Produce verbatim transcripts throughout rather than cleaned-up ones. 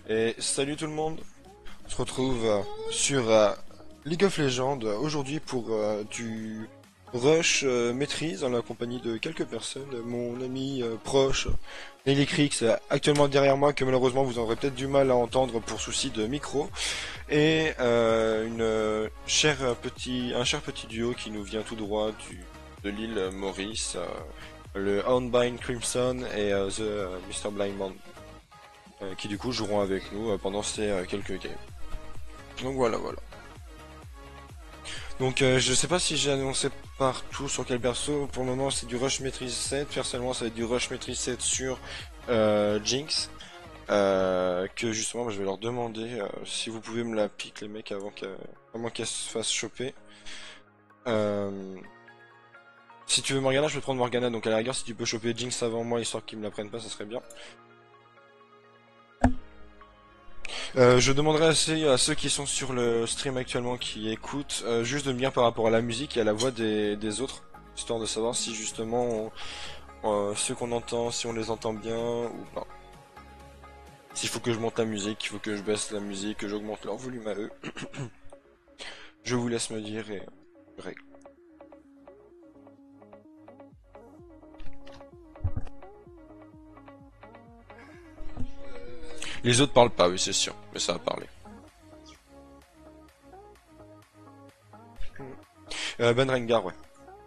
Et salut tout le monde, on se retrouve euh, sur euh, League of Legends euh, aujourd'hui pour euh, du rush euh, maîtrise en la compagnie de quelques personnes. Mon ami euh, proche, Nellycrix, est actuellement derrière moi que malheureusement vous aurez peut-être du mal à entendre pour souci de micro. Et euh, une euh, chère euh, petit, un cher petit duo qui nous vient tout droit du, de l'île Maurice, euh, le Hornbind Crimson et euh, The euh, mister Blindman. Euh, qui du coup joueront avec nous euh, pendant ces euh, quelques games. Donc voilà, voilà. Donc euh, je sais pas si j'ai annoncé partout sur quel perso. Pour le moment c'est du Rush Maîtrise sept. Personnellement ça va être du Rush Maîtrise sept sur euh, Jinx. Euh, que justement bah, je vais leur demander euh, si vous pouvez me la pique les mecs avant qu'elle qu'elle se fasse choper. Euh, si tu veux Morgana je vais prendre Morgana, donc à la rigueur si tu peux choper Jinx avant moi histoire qu'ils me la prennent pas ça serait bien. Euh, je demanderai assez à ceux qui sont sur le stream actuellement qui écoutent euh, juste de me dire par rapport à la musique et à la voix des, des autres, histoire de savoir si justement on- euh, ceux qu'on entend, si on les entend bien ou pas. S'il faut que je monte la musique, il faut que je baisse la musique, que j'augmente leur volume à eux. Je vous laisse me dire et je règle. Les autres parlent pas, oui c'est sûr, mais ça va parler. Euh, Ben Rengar, ouais.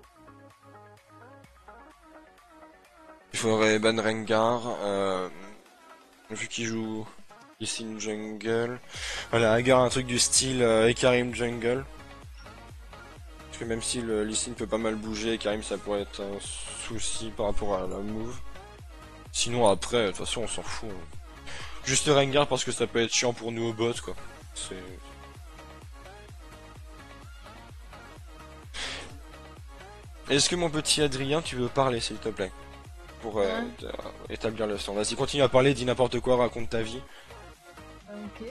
Il faudrait Ben Rengar, euh, vu qu'il joue Lee Sin Jungle. Voilà, Rengar un truc du style euh, Ekarim Jungle. Parce que même si le Lee Sin peut pas mal bouger, Ekarim ça pourrait être un souci par rapport à la move. Sinon après, de toute façon on s'en fout. Hein. Juste Rengar parce que ça peut être chiant pour nous au bot quoi. C'est... Est-ce que mon petit Adrien tu veux parler s'il te plaît? Pour euh, Hein? établir le son. Vas-y continue à parler, dis n'importe quoi, raconte ta vie. Ok.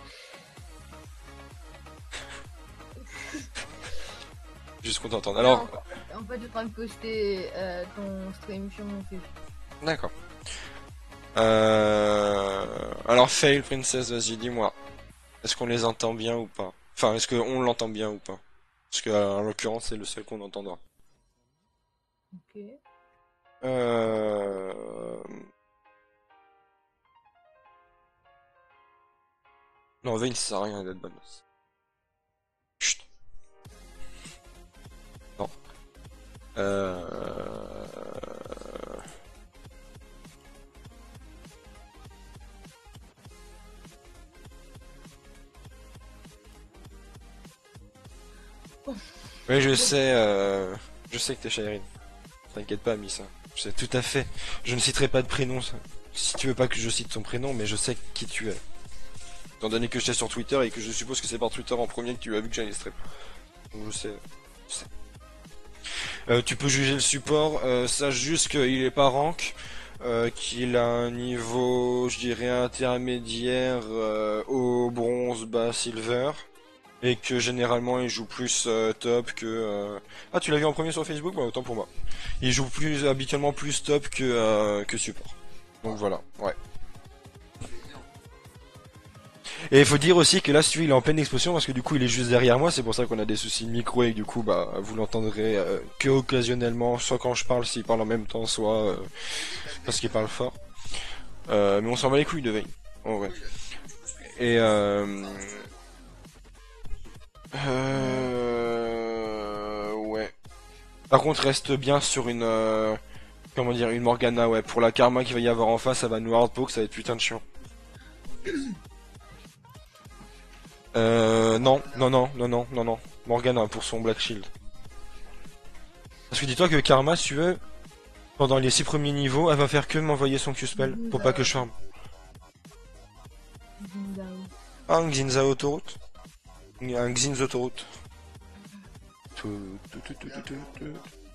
Juste qu'on t'entende. Ouais, en, Alors, en fait, je suis en train de poster euh, ton stream sur mon Facebook. d'accord. Euh... Alors Fail Princess, vas-y dis-moi. Est-ce qu'on les entend bien ou pas? Enfin, est-ce qu'on l'entend bien ou pas? Parce que en l'occurrence c'est le seul qu'on entendra. Ok. Euh... Non, Vayne ça sert à rien d'être bonne. Chut. Non. Euh... Oui, je sais, euh... je sais que t'es Shairine. T'inquiète pas, Missa. Je sais tout à fait. Je ne citerai pas de prénom, ça. Si tu veux pas que je cite ton prénom, mais je sais qui tu es. Étant donné que j'étais sur Twitter et que je suppose que c'est par Twitter en premier que tu as vu que j'allais strip. Donc je sais. Je sais. Euh, tu peux juger le support, euh, sache juste qu'il est pas rank, euh, qu'il a un niveau, je dirais, intermédiaire euh, au bronze bas silver, et que généralement il joue plus euh, top que... euh, Ah, tu l'as vu en premier sur Facebook? Bah autant pour moi. Il joue plus habituellement plus top que, euh, que support. Donc voilà, ouais. Et il faut dire aussi que là, si tu veux, il est en pleine explosion parce que du coup, il est juste derrière moi. C'est pour ça qu'on a des soucis de micro et que, du coup, bah, vous l'entendrez euh, que occasionnellement, soit quand je parle, s'il parle en même temps, soit euh, parce qu'il parle fort. Euh, mais on s'en bat les couilles de Vayne, en vrai. Et euh... euh... ouais. Par contre, reste bien sur une euh... comment dire, une Morgana, ouais. Pour la karma qu'il va y avoir en face, ça va nous hardpoke, ça va être putain de chiant. Euh, non, non, non, non, non, non, non. Morgana pour son Black Shield. Parce que dis-toi que Karma, si tu veux, pendant les six premiers niveaux, elle va faire que m'envoyer son Q-spell pour pas que je farm. Zindao. Ah, un Xinza autoroute. Un Xinz autoroute. Tout, tout, tout, tout, tout, tout, tout.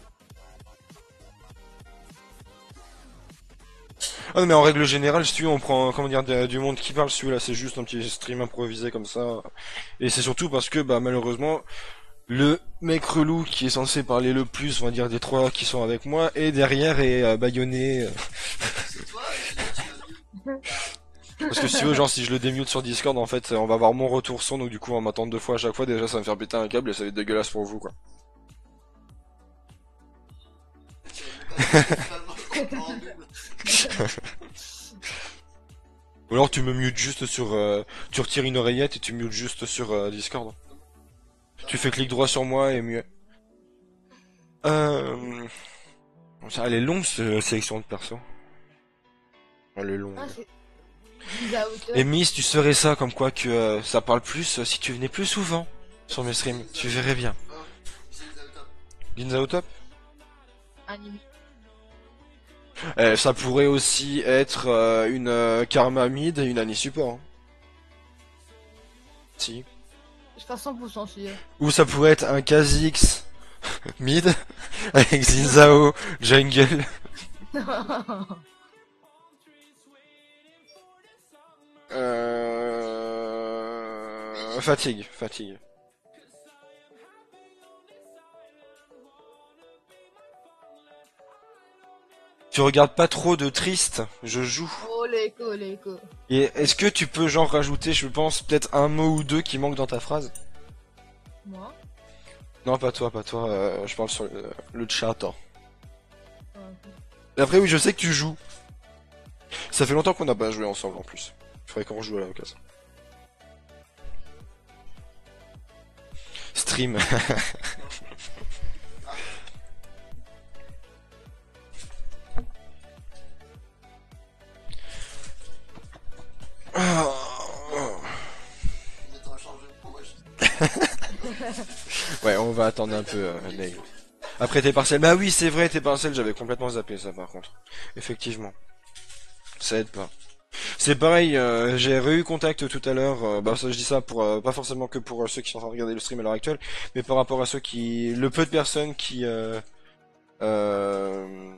Ah non, mais en règle générale, si tu veux, on prend, comment dire, de- du monde qui parle, celui-là, c'est juste un petit stream improvisé comme ça. Et c'est surtout parce que, bah, malheureusement, le mec relou qui est censé parler le plus, on va dire, des trois qui sont avec moi, est derrière et euh, bâillonné. Parce que si tu veux, genre, si je le démute sur Discord, en fait, on va avoir mon retour son, donc du coup, on va m'entendre deux fois à chaque fois, déjà, ça va me faire péter un câble et ça va être dégueulasse pour vous, quoi. Ou alors tu me mutes juste sur... euh, tu retires une oreillette et tu mutes juste sur euh, Discord. Tu fais clic droit sur moi et mieux. Euh... Ça, elle est longue, cette sélection de perso. Elle est longue. Ah, c'est Lisa Hauteur. Et Miss, tu serais ça, comme quoi que euh, ça parle plus euh, si tu venais plus souvent sur mes streams. Tu verrais bien. Ginza au top. Anime. Eh, ça pourrait aussi être euh, une euh, Karma mid et une Annie support. Hein. Si. Je suis pas cent pour cent sûr. Ou ça pourrait être un Kha'Zix mid avec Zinzao jungle. Euh... Fatigue, fatigue. Tu regardes pas trop de triste, je joue. Oh l'écho, l'écho. Et est-ce que tu peux genre rajouter, je pense, peut-être un mot ou deux qui manquent dans ta phrase? Moi? Non, pas toi, pas toi, euh, je parle sur le, le chat. Hein. Ah, ok. Et après, oui, je sais que tu joues. Ça fait longtemps qu'on n'a pas joué ensemble en plus. Il faudrait qu'on joue à l'occasion. Stream. Ouais, on va attendre un peu, euh, Nail. Après tes partiels. Bah oui, c'est vrai, tes partiels, j'avais complètement zappé ça par contre. Effectivement. Ça aide pas. C'est pareil, euh, j'ai re-eu contact tout à l'heure, euh, bah ça, je dis ça pour euh, pas forcément que pour euh, ceux qui sont en train de regarder le stream à l'heure actuelle, mais par rapport à ceux qui... le peu de personnes qui... Euh, euh,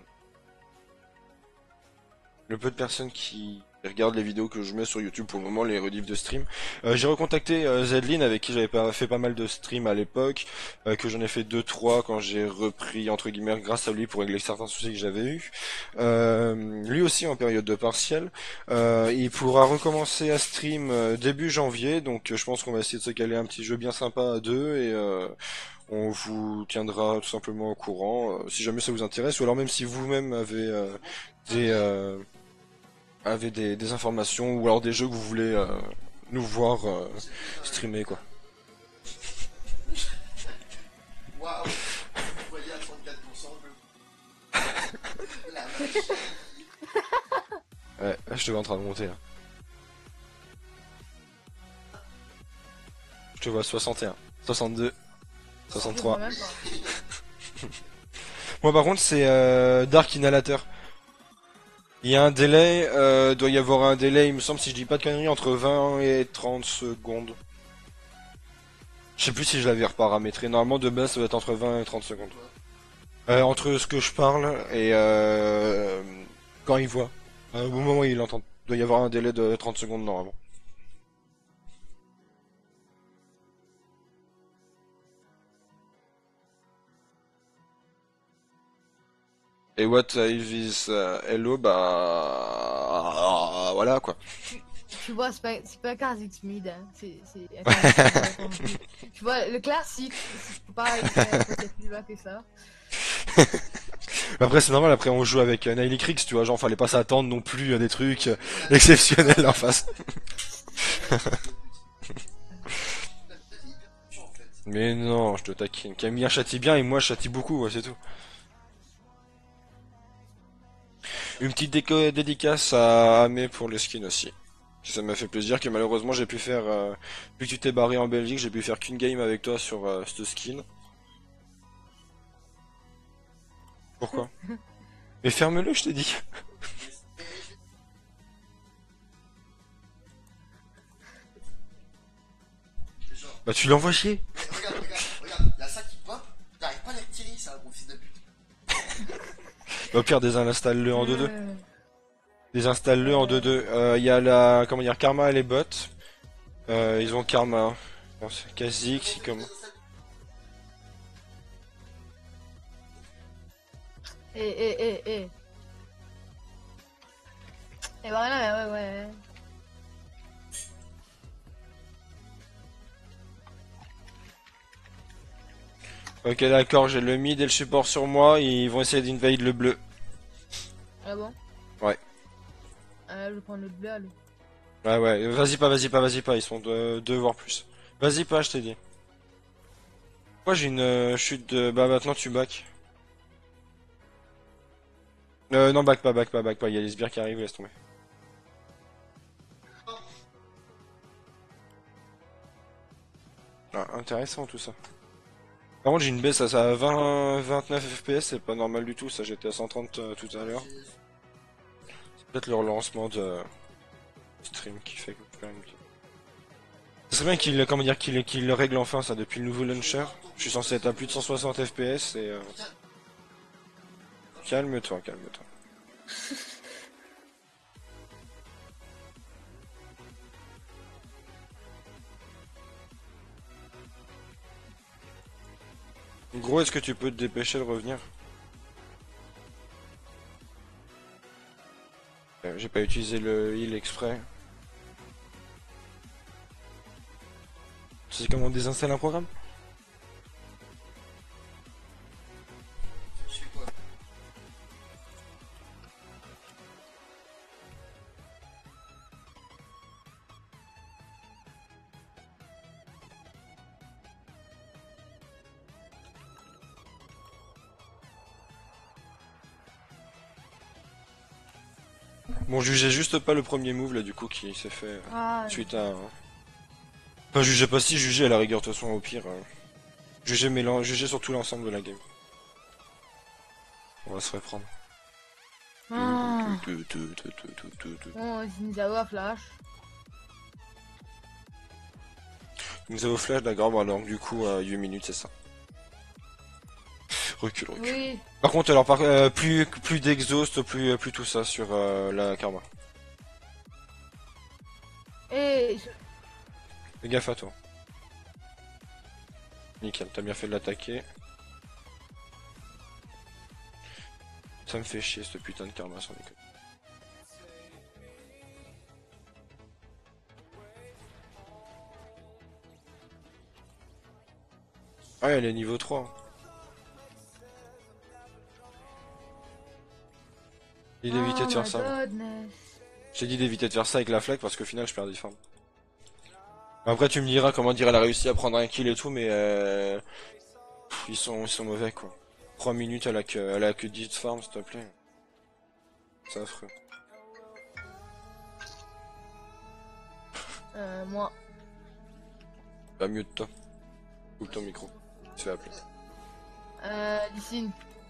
le peu de personnes qui regardent les vidéos que je mets sur YouTube pour le moment, les rediffs de stream. Euh, j'ai recontacté euh, Zedlin avec qui j'avais pas fait pas mal de streams à l'époque, euh, que j'en ai fait deux trois quand j'ai repris entre guillemets grâce à lui pour régler certains soucis que j'avais eu. Euh, lui aussi en période de partiel. Euh, il pourra recommencer à stream euh, début janvier, donc euh, je pense qu'on va essayer de se caler un petit jeu bien sympa à deux et euh, on vous tiendra tout simplement au courant euh, si jamais ça vous intéresse ou alors même si vous-même avez euh, des euh, avez des, des informations ou alors des jeux que vous voulez euh, nous voir euh, streamer quoi. Waouh, vous voyez à trente-quatre pour cent le... La vache. Ouais, là, je te vois en train de monter là. Je te vois soixante et un, soixante-deux, soixante-trois. Je vois même pas. Moi par contre c'est euh, Dark Inhalateur. Il y a un délai, euh, doit y avoir un délai, il me semble si je dis pas de conneries, entre vingt et trente secondes. Je sais plus si je l'avais reparamétré. Normalement de base ça doit être entre vingt et trente secondes. Euh, entre ce que je parle et euh, quand il voit. Euh, au moment où il entend. Il doit y avoir un délai de trente secondes normalement. Et what is uh, hello, bah voilà quoi. Tu vois, c'est pas, c'est pas Kha'Zix mid, hein. C'est, c'est... Attends, tu vois, le classique, je peux pas aller peut-être plus bas que ça. Après c'est normal, après on joue avec euh, Naily Krix, tu vois, genre fallait pas s'attendre non plus à des trucs euh, exceptionnels en face. Mais non, je te taquine. Camille châtie bien et moi je châtie beaucoup, ouais, c'est tout. Une petite déco dédicace à Amé pour le skin aussi. Ça m'a fait plaisir que malheureusement j'ai pu faire, euh, vu que tu t'es barré en Belgique, j'ai pu faire qu'une game avec toi sur euh, ce skin. Pourquoi? Mais ferme-le, je t'ai dit. Bah tu l'envoies chier. Regarde, regarde, regarde, la sac qui pop, t'arrives pas à les retirer, c'est un gros fils de pute. Bah, au pire désinstalle-le en deux deux. Euh, Désinstalle-le en deux deux. Euh, Il y a la, comment dire, Karma et les bots. Euh, ils ont Karma. Non, c'est Kha'Zix, il comment? Et, et, et, et. Et voilà, ouais, ouais. Ok, d'accord, j'ai le mid et le support sur moi, ils vont essayer d'invade le bleu. Ah bon? Ouais. Ah, je vais prendre le bleu, allez. Ouais, ouais, vas-y pas, vas-y pas, vas-y pas, ils sont deux, deux voire plus. Vas-y pas, je t'ai dit. Moi j'ai une euh, chute de... Bah maintenant tu back. Euh, non, back pas, back pas, back pas, il y a les sbires qui arrivent, laisse tomber. Ah, intéressant tout ça. Par contre j'ai une baisse à ça à vingt, vingt-neuf F P S, c'est pas normal du tout, ça j'étais à cent trente euh, tout à l'heure. C'est peut-être le relancement de stream qui fait que quand même... Ce serait bien qu'il, comment dire, qu'il qu'il le règle enfin ça depuis le nouveau launcher. Je suis censé être à plus de cent soixante F P S et... Euh... Calme-toi, calme-toi. Gros, est-ce que tu peux te dépêcher de revenir? Euh, J'ai pas utilisé le heal exprès. Tu sais comment désinstaller un programme? Je sais quoi. Bon, jugez juste pas le premier move là du coup qui s'est fait euh, Ah, suite à... un- Enfin, jugez pas si, jugez à la rigueur de toute façon au pire. euh, Jugez, mélan... jugez sur tout l'ensemble de la game. On va se reprendre. ah. Tu, tu, tu, tu, tu, tu, tu. Bon, Zinzawa flash. Nous avons flash d'accord, bon donc du coup euh, huit minutes c'est ça. Recule, recule. Oui. Par contre alors par... euh, plus, plus d'exhaust, plus, euh, plus tout ça sur euh, la karma. Et Fais gaffe à toi. Nickel, t'as bien fait de l'attaquer. Ça me fait chier ce putain de karma sans déconner. Ah elle est niveau trois. J'ai dit d'éviter oh de faire my ça. goodness. J'ai dit d'éviter de faire ça avec la flag parce qu'au final je perds des farms. Après tu me diras comment dire elle a réussi à prendre un kill et tout mais euh... pff, ils sont ils sont mauvais quoi. trois minutes elle a que elle a que dix farms s'il te plaît. C'est affreux. Euh, moi. Pas mieux de toi. Coupe ton micro. Tu vas appeler. Euh, Lysine.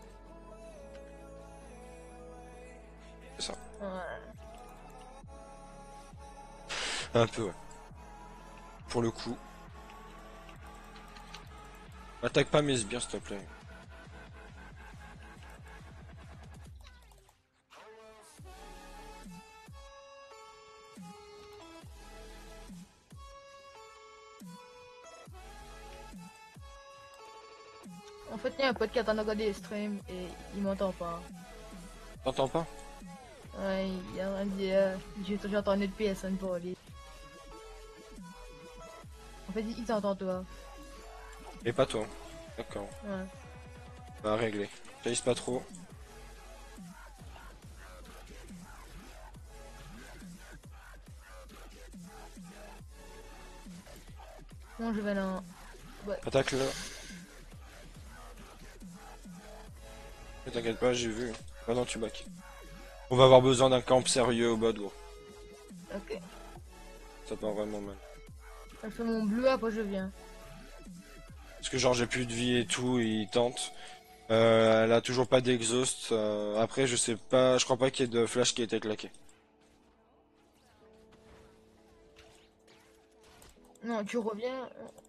C'est ça. Ouais. Un peu ouais. Pour le coup. Attaque pas mes sbires s'il te plaît. En fait, il y a un pote qui attend de regarder les streams et il m'entend pas. T'entends pas? Ouais, il a rien dit. Euh, j'ai j'ai entendu le P S N pour lui. En fait, il t'entend toi. Et pas toi. D'accord. Ouais. Bah régler. Chase pas trop. Bon, je vais là. Ouais. Attaque là. Ne t'inquiète pas, j'ai vu. Ah non, tu back. On va avoir besoin d'un camp sérieux au bas de gros. Ok. Ça part vraiment mal. Je fais mon bleu, après je viens. Parce que genre j'ai plus de vie et tout, il tente. Euh, elle a toujours pas d'exhaust. euh, après je sais pas, je crois pas qu'il y ait de flash qui ait été claqué. Non, tu reviens.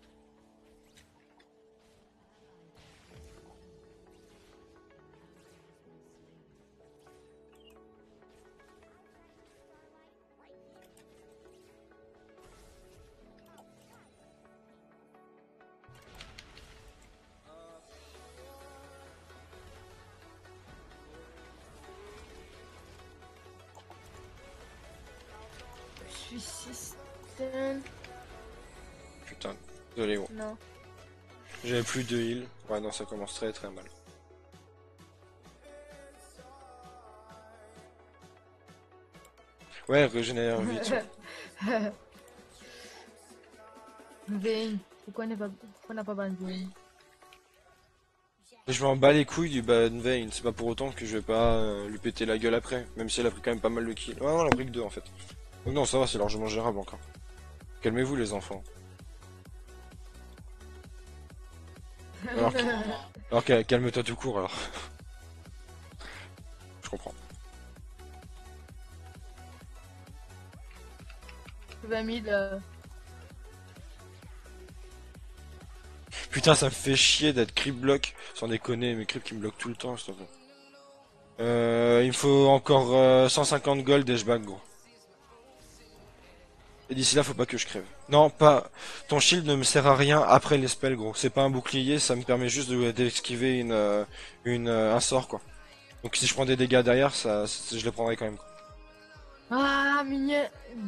Je suis système. Putain, désolé gros. Non. J'avais plus de heal. Ouais, non, ça commence très très mal. Ouais, régénère vite. Ouais. Vayne. Pourquoi on n'a pas, pourquoi on n'a pas ban Vayne? Mais je m'en bats les couilles du Ban Vayne, c'est pas pour autant que je vais pas euh, lui péter la gueule après, même si elle a pris quand même pas mal de kills. Ouais, non, elle a pris que deux en fait. Donc non, ça va, c'est largement gérable encore. Calmez-vous les enfants. Alors, que- alors que- calme-toi tout court alors. Je comprends. vingt mille. Euh... Putain, ça me fait chier d'être creep block, sans déconner, mes creeps qui me bloquent tout le temps, s'il te plaît. Euh, il me faut encore euh, cent cinquante gold et je back gros. Et d'ici là, faut pas que je crève. Non, pas. Ton shield ne me sert à rien après les spells, gros. C'est pas un bouclier, ça me permet juste de- d'esquiver une, euh, une, euh, un sort, quoi. Donc si je prends des dégâts derrière, ça, ça- je les prendrai quand même, quoi. Ah, mignon.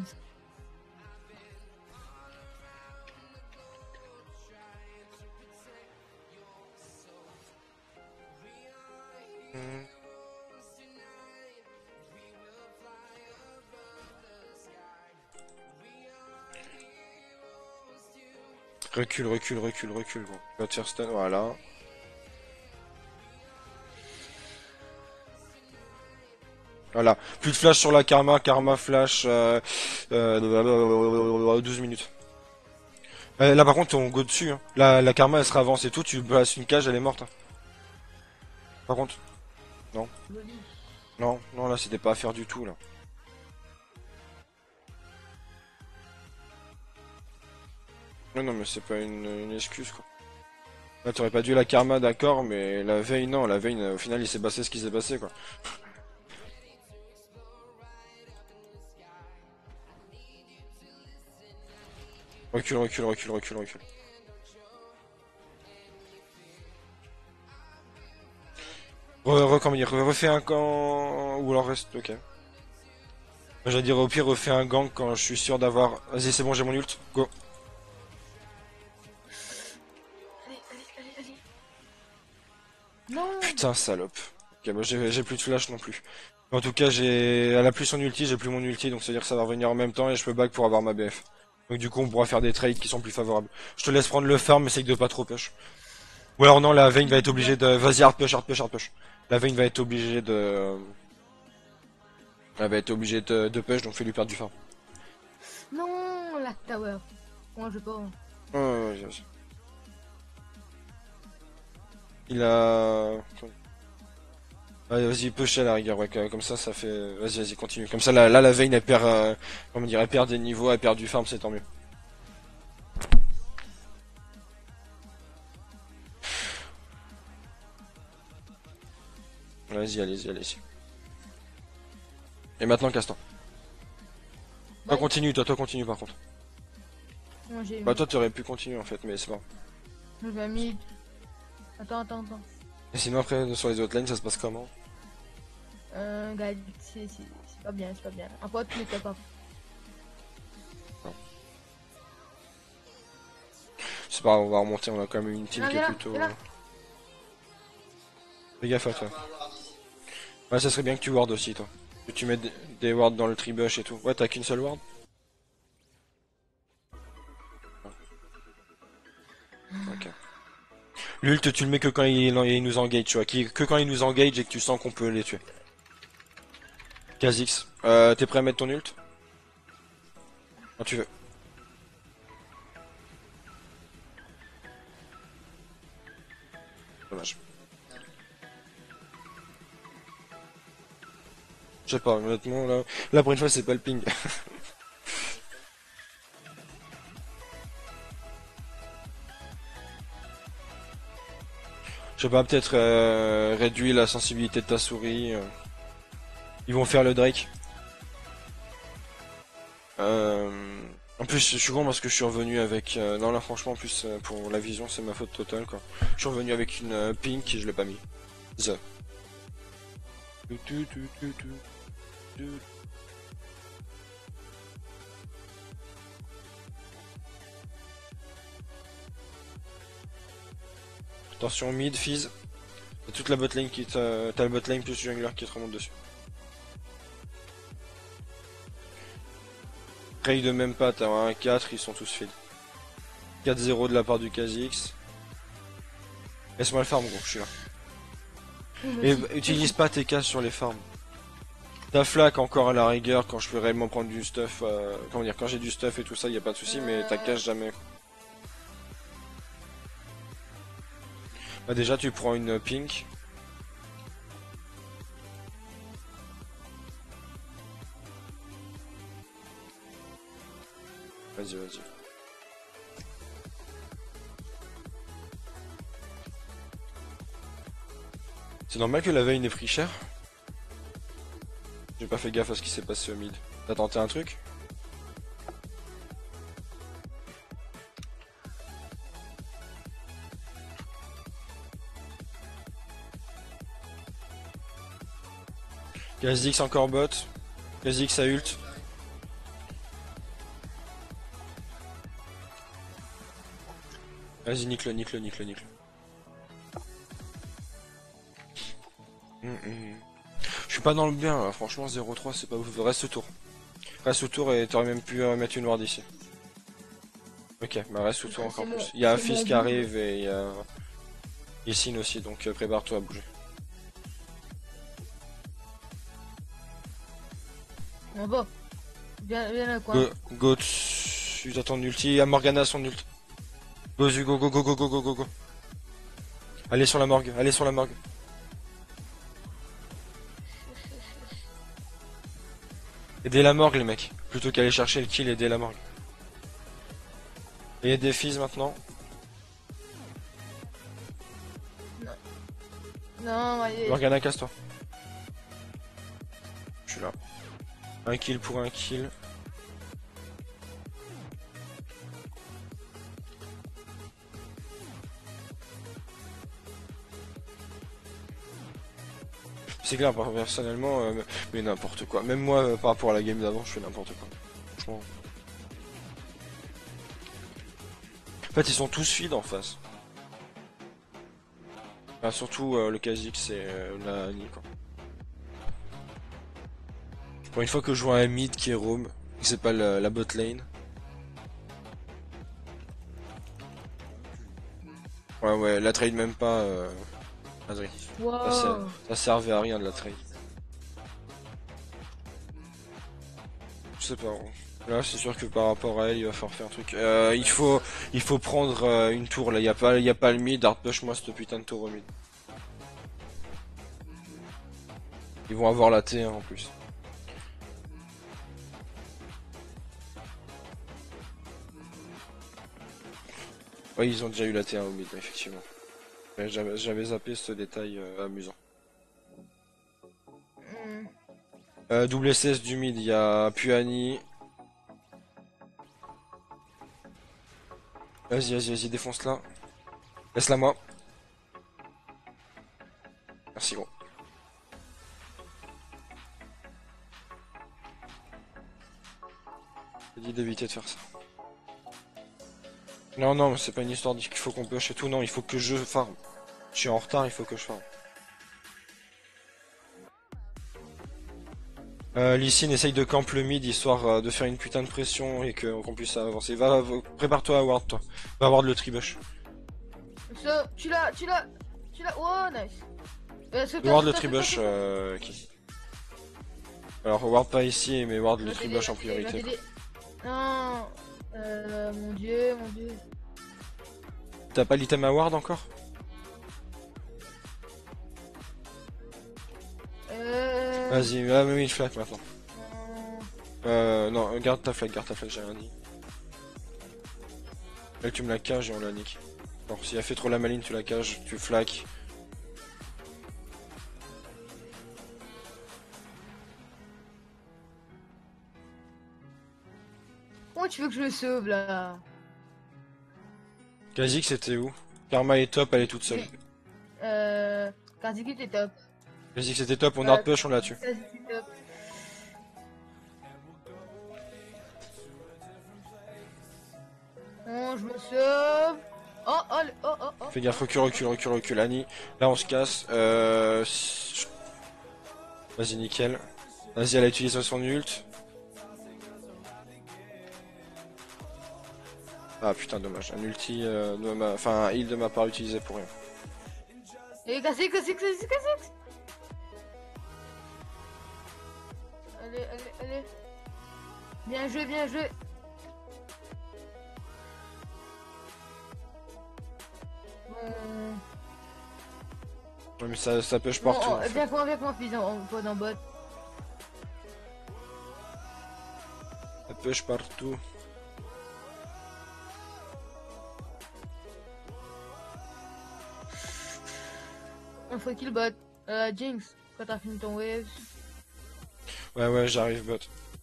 Recule, recule, recule, recule, gros. Va te faire stun, voilà. Voilà. Plus de flash sur la karma, karma flash, euh, euh, douze minutes. Euh, là par contre on go dessus, hein. La, la karma elle sera avancée et tout, tu passes une cage, elle est morte, hein. Par contre, non, Joli. non, non là c'était pas à faire du tout là. Non non mais c'est pas une, une excuse quoi. Là t'aurais pas dû la karma d'accord mais la veille non, la veille au final il s'est passé ce qui s'est passé quoi. Recule, recule, recule, recule, recule. Re, re, comment dire, refais un camp ou alors reste, ok. J'allais dire au pire refais un gank quand je suis sûr d'avoir. Vas-y c'est bon j'ai mon ult, go. Allez, allez, allez, allez. Non. Putain salope. Ok bah j'ai j'ai plus de flash non plus. En tout cas j'ai. Elle a plus son ulti, j'ai plus mon ulti, donc c'est à dire que ça va revenir en même temps et je peux back pour avoir ma B F. Donc du coup on pourra faire des trades qui sont plus favorables. Je te laisse prendre le farm, essaye de pas trop push. Ou alors non la Vayne va être obligée de. Vas-y hard push, hard push, hard push. La Vayne va être obligée de. Elle va être obligée de, de push donc fais lui perdre du farm. Non, la tower. Moi, je peux. Ouais, ouais, ouais, vas-y. Il a. Ouais, vas-y, push à la rigueur, ouais, comme ça, ça fait. Vas-y, vas-y, continue. Comme ça, là, là la Vayne, elle perd. euh, Comment dire, elle perd des niveaux, elle perd du farm, c'est tant mieux. Vas-y, allez-y, allez-y. Et maintenant, Castan. Toi, Bye. continue, toi, toi, continue par contre. Moi, j'ai Bah, toi, t'aurais pu continuer en fait, mais c'est pas. Moi, j'ai mis. Attends, attends, attends. Et sinon, après, sur les autres lanes, ça se passe comment? Euh, gars, c'est c'est- c'est pas bien, c'est pas bien. Un pote n'était pas. C'est pas grave, on va remonter, on a quand même une team Viens là, qui est viens là, plutôt. viens là. euh, Fais gaffe à toi. Pas avoir d'ici. Ouais, ça serait bien que tu ward aussi, toi. Que tu mets des, des wards dans le tribush et tout. Ouais, t'as qu'une seule ward? Ok. L'ult, tu le mets que quand il, il nous engage, tu vois. Qui- Que quand il nous engage et que tu sens qu'on peut les tuer. Kha'Zix, euh, t'es prêt à mettre ton ult? Quand tu veux. Dommage. Je sais pas, honnêtement, là, là pour une fois, c'est pas le ping. Je sais pas, peut-être euh, réduire la sensibilité de ta souris. euh. Ils vont faire le Drake. Euh, En plus, je suis con parce que je suis revenu avec. euh, Non, là, franchement, en plus, euh, pour la vision, c'est ma faute totale, quoi. Je suis revenu avec une euh, pink et je l'ai pas mis. The. Tu, tu, tu, tu, tu, tu. Attention, mid, Fizz. T'as toute la botlane qui te... T'as le botlane plus jungler qui te remonte dessus. Ray de même pas, t'as un quatre, ils sont tous feed. quatre zéro de la part du Kha'Zix. Laisse-moi le farm gros, je suis là. Et utilise pas tes cases sur les farms. Ta flaque encore à la rigueur quand je peux réellement prendre du stuff, euh, comment dire, quand j'ai du stuff et tout ça, y a pas de souci, mais ta cache jamais. Bah déjà tu prends une pink. Vas-y, vas-y. C'est normal que la veille n'ait pris cher. J'ai pas fait gaffe à ce qui s'est passé au mid. T'as tenté un truc? Kha'Zix encore bot. Kha'Zix a ult. Vas-y, nique-le, nique-le, nique-le, nique-le. Mm -mm. Je suis pas dans le bien là, franchement zéro trois c'est pas ouf, reste au tour. Reste au tour et t'aurais même pu euh, mettre une ward ici. Ok, bah reste au tour encore plus. Il y a Fizz qui arrive et il y a Issyn aussi, donc euh, prépare-toi à bouger. On va. Viens, viens là, quoi. Go, go, tu t'attends ulti, il y a Morgana son ult. Go, go, go, go, go, go, go, go, go. Allez sur la morgue, allez sur la morgue. Aidez la morgue les mecs, plutôt qu'aller chercher le kill, aidez la morgue. Et aidez Fizz maintenant. Non, non allez. Morgana, casse-toi. Je suis là. Un kill pour un kill. C'est clair, personnellement, euh, mais n'importe quoi. Même moi, euh, par rapport à la game d'avant, je fais n'importe quoi. Franchement. En fait, ils sont tous feed en face. Enfin, surtout euh, le Kha'Zix et euh, la Annie, quoi. Pour une fois que je vois un mid qui est roam, c'est pas la, la bot lane. Ouais, ouais, la trade même pas, euh... Adri. Wow. Ça, ça servait à rien de la trade. Je sais pas. Là, c'est sûr que par rapport à elle, il va falloir faire un truc. Euh, il faut, il faut prendre euh, une tour là. Il y a pas, il y a pas le mid. Art push moi cette putain de tour au mid. Ils vont avoir la T un en plus. Ouais, ils ont déjà eu la T un au mid, effectivement. J'avais zappé ce détail euh, amusant. Mm. Euh, double S S du mid, il y a Puani. Vas-y, vas-y, vas-y, défonce-la. Laisse-la moi. Merci gros. J'ai dit d'éviter de faire ça. Non, non, c'est pas une histoire qu'il faut qu'on push et tout, non, il faut que je farm. Je suis en retard, il faut que je farm. Euh, Lee Sin essaye de camp le mid histoire euh, de faire une putain de pression et qu'on qu'on puisse avancer. Va, va prépare-toi à ward toi. Va ward le tribush. Ça, tu l'as, tu l'as, tu l'as. Oh, nice. Euh, Ward le tribush euh, qui Alors ward pas ici mais ward le tribush en priorité. Non, euh, mon dieu, mon dieu. T'as pas l'item à ward encore? Euh... Vas-y, ah oui, oui, je flaque maintenant. Euh... Euh, non, garde ta flaque, garde ta flaque, j'ai rien dit. Là, tu me la cages et on la nique. Alors, si elle fait trop la maline, tu la cages, tu flaques. Comment tu veux que je le sauve là? Kha'Zix c'était où? Karma est top, elle est toute seule. Euh... Kha'Zix est top. Kha'Zix c'était top, on Euh, hard push, on l'a tue. Kha'Zix est top. Bon, je me sauve. Oh, oh, le- oh, oh, oh. Fais gaffe, recule, recule, recule, recule, Annie. Là, on se casse. Euh... si- Vas-y, nickel. Vas-y, elle a utilisé son ult. Ah putain, dommage. Un ulti euh, de ma... Enfin, un heal de ma part utilisé pour rien. Et cassé, cassé, cassé, cassé. Allez, allez, allez. Bien joué, bien joué. Bon. Ouais, mais ça, ça push Bon, partout. oh, en fait. viens avec moi, viens avec moi, fils, on on va dans bot. Ça push partout. On faut kill bot. Euh, Jinx, quand t'as fini ton wave. Ouais, ouais, j'arrive, bot.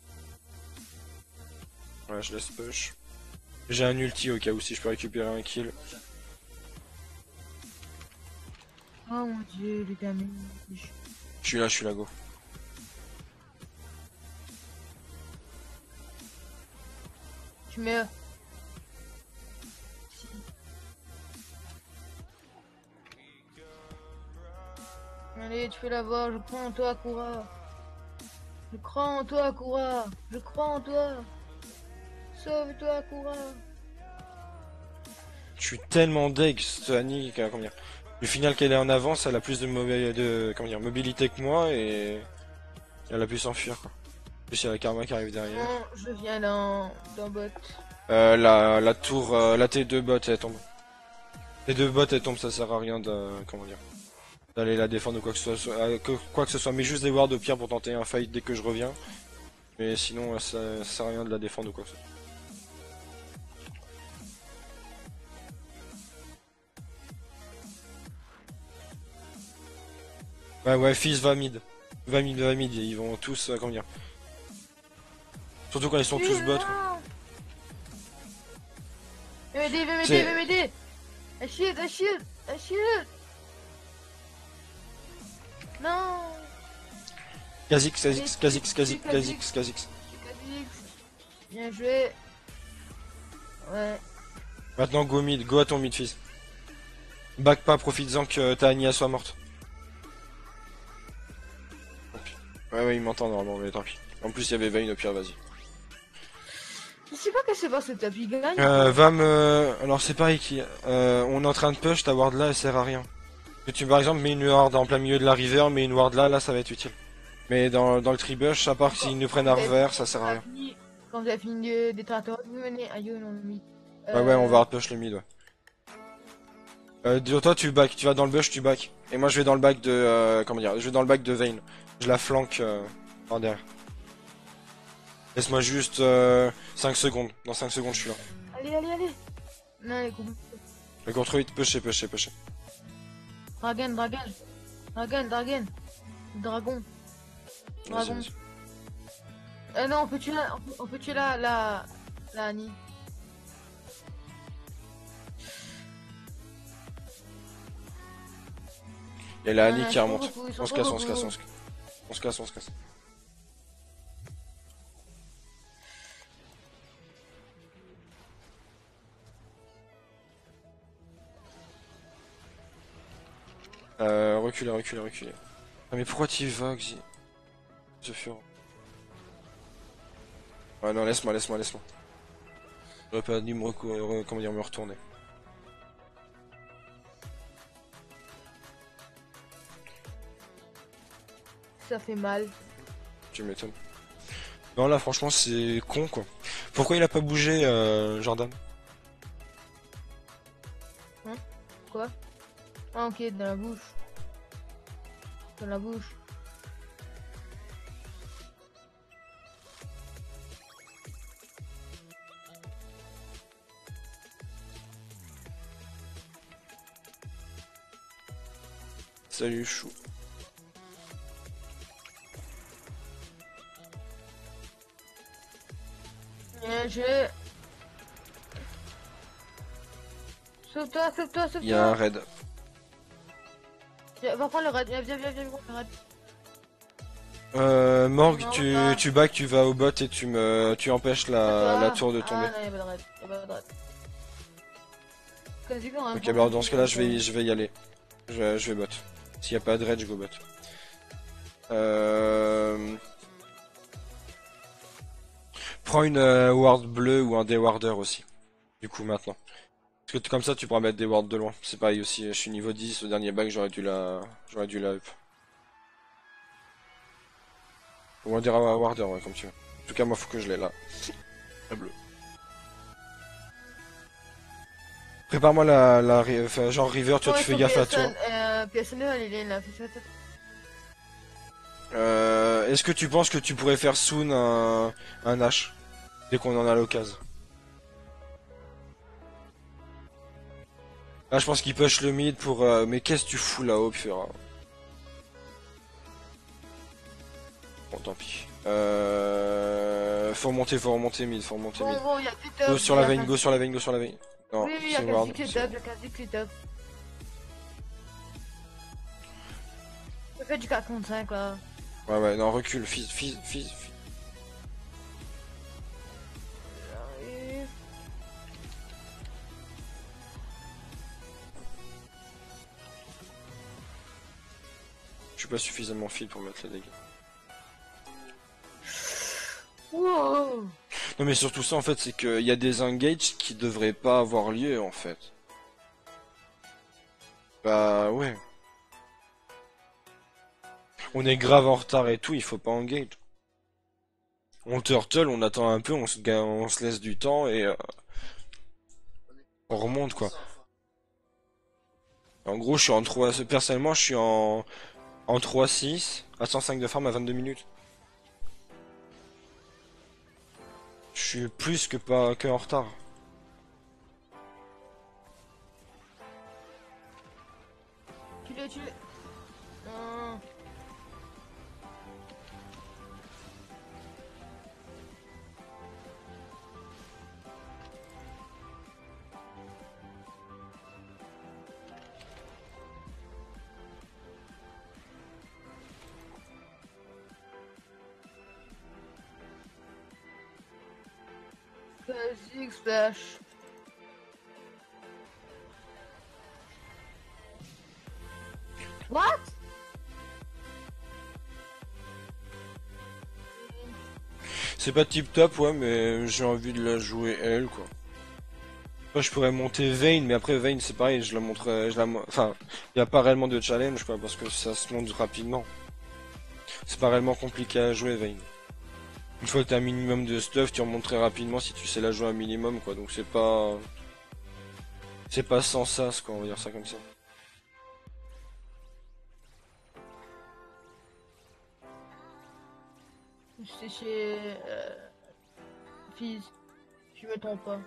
Ouais, je laisse push. J'ai un ulti au cas où si je peux récupérer un kill. Oh mon dieu, les gamins. Je suis là, je suis là, go. Tu meurs. Allez, tu fais l'avoir, je crois en toi, Kura. Je crois en toi, Kura. Je crois en toi. Sauve-toi, Kura. Je suis tellement deg, cette Annie, qu'elle- comment dire. Le final qu'elle est en avance, elle a plus de, mobi- de comment dire, mobilité que moi et elle a pu s'enfuir, quoi. En plus, il y a la karma qui arrive derrière. Bon, je viens dans, dans bot. Euh, la, la tour, euh, la T deux bot, elle tombe. T deux bot, elle tombe, ça sert à rien de, comment dire, d'aller la défendre ou quoi que ce soit, euh, que- quoi que ce soit. Mais juste des wards au pire pour tenter un fight dès que je reviens. Mais sinon, ça, ça sert à rien de la défendre ou quoi que ce soit. Ouais, ouais, fils, va mid. Va mid, va mid, ils vont tous, euh, comment dire. Surtout quand ils sont tous bots, quoi. Viens m'aider, viens m'aider, C'est- viens m'aider. Un shield, un shield, un shield. Non. Kha'Zix, Kha'Zix, Kha'Zix, Kha'Zix, Kha'Zix, Kha'Zix. Bien joué. Ouais. Maintenant, go mid, go à ton mid, fils. Back pas, profites-en que ta Ania soit morte. Tant pis. Ouais, ouais, il m'entend normalement, mais tant pis. En plus, il y avait Vayne, au pire, vas-y. Je sais pas qu'est-ce qui se passe, ce tapis gagne. Euh, va me... Alors, c'est pareil, qui... Euh, on est en train de push, ta ward là, elle sert à rien. Que tu, par exemple, mets une ward en plein milieu de la river, mais une ward là, là, ça va être utile. Mais dans, dans le tribush, à part s'ils nous prennent à revers, ça sert à rien. Quand vous avez fini de- des tracteurs, vous menez. Aïe, non, mis. Ouais, ouais, on va hard push le mid, ouais. Euh, dis- toi, tu back, tu vas dans le bush, tu back. Et moi, je vais dans le back de... Euh, comment dire, je vais dans le back de Vayne. Je la flanque euh, par derrière. Laisse-moi juste euh, cinq secondes. Dans cinq secondes, je suis là. Allez, allez, allez. Non, allez, coupe. Le contrôle, pusher, pusher, pusher. Dragon, dragon. Dragon, dragon. Dragon. Vas-y, Dragon. vas-y. Euh, non, on peut tuer la, on peut, on peut tuer la, la, la Annie. Il y a la Annie Ouais, qui ils sont remonte. beaucoup, ils sont On se casse, on se beaucoup. casse, on se casse. On se casse, on se casse. Euh, reculez, reculez, reculez. Ah mais pourquoi tu y vas, Xi? The Fur. Ouais non, laisse-moi, laisse-moi, laisse-moi. J'aurais pas dû me, recou- re- comment dire, me retourner. Ça fait mal. Tu m'étonnes. Non là franchement c'est con quoi. Pourquoi il a pas bougé euh, Jordan? Quoi? Ah, ok, dans la bouche. Dans la bouche. Salut chou. Bien joué. Sauve-toi, sauve-toi, sauve-toi. Il y a un raid. Viens, va prendre le raid. Viens, viens, viens, viens prendre le raid. Euh, Morg, Non, tu, pas. tu back, tu vas au bot et tu me, tu empêches la, Sauve-toi. la tour de tomber. Ah non, y'a pas de raid. Y'a pas de raid. Quasi quand même. Ok, bah dans ce cas-là, je vais, je vais y aller. Je, je vais bot. S'il n'y a pas de raid, je go bot. Euh... Prends une euh, ward bleue ou un D-warder aussi. Du coup, maintenant. Parce que comme ça, tu pourras mettre des wards de loin. C'est pareil aussi, je suis niveau dix, au dernier bac, j'aurais dû la... J'aurais dû la up. Ou un D-warder, ouais, comme tu veux. En tout cas, moi, faut que je l'ai là. La bleue. Prépare-moi la, la, ri- enfin, genre river, tu vois, tu fais gaffe à toi. Euh, P S N E, il est là, fais ça. Euh, est-ce que tu penses que tu pourrais faire soon un, un H dès qu'on en a l'occasion? Là, je pense qu'il push le mid pour. euh, Mais qu'est-ce que tu fous là-haut, Pfera? Bon, tant pis. Euh... Faut remonter, faut remonter mid, faut remonter Bon, mid. bon, il y a plus top. Go sur il y la a veine, quasi- go sur la veine, go sur la veine. Non, Oui, oui, il y a c'est quasi ward. que c'est top, ward. il y a quasi que top. Je fais du quatre contre cinq là. Ouais, ouais, non, recule, fils, fils, fils. fils. J'arrive. Je suis pas suffisamment fil pour mettre les dégâts. Wow. Non, mais surtout ça, en fait, c'est qu'il y a des engages qui devraient pas avoir lieu, en fait. Bah, ouais. On est grave en retard et tout, il faut pas engage. On turtle, on attend un peu, on se, ga- on se laisse du temps et euh, on remonte quoi. En gros, je suis en trois, personnellement, je suis en, en trois six à cent cinq de farm à vingt-deux minutes. Je suis plus que pas que en retard. Tu l'as tué. Non. Vas-y, splash. What? C'est pas tip top, ouais, mais j'ai envie de la jouer elle quoi. Moi, je pourrais monter Vayne, mais après Vayne c'est pareil, je la montrerai, je la, mo- enfin, il y a pas réellement de challenge quoi, parce que ça se monte rapidement. C'est pas réellement compliqué à jouer Vayne. Une fois que t'as un minimum de stuff, tu remontes très rapidement si tu sais la jouer un minimum quoi, donc c'est pas, c'est pas sans sas quoi, on va dire ça comme ça. C'est chez... Euh... Fizz. Je me trompe pas.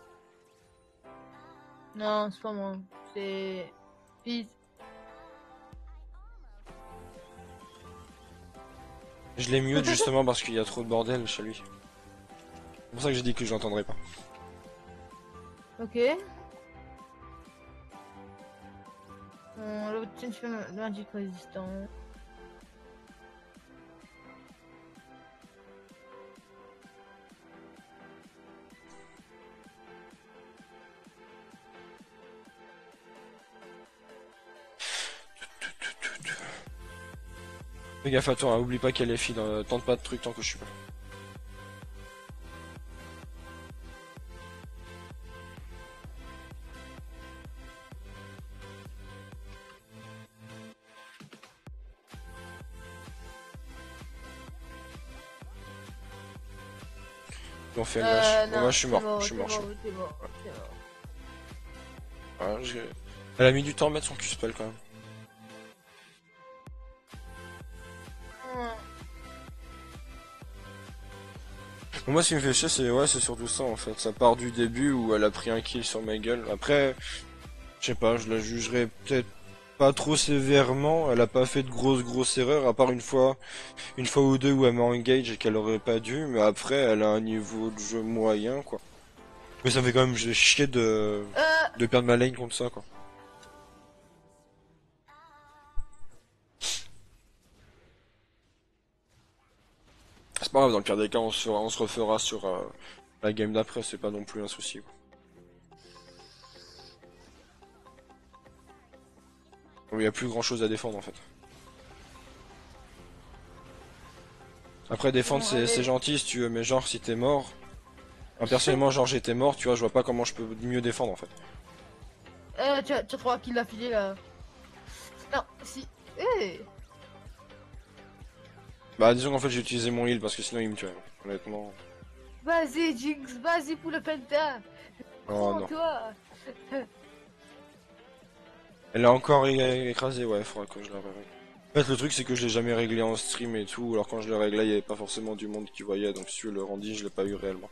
Non, c'est pas moi. C'est... Fizz. Je l'ai mute justement parce qu'il y a trop de bordel chez lui. C'est pour ça que j'ai dit que je l'entendrais pas. Ok. On l'obtient sur l'indice résistant. Fais gaffe à toi, hein, oublie pas qu'elle est fille, hein, tente pas de trucs tant que je suis pas. On fait le Euh, lâche. non, Moi je suis mort, c'est je suis mort, je suis mort. c'est mort, c'est mort. Ah, j'ai- Elle a mis du temps à mettre son Q-spell quand même. Ouais. Moi ce qui me fait chier c'est ouais c'est surtout ça en fait. Ça part du début où elle a pris un kill sur ma gueule. Après, je sais pas, je la jugerai peut-être pas trop sévèrement. Elle a pas fait de grosses grosses erreurs à part une fois, une fois ou deux où elle m'a engage et qu'elle aurait pas dû. Mais après elle a un niveau de jeu moyen quoi. Mais ça me fait quand même chier de Euh, de perdre ma lane contre ça quoi. C'est pas grave, dans le pire des cas, on se, fera- on se refera sur euh, la game d'après, c'est pas non plus un souci. Quoi. Il y a plus grand chose à défendre en fait. Après défendre Bon, c'est allez. c'est gentil si tu veux, mais genre si t'es mort. Enfin, personnellement genre j'étais mort, tu vois, je vois pas comment je peux mieux défendre en fait. Eh, tu as, tu as trois kills d'affilée là. Non, si. Eh. Bah disons qu'en fait j'ai utilisé mon heal parce que sinon il me tuerait. Honnêtement. Vas-y, Jinx, vas-y pour le penta. Oh non. Prends-toi. Elle a encore é- écrasé, ouais, faudra que je la règle. En fait le truc c'est que je l'ai jamais réglé en stream et tout, alors quand je le réglais il y avait pas forcément du monde qui voyait, donc si tu veux, le rendu je l'ai pas eu réellement.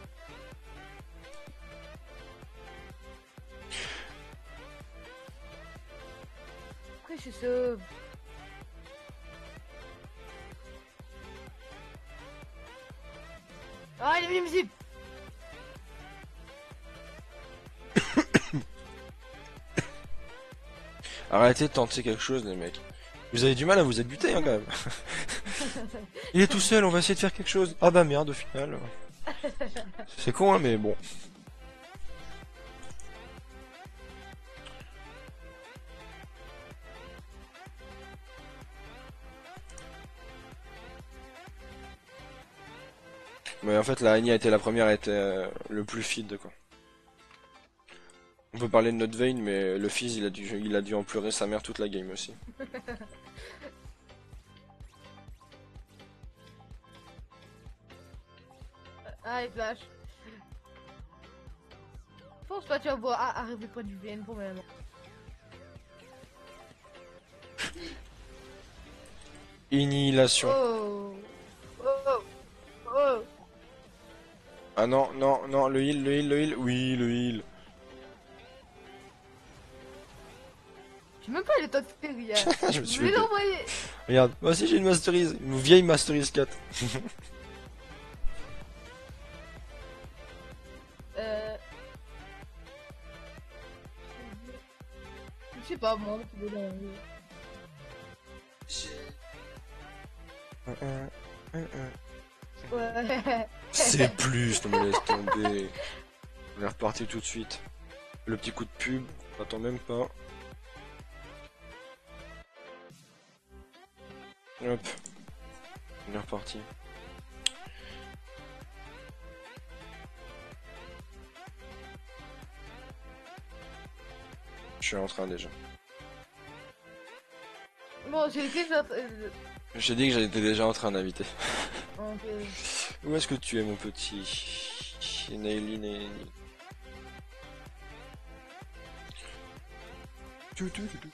Après, je suis sauve. Ah, il est invisible. Arrêtez de tenter quelque chose les mecs. Vous avez du mal à vous être buté hein quand même. Il est tout seul, on va essayer de faire quelque chose. Ah bah merde au final. C'est con hein mais bon. Mais en fait la Annie a été la première, a été euh, le plus feed quoi. On peut parler de notre Vayne mais le fils il a dû il a dû en pleurer sa mère toute la game aussi. Ah, il flash. Je pense pas tu vas voir ah, arriver près du V N pour même. Annihilation. Oh. Oh. Oh. Ah non, non, non, le heal, le heal, le heal, oui, le heal. J'ai même pas le temps de faire rien. Je me Je suis vais fait... l'envoyer. Regarde, moi aussi j'ai une masterise, une vieille masterise quatre. Euh... Je sais pas, moi, qui veut l'envoyer. Ouais. C'est plus, non me laisse tomber. On est reparti tout de suite. Le petit coup de pub, attends même pas. Hop. On est reparti. Je suis en train déjà. Bon, c'est lequel ça euh, J'ai dit que j'étais déjà en train d'inviter. ok. Où est-ce que tu es mon petit Naili Naili? Tu, tu, tu, tu.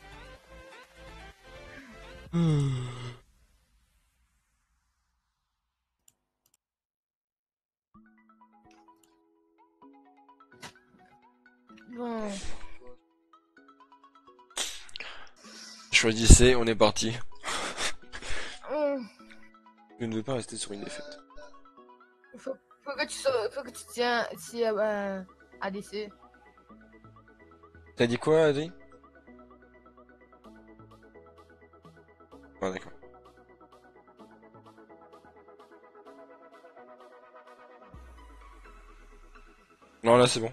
Bon. Choisissez, on est parti. Hum, Je ne veux pas rester sur une défaite. Faut, faut que tu sois, faut que tu tiens si à euh, A D C. T'as dit quoi, Adi? Ah d'accord. Non là c'est bon.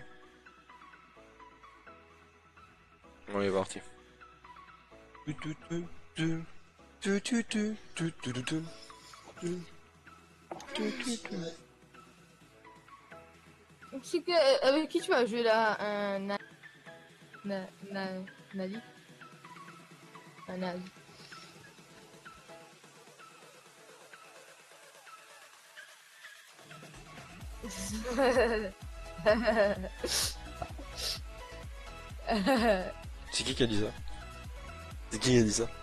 On est parti. Tu, tu, tu, tu. Tu, tu, tu, tu, tu, tu, tu. Tu, tu, tu, tu. C'est que, euh, avec qui tu vas jouer là? Un na, na, na, Nali? Un Nali. C'est qui qui a dit ça? C'est qui qui a dit ça?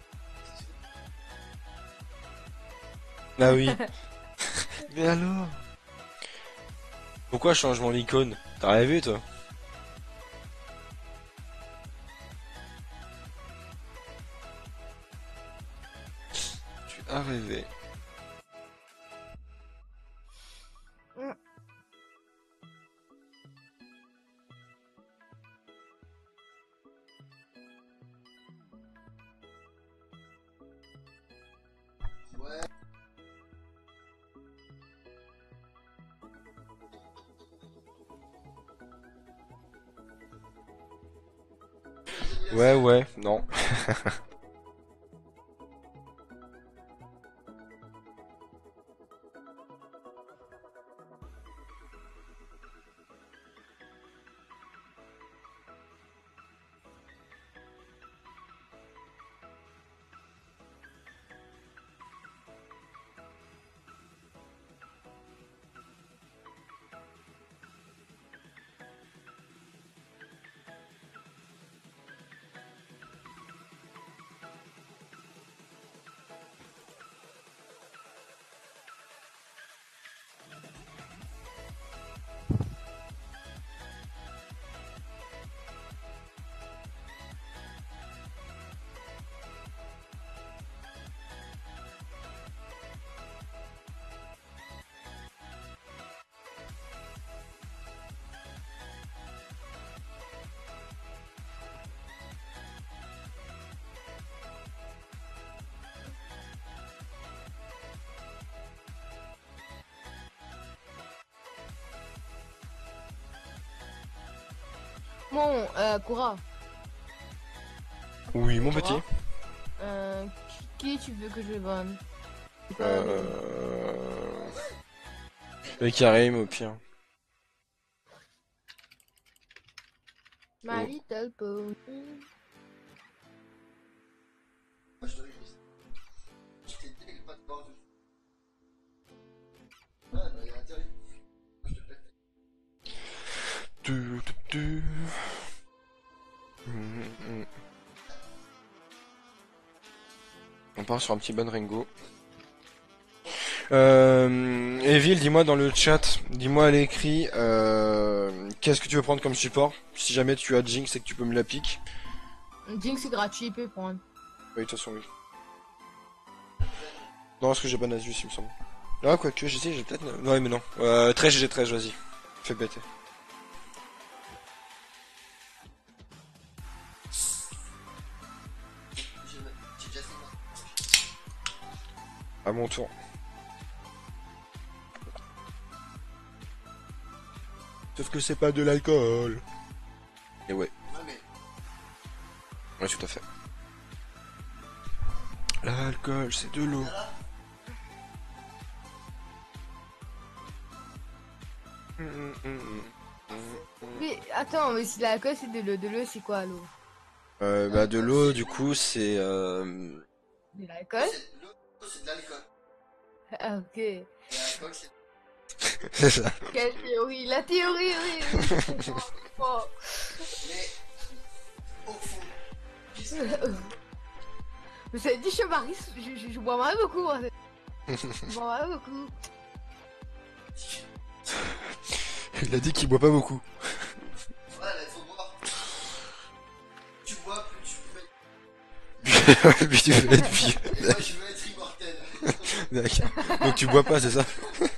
Ah oui. Mais alors? Pourquoi je change mon icône? T'as rêvé toi? Tu as rêvé. Ouais. Ouais, ouais, non. Bon, euh, Koura, Oui, mon Koura, petit. euh, qui, qui tu veux que je banne? C'est pas le- Euh... Le Karim au pire. My Oh. Little Pony. Moi, je te réjouis. Je t'ai dit qu'il pas de bord dessus. Ouais, bah, il y a intérêt. Moi, je te pète. Tu, tu, tu. Mm, mm. On part sur un petit bon Rengo. Euh, Evil, dis-moi dans le chat, dis-moi à l'écrit, euh, qu'est-ce que tu veux prendre comme support? Si jamais tu as Jinx et que tu peux me la pique. Jinx c'est gratuit, il peut prendre. Oui, de toute façon, oui. Non, est-ce que j'ai pas Nasus, il me semble. Ah, quoique, j'essaie, j'ai peut-être... Ouais, mais non. Euh, treize G G treize, vas-y. Fais bêter. J'ai j'ai déjà fait moi. À mon tour. Sauf que c'est pas de l'alcool. Et ouais. Ouais, mais Ouais, tout à fait. L'alcool, c'est de l'eau. Hum, hum, hum, hum, hum, hum. Mais attends, mais si l'alcool c'est de l'eau, de l'eau c'est quoi l'eau? Euh, bah de l'eau, du coup, c'est... Euh... De l'alcool? c'est de l'eau, c'est de l'alcool. Ah, ok. Et l'alcool, c'est. c'est ça. Quelle théorie? La théorie, oui, oui. je comprends, je comprends. Mais. Au fond. Qu'est-ce que. Mais ça dit, je suis Maris, je, je, je bois mal beaucoup. En fait. Je bois mal beaucoup. Il a dit qu'il boit pas beaucoup. Ouais, là, il faut boire. Tu bois, plus tu peux être. Puis tu veux être vieux. Et moi, je veux être immortel. D'accord. Donc tu bois pas, c'est ça?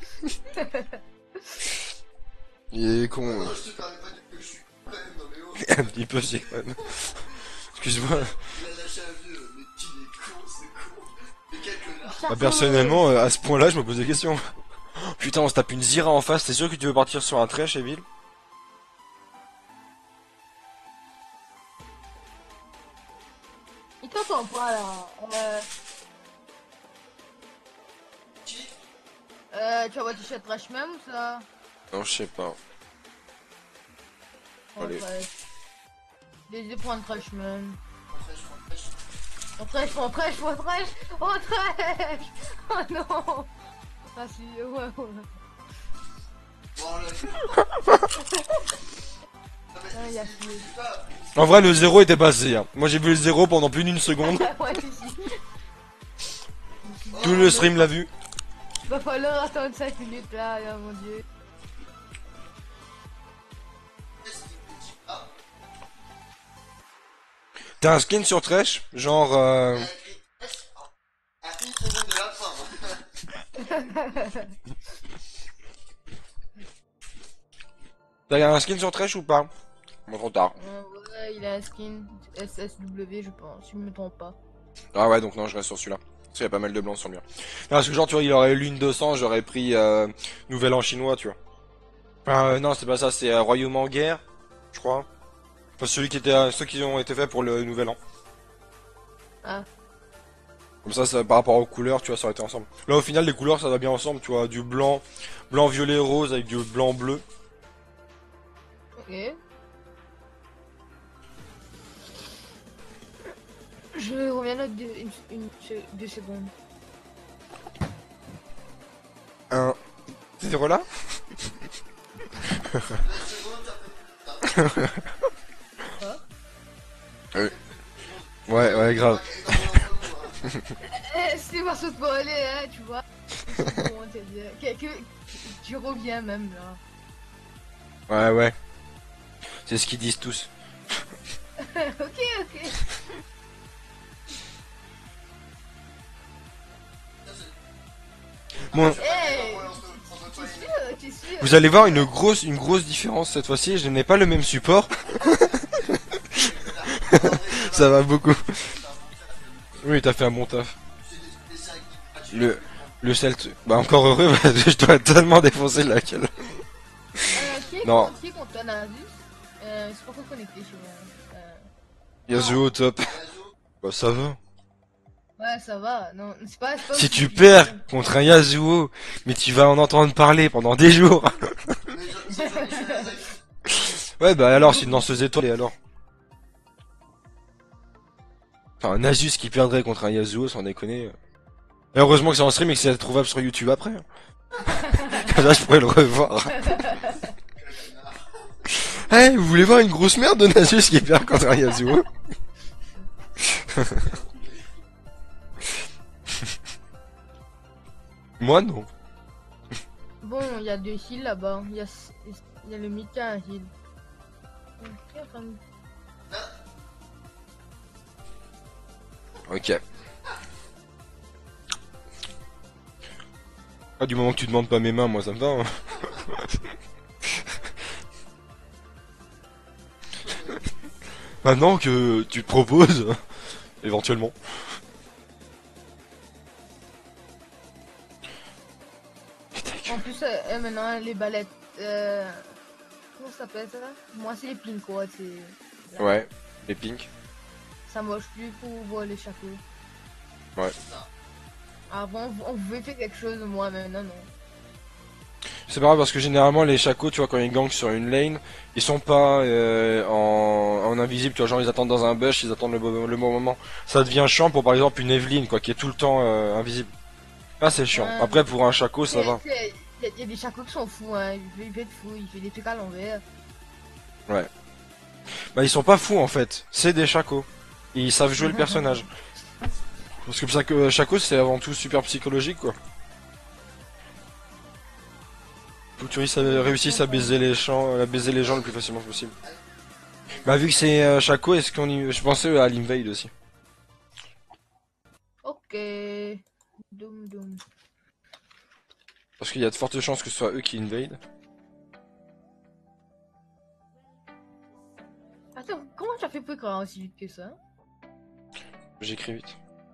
Il est con. Non, hein. je te permets pas de dire que je suis quand même, non, mais oh. Un petit peu, c'est quand même. Excuse-moi. Il a lâché un vieux, mais tu es con, c'est con. Mais quel connard. Bah, personnellement, euh, à ce point-là, je me pose des questions. Putain, on se tape une Zira en face, t'es sûr que tu veux partir sur un trash, Evil? Il t'entend pas là. Euh, Qui euh, tu vas t-shirt trash même ou ça? Non, je sais pas. Oh, Allez. trash. Les deux points de trash même. En fait, je prends le pêche. Oh trash, oh trash, oh trash, oh trash. Oh non. Ah si, ouais, ouais. Bon, là. Non, mais Ah, il a c'est- fini. c'est pas. En vrai, le zéro était passé. Hein. Moi, j'ai vu le zéro pendant plus d'une seconde. Ouais, si, si. Tout le stream l'a vu. Va falloir attendre cinq minutes là, là, mon dieu. Qu'est-ce qu'il me dit? Ah, T'as un skin sur trash? Genre... Euh... un cri. Un une seconde de la fin. T'as un skin sur trash ou pas? Bon, trop tard. Euh, ouais, il a un skin S S W, je pense, si je me trompe pas. Ah ouais, donc non, je reste sur celui-là. Parce qu'il y a pas mal de blancs sur le mien. Non, parce que genre, tu vois, il aurait eu l'une deux cents, j'aurais pris euh, Nouvel An chinois, tu vois. Enfin, euh, non, c'est pas ça, c'est euh, Royaume en guerre, je crois. Enfin, celui qui était, ceux qui ont été faits pour le nouvel an. Ah. Comme ça, ça, par rapport aux couleurs, tu vois, ça aurait été ensemble. Là, au final, les couleurs, ça va bien ensemble, tu vois, du blanc, blanc, violet, rose avec du blanc, bleu. Ok. Je reviens là deux, une, une, deux secondes. Un. T'es là? Ouais, ouais, ouais, grave. Eh, c'est pas ce pour aller, hein, tu vois. Comment te dire que, que, tu reviens même là. Ouais, ouais. C'est ce qu'ils disent tous. Ok, ok. Bon, Eh, t'es sûr, t'es sûr. vous allez voir une grosse, une grosse différence cette fois-ci. Je n'ai pas le même support. Ça va beaucoup. Oui, t'as fait un bon taf. Le, le seul truc- Bah, encore heureux, parce que je dois tellement défoncer la gueule. Euh, qui est Non. contre, qui est contre toi, Nasus? Euh, c'est pas trop connecté chez moi. Euh, Yasuo au top. Bah, ça va. ouais, ça va. Non, c'est pas, c'est pas Si aussi tu difficile. perds contre un Yasuo, mais tu vas en entendre parler pendant des jours. Ouais, bah alors, c'est une danseuse étoilée alors. Enfin, un Nasus qui perdrait contre un Yasuo, sans déconner. Et heureusement que c'est en stream et que c'est trouvable sur YouTube après. Comme ça, je pourrais le revoir. Hey, vous voulez voir une grosse merde de Nasus qui perd contre un Yasuo? Moi, non. Bon, il y a deux heals là-bas. Il y a, il y a le mid qui a un heal. Qui est en train de- Ok. Ah, du moment que tu demandes pas mes mains, moi ça me va. Hein. Maintenant que tu te proposes, éventuellement. En plus, euh, euh, maintenant, les ballettes. Euh... Comment ça s'appelle ça? Moi, c'est les pink, quoi. C'est... Ouais, les pink. Ça moche plus pour voir les chapeaux. Ouais. Avant, on pouvait faire quelque chose, moi, maintenant, non. C'est pas grave parce que généralement les chacos, tu vois, quand ils gankent sur une lane, ils sont pas euh, en, en invisible, tu vois, genre ils attendent dans un bush, ils attendent le, bon- le bon moment. Ça devient chiant pour par exemple une Evelyn, quoi, qui est tout le temps euh, invisible. Ah, c'est chiant. Ouais. Après, pour un chaco, ça va. Il y, a- y a des chacos qui sont fous, hein. Il fait, il fait de fou, il fait des trucs à l'envers. Bah, ils sont pas fous en fait. C'est des chacos. Ils savent jouer le personnage. Parce que ça que chaco, c'est avant tout super psychologique, quoi. Faut que tu réussisses à, réussisses à baiser les gens, à baiser les gens le plus facilement possible. Bah, vu que c'est euh, chaco, est-ce qu'on y... Je pensais à l'invade aussi. Ok. Doum doum. Parce qu'il y a de fortes chances que ce soit eux qui invade. Attends, comment tu as fait pour écrire aussi vite que ça? J'écris vite.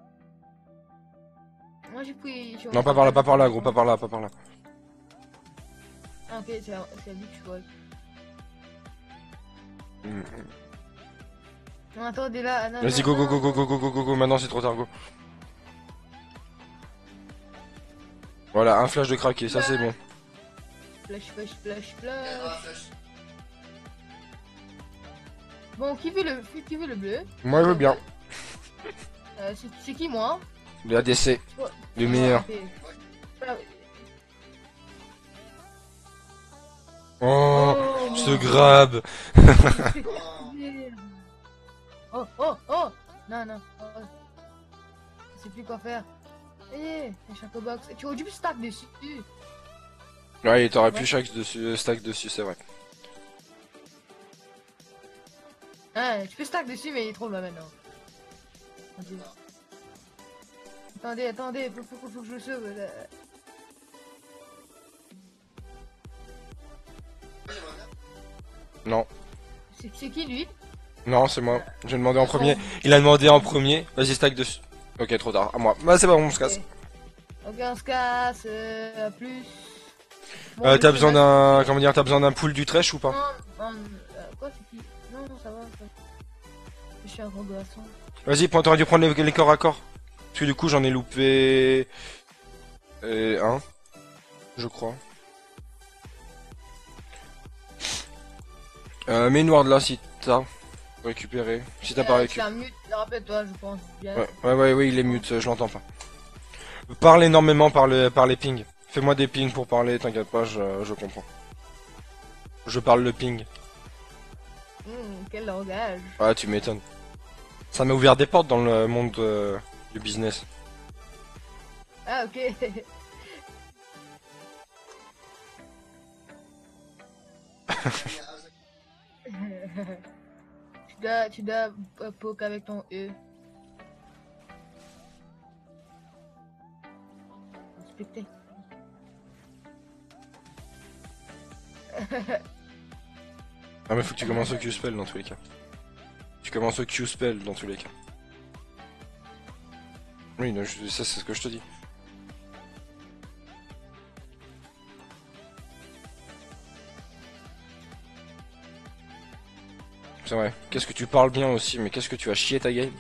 Moi j'ai pris. Non, pas par là, pas par là, gros, pas par là, pas par là. Ah, ok, c'est à c'est à lui que je vois. Mm. Non, attendez là. non, Vas-y, non, go, go, non, go, go, non. go, go, go, go, go, maintenant c'est trop tard, go. Voilà, un flash de craqué, ça c'est bon. Flash, flash, flash, Il y a dans la flash. flèche. Bon, qui veut le, qui veut le bleu? Moi, je veux bien. Euh, c'est c'est qui moi? Le A D C, Ouais. le Ah, meilleur. ok. Ah, Oh, oh, ce grab. Oh, oh, oh! Non, non. Oh. Je sais plus quoi faire. Eh, un chaco box. Tu aurais dû stack dessus. Ouais, t'aurais Ouais. pu chaque dessus, stack dessus, c'est vrai. Hein, tu peux stack dessus, mais il est trop bas maintenant. Attendez, attendez, attendez, faut, faut, faut que je le sauve. Là. Non, C'est c'est qui lui? non, c'est moi. J'ai demandé en premier. Il a demandé en premier. Vas-y, stack dessus. Ok, trop tard. À moi. Bah, c'est bon, on se casse. Ok, on se casse. Euh, à plus. Bon, Euh, je t'as sais besoin pas d'un, comment dire, t'as besoin d'un pool du trèche ou si- pas? Non, non, euh, quoi c'est qui? Non, non, ça va. Ça va. Je suis un gros garçon. Vas-y, t'aurais dû prendre les, les corps à corps. Parce que du coup, j'en ai loupé... Euh, un. Je crois. Euh, mets une ward là si t'as récupéré. Si t'as pas Euh, récupéré. c'est un mute, rappelle-toi, je pense bien. Ouais, ouais, ouais, oui, il est mute, je l'entends pas. Parle énormément par, le, par les pings. Fais-moi des pings pour parler, t'inquiète pas, je, je comprends. Je parle le ping. Hum, quel langage. Ah, tu m'étonnes. Ça m'a ouvert des portes dans le monde euh, du business. Ah, ok. tu dois, tu dois euh, poke avec ton E. Inspecter. Ah mais faut que tu commences au Q-spell dans tous les cas. Tu commences au Q-spell dans tous les cas. Oui, non, je- ça c'est ce que je te dis. C'est vrai. Qu'est-ce que tu parles bien aussi, mais qu'est-ce que tu as chié ta game.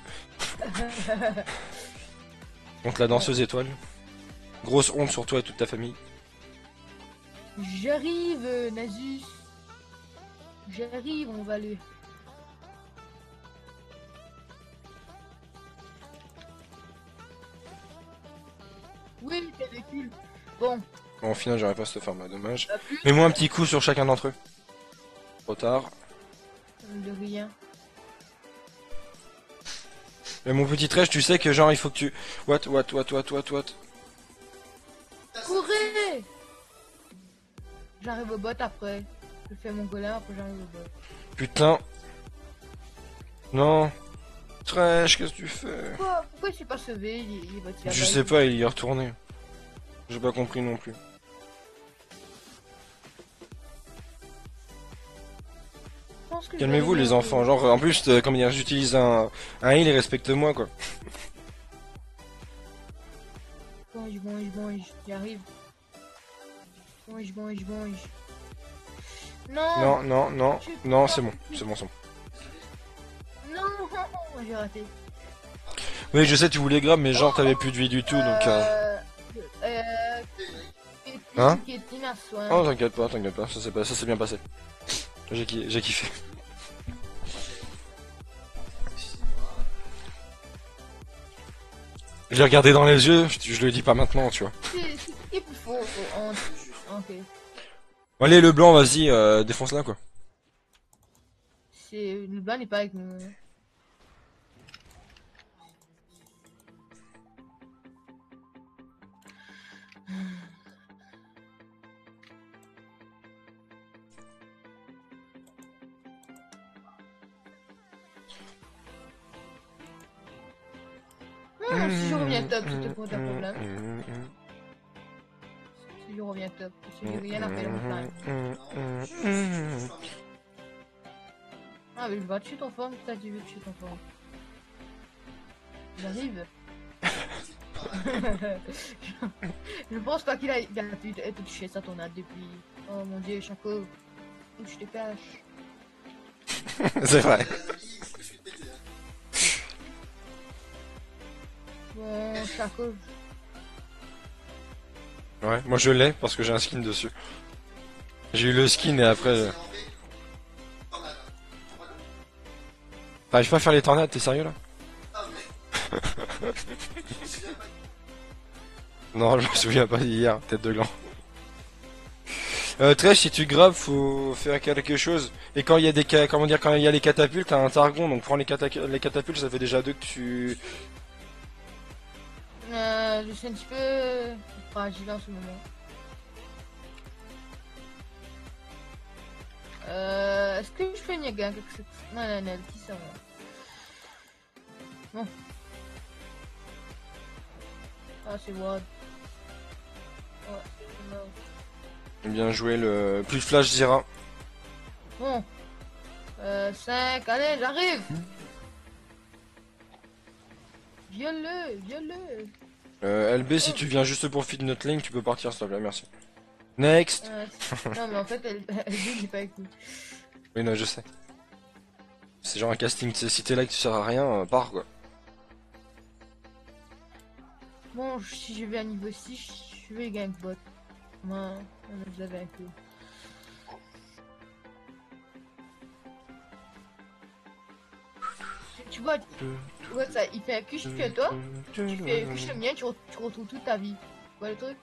Contre la danseuse étoile. Grosse honte sur toi et toute ta famille. J'arrive, euh, Nasus. J'arrive, on va aller. Oui, t'es des kills. Bon, Bon, au final, j'aurais pas ce format, dommage. t'as plus Mets-moi un petit coup sur chacun d'entre eux. Trop tard. de rien. Mais mon petit trèche, tu sais que genre il faut que tu... What, what, what, what, what, what. Courez! J'arrive au bot après. Je fais mon golem, après j'arrive au bot. Putain. Non. Trèche, qu'est-ce que tu fais? Pourquoi, pourquoi je suis pas sauvé? Il, il va tirer Je sais pas, il y est retourné. J'ai pas compris non plus. Calmez-vous les enfants, genre en plus euh, comment dire, j'utilise un, un heal et respecte-moi quoi. Bon, je bon, je bon, j'y arrive. Bon, je bon, je bon, Non! Non, non, non, non, c'est bon, c'est bon, c'est bon. Non! J'ai raté. Oui, je sais, tu voulais grave, mais genre t'avais plus de vie du tout donc. Euh... Euh. Euh. Hein? Kétina, soin. Oh, t'inquiète pas, t'inquiète pas, ça s'est pas... ça s'est bien passé. J'ai ki... j'ai kiffé. Je l'ai regardé dans les yeux, je, je le dis pas maintenant, tu vois. C'est c'est qui plus fort en. Ok. Allez, le blanc, vas-y, euh, défonce-la quoi. C'est. Le blanc n'est pas avec nous. Ah, si je reviens top, c'était pour un problème. Si je reviens top, si j'ai rien à faire mon time. Ah, mais je vais tuer ton forme, t'as dit, je vais tuer ton forme. J'arrive. Je pense pas qu'il a, il a pu être touché sa tornade depuis. Oh mon dieu, Chaco, où tu te caches? C'est vrai. Bon, Chaco. Ouais, moi je l'ai parce que j'ai un skin dessus. J'ai eu le skin et après... euh, T'arrives pas à faire les tornades, t'es sérieux là? Non, je me souviens pas d'hier, tête de gland. Euh, Trèche, si tu graves, faut faire quelque chose. Et quand il y a des ca- comment dire, quand il y a les catapultes, t'as un targon, donc prends les, cata- les catapultes, ça fait déjà deux que tu... Euh, je suis un petit peu fragile en ce moment. Euh, est-ce que je fais une gagne avec cette... Non, non, non, qui ça va. Bon. Ah, c'est Wad. Ouais, non. Bien joué, le plus flash Zira. Bon. Euh, cinq, allez, j'arrive. Viole-le, viole-le. Euh, L B, si tu viens juste pour feed notre lane, tu peux partir s'il te plaît, merci. Next. Euh, non, mais en fait, elle, elle dit, j'ai pas écouté. Oui, non, je sais. C'est genre un casting, tu sais, si t'es là et que tu sers à rien, euh, pars quoi. Bon, si je vais à niveau six, je vais gank bot. Moi, on a déjà vaincu. Tu vois, tu vois ça, il fait un cuche que toi, tu fais un cuche le mien, tu, re tu retrouves toute ta vie. Tu vois le truc?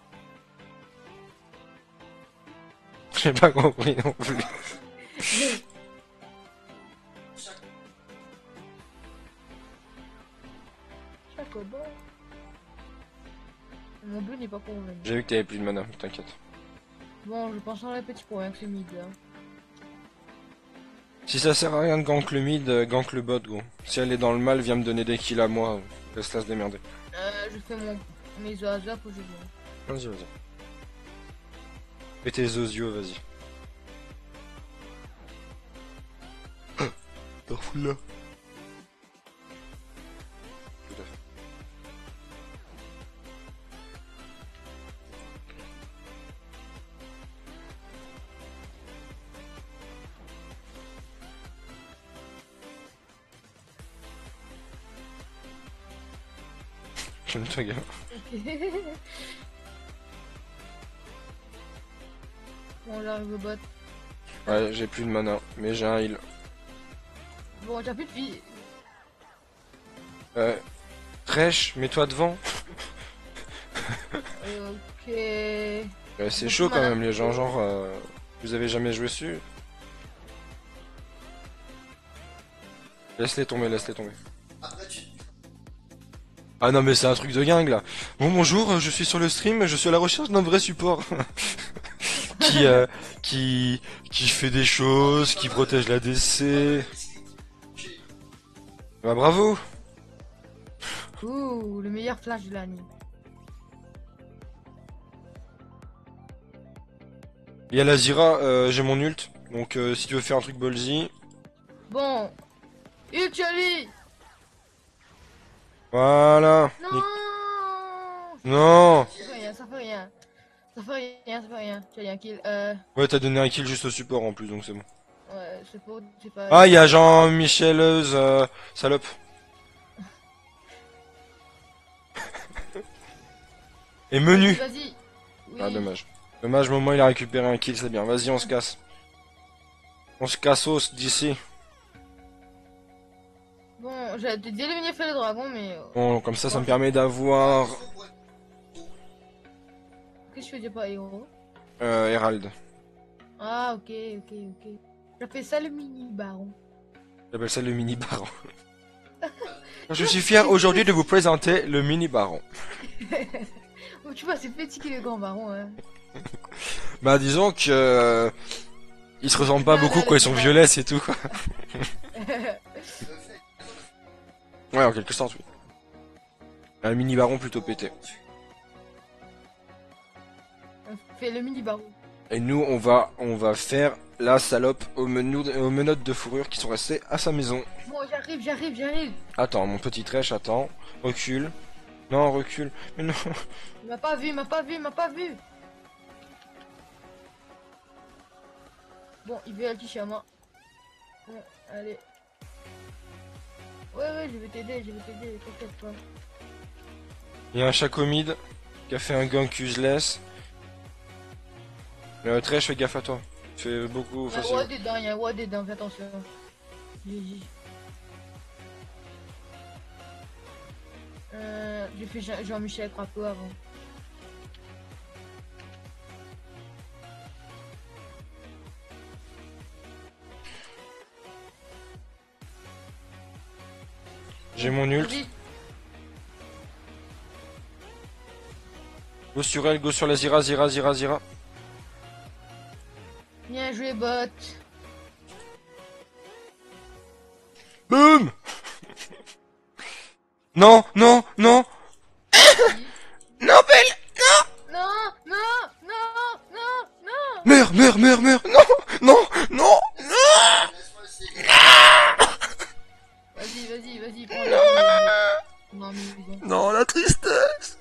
J'ai pas compris non plus. Chacobo. Mon bleu n'est pas convaincu. J'ai vu que t'avais plus de mana, t'inquiète. Bon, je pense en la petite pour rien que c'est mid là. Si ça sert à rien de gank le mid, euh, gank le bot gros. Si elle est dans le mal, viens me donner des kills à moi, euh, laisse-la se démerder. Euh, je fais mon mes œufs à zap ou je viens. Vas-y, vas-y. Fais tes osios, vas-y. T'en fous là. Tout à fait. J'aime toi, gars. Bon, j'arrive au bot. Ouais, j'ai plus de mana, mais j'ai un heal. Bon, t'as plus de vie. Euh. Rêche, mets-toi devant. Euh, ok. Ouais, c'est Beaucoup chaud de quand mana. même, les gens, genre. euh, Vous avez jamais joué dessus? Laisse-les tomber, laisse-les tomber. Après, tu. Ah non mais c'est un truc de gang là. Bon bonjour, je suis sur le stream, je suis à la recherche d'un vrai support. qui, euh, qui, qui fait des choses, qui protège la D C. Bah bravo. Ouh, le meilleur flash de l'année. Il y a la Zira, euh, j'ai mon ult. Donc euh, si tu veux faire un truc ballsy. Bon. Ultiali. Voilà. Non. Nick- Non. Ça fait rien, ça fait rien. Ça fait rien, ça fait rien. Tu as un kill. Euh, Ouais t'as donné un kill juste au support en plus donc c'est bon. ouais, c'est pour, c'est pas. Ah il y a Jean-Michel euh, salope. Et menu. Vas-y. Oui. Ah dommage. Dommage, moment il a récupéré un kill, c'est bien. Vas-y, on se casse. On se cassos d'ici. Bon, j'ai éliminé fait le dragon, mais. euh, Bon, comme ça, ça me permet d'avoir Qu'est-ce que je faisais pas héros? euh, Herald. Ah, ok, ok, ok. J'appelle ça le mini baron. J'appelle ça le mini baron. Je suis fier aujourd'hui de vous présenter le mini baron. Oh, tu vois, c'est fatigué le grand baron, hein. Bah disons que euh, ils se ressemblent pas Ah, beaucoup là, quoi, le ils sont petit violets c'est tout quoi. Ouais, en quelque sorte oui. Un mini baron plutôt pété. On fait le mini baron. Et nous on va on va faire la salope aux, menou- aux menottes de fourrure qui sont restées à sa maison. Bon, j'arrive, j'arrive, j'arrive. Attends, mon petit trèche, attends. Recule. Non, recule. Mais non. Il m'a pas vu, il m'a pas vu, il m'a pas vu. Bon, il veut alti chez moi. Bon, allez. Ouais, ouais, je vais t'aider, je vais t'aider, t'inquiète pas. Il y a un chaco mid qui a fait un gank useless. Le trèche, fais gaffe à toi. Fais beaucoup Il y a un facile. roi dedans, il y a un roi dedans, fais attention. G G. Euh, j'ai fait Jean- Jean-Michel Crapaud avant. J'ai mon ult. Vas-y. Go sur elle, go sur la Zira, Zira, Zira, Zira. Bien joué, bot. Boum. Non, non, non. Non, Belle. Non, non, non, non, non. Meurs, meurs, meurs, meurs. Non, non, non, non. Laisse-moi essayer. Vas-y, vas-y, vas-y, prends le. Non, mais bon. Non, la tristesse.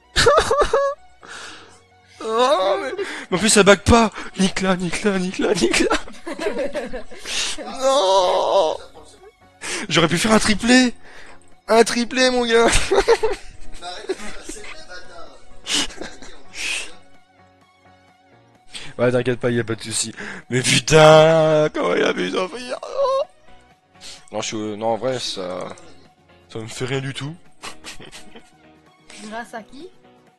Oh, mais... mais en plus ça bug pas. Nique là, nique là, nique là, nique là. Non. J'aurais pu faire un triplé. Un triplé, mon gars. Bah arrête de faire c'est les bâtards. Paniquer en plus. Ouais, t'inquiète pas, y a pas de souci. Mais putain, comment il a pu s'en faire? Non, je suis, euh, non, en vrai, ça, ça me fait rien du tout. Grâce à qui?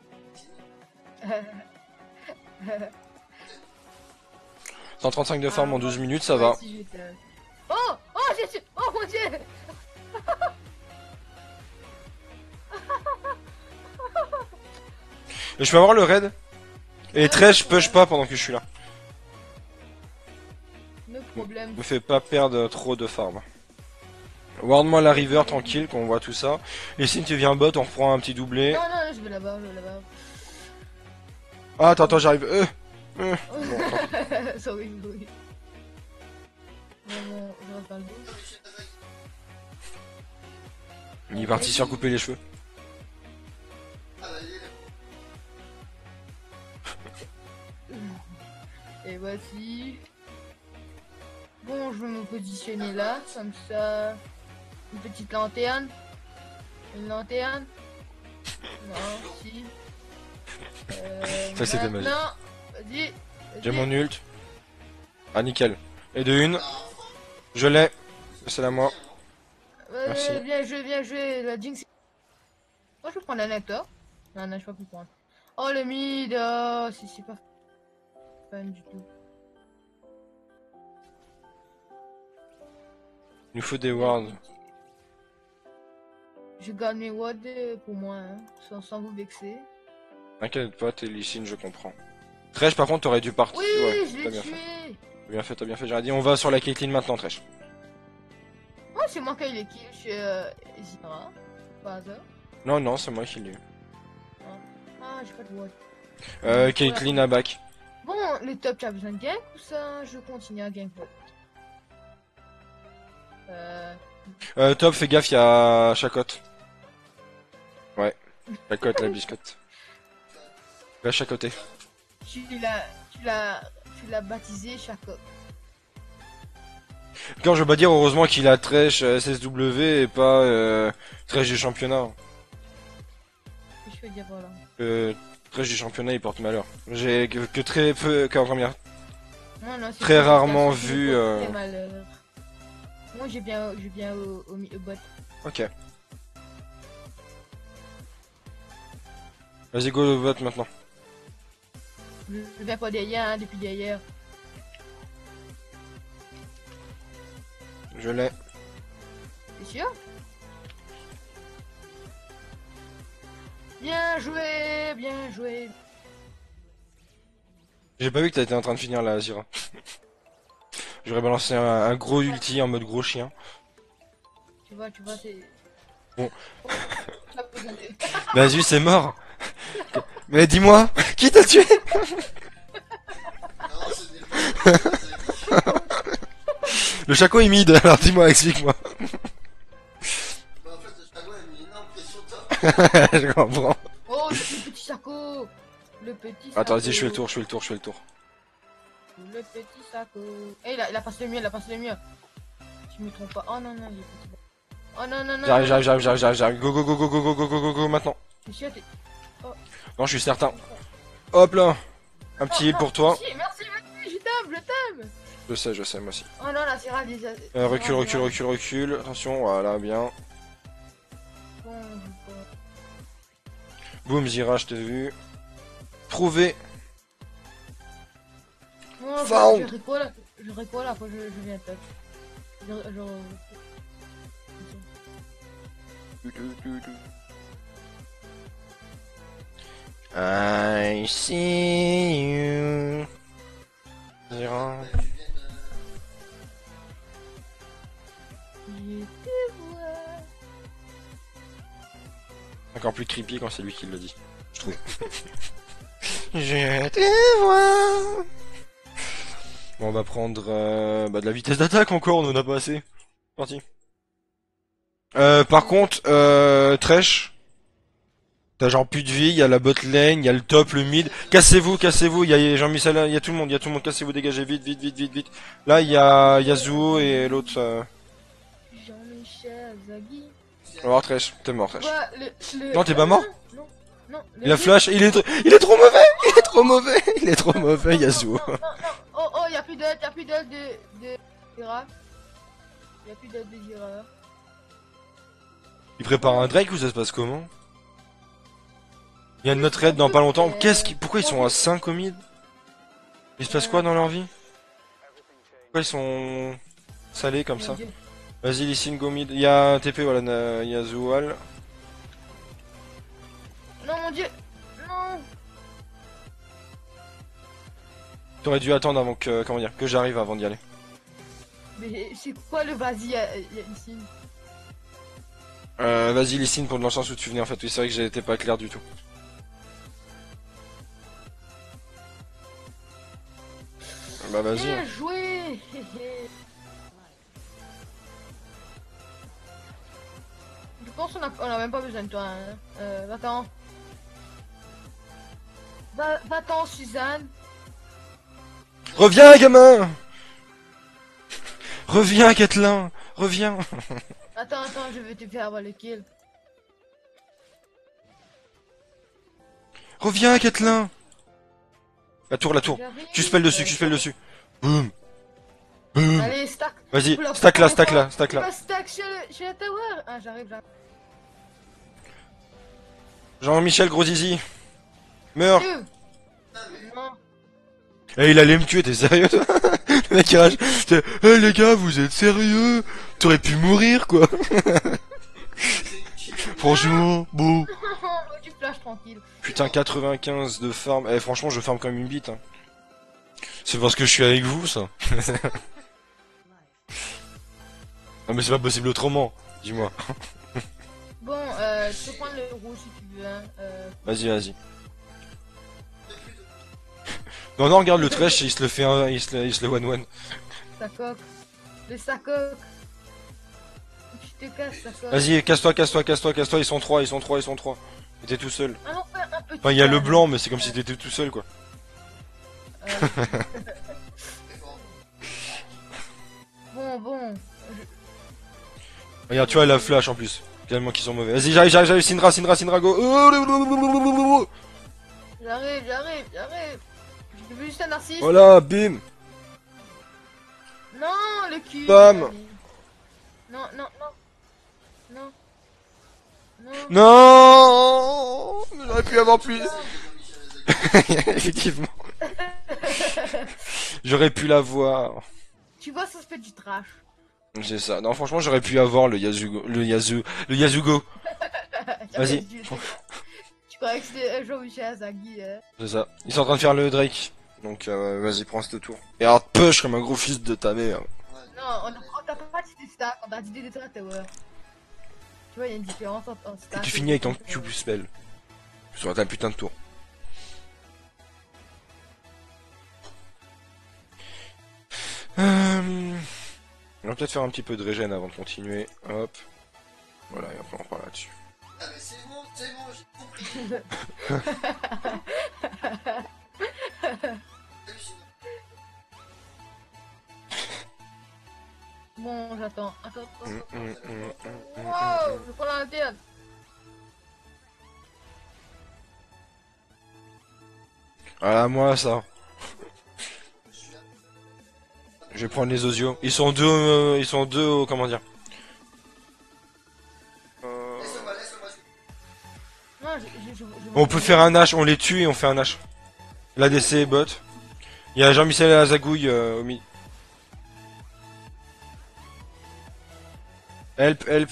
cent trente-cinq de farm Ah, en douze minutes, ça va. si j'étais- Oh! Oh, j'ai su... Oh mon dieu! Et je peux avoir le raid? Et très, je push pas pendant que je suis là. No problème. Me fais pas perdre trop de farm. Ward-moi la river tranquille, qu'on voit tout ça. Et si tu viens bot, on reprend un petit doublé. Non, non, je vais là-bas, je vais là-bas. Ah, attends, attends, j'arrive. Euh, euh. Bon, attends. Sorry, oui. Non, non, je rentre dans le dos. Il est parti se faire couper les cheveux. Ah bah il est là. Et voici. Bon, je vais me positionner là, comme ça. Une petite lanterne. Une lanterne. Non, si. Euh, Ça, c'était magique. maintenant, vas-y. J'ai vas-y. mon ult. Ah, nickel. Et de une. Je l'ai. C'est à moi. Ouais, Merci. ouais, bien joué, bien joué, la Jinx. Oh, je vais prendre un acteur. Non, non, je peux plus prendre. Oh, le mid, oh, si c'est pas fan du tout. Il nous faut des wards. Je garde mes wards euh, pour moi, hein, sans, sans vous vexer. T'inquiète pas, t'es Lysine, je comprends. Tresh, par contre, t'aurais dû partir. Oui, Ouais, je t'as l'ai bien fait. tué. T'as bien fait, t'as bien fait. J'aurais dit, on va sur la Caitlyn maintenant, Tresh. Oh, c'est moi qui ai les kills chez euh, Zira, par hasard. Non, non, c'est moi qui l'ai eu. Ah, j'ai pas de ward. Euh, Caitlyn à back. Bon, les top, tu as besoin de gank ou ça? Je continue à gank bot. Euh... Euh, top, fais gaffe, y'a Chacotte. Ouais. Chacotte, la biscotte. Va chacoter. Tu l'as, tu l'as, tu l'as baptisé Chaco. Quand je veux pas dire, heureusement qu'il a Tresh euh, S S W et pas euh, Tresh du championnat. Qu'est-ce que je veux dire voilà. Euh, Tresh du championnat, il porte malheur. J'ai que, que très peu, qu'en première. Non, non, c'est Très pas- c'est rarement un truc vu, de euh, très malheur. Moi, j'ai bien, j'ai bien au, au, mi- au bot. Ok. Vas-y, go le vote maintenant. Je, je viens pas derrière, hein, depuis derrière. Je l'ai. T'es sûr? Bien joué, bien joué. J'ai pas vu que t'étais en train de finir la Zira. J'aurais balancé un, un gros ulti en mode gros chien. Tu vois, tu vois, c'est... Bon. Oh, tu as besoin de- Vas-y, c'est mort. Mais dis-moi, qui t'a tué? Non, ce n'est pas. Le chaco est mid, alors dis-moi, explique-moi. Bah en fait le chago a mis une énorme pression top. Je comprends. Oh, le petit saco. Le petit saco. Attends, vas-y, je fais le tour, je fais le tour, je fais le tour. Le petit saco. Eh, il a, il a passé le mur, il a passé le mur. Je me trompe pas. Oh non, non, il est petit. Oh non, non, non. J'arrive, non, j'arrive, non. j'arrive, j'arrive, j'arrive, j'arrive. Go, go, go, go, go, go, go, go, go, go, maintenant. T'es sûr, t'es... Non, je suis certain. Hop là. Un petit heal Oh, pour toi. Merci, merci, merci, je t'aime, je t'aime. Je sais, je sais, moi aussi. Oh non, la Syrah, les... Euh, recule, recule, recule, recule. Attention, voilà, bien. Bon, je- Boum, Zira, je t'ai vu. Trouvé. Bon, Found. je, je recolle, je recolle après je, je viens top. Je, je... I see you. Zira. Tu viens de. Je te vois. Encore plus creepy quand c'est lui qui le dit. Je trouve. Je te vois. Bon, on va prendre euh, bah, de la vitesse d'attaque encore, on en a pas assez. Parti. Euh, par contre, euh, Tresh, t'as genre plus de vie, il y a la bot lane, il y a le top, le mid. Cassez-vous, cassez-vous, il y a Jean-Michel, il y a tout le monde, il y a tout le monde, cassez-vous, dégagez vite, vite, vite, vite, vite. Là, il y a Yasuo et l'autre. Euh... Jean-Michel. Zaggy. On va voir Thresh, t'es mort Thresh. Bah, le, le... Non, t'es pas mort? Non, non. le Il a mec- flash, il est, tr- il est trop mauvais, il est trop mauvais, il est trop mauvais Yasuo. Non, non, non. Oh, oh, y'a plus d'œil, y'a plus d'œil de... de... girafe. Y'a plus d'œil de girafe. Il prépare un Drake ou ça se passe comment? Il y a notre raid dans pas longtemps, qu'est-ce qui... Pourquoi ils sont à cinq au mid? Il se passe quoi dans leur vie? Pourquoi ils sont... salés comme ça? Mon Dieu. Vas-y Lee go mid, il y a un T P, voilà, na- il y a Zoual. Non, mon dieu. Non. T'aurais dû attendre avant que... comment dire, que j'arrive avant d'y aller. Mais c'est quoi le vas-y euh, euh, ici? Euh, vas-y Lee pour dans le sens où tu venais en fait, oui c'est vrai que j'étais pas clair du tout. Bah vas-y. Bien joué. Je pense qu'on a, on a même pas besoin de toi. Hein. Euh, va-t'en. Va, va-t'en, Suzanne. Reviens gamin. Reviens Catelyn. Reviens. Attends, attends, je vais te faire avoir le kill. Reviens Catelyn. La tour, la tour. J'arrive. Tu spell dessus, tu spell dessus. Boum. Boum. Allez, stack. Vas-y, Oula, stack là, faut- stack là, stack Tu là. vas stack chez le, chez le tower. Ah, j'arrive, j'arrive. Jean-Michel Gros Zizi. Meurs. Deux. Non. Eh, il allait me tuer, t'es sérieux toi? Le mec il rage. C'est, eh les gars, vous êtes sérieux? T'aurais pu mourir quoi. Franchement, bon. Tu flashes tranquille. Putain, quatre-vingt-quinze de farm. Eh, franchement, je farm comme une bite. Hein. C'est parce que je suis avec vous, ça. Non, mais c'est pas possible autrement. Dis-moi. Bon, euh, tu peux prendre le rouge si tu veux. Hein. Euh, Vas-y, vas-y. Non, non, regarde le trash, il se le fait un, il se le, il se le one one. sa coque. Le sa coque. Tu te casses, sa coque. Vas-y, casse-toi, casse-toi, casse-toi, casse-toi. Ils sont trois, ils sont trois, ils sont trois. T'es tout seul. Ah non, fais un petit. Enfin, il y a le pas. blanc, mais c'est comme si t'étais tout seul, quoi. Euh, bon, bon. Regarde, tu vois, la flash en plus. Tellement qu'ils sont mauvais. Vas-y, j'arrive, j'arrive, j'arrive. Syndra, Syndra, Syndra, go. J'arrive, j'arrive, j'arrive. J'ai vu juste un narcisse. Voilà, bim. Non, le cul. Bam. Allez. Non, non, non. Non. Non. Non, j'aurais pu avoir plus. Effectivement. J'aurais pu l'avoir. Tu vois, ça se fait du trash. C'est ça. Non, franchement, j'aurais pu avoir le Yasugo, le Yasu, le Yasugo. Vas-y. Tu croyais que c'était Jean-Michel Azagui, hein. C'est ça. Ils sont en train de faire le Drake. Donc, euh, vas-y, prends ce tour. Et hard push comme un gros fils de ta mère. Non, on a- on t'a pas dit des stacks, on t'a dit des stacks tower. Tu vois, il y a une différence entre un Et stack. tu et finis avec ton des Q tower. spell. Sur ta putain de tour. Euh... On va peut-être faire un petit peu de régène avant de continuer. Hop. Voilà, et après on repart là-dessus. Ah mais c'est bon, c'est bon, j'ai compris. Hallucinant. Bon, j'attends. Attends, attends. Hum, hum, hum, hum, hum, Wow, je prends la lanterne. Ah, moi ça. Je suis là. Je vais prendre les osios. Ils sont deux, euh, ils sont deux, au- comment dire. Euh, Laisse-le-moi, laisse-le-moi. Non, je, je, je, je- On peut faire un H, on les tue et on fait un H. L'A D C bot. Il y a Jean-Michel Azagouille euh, au mid. Help, help.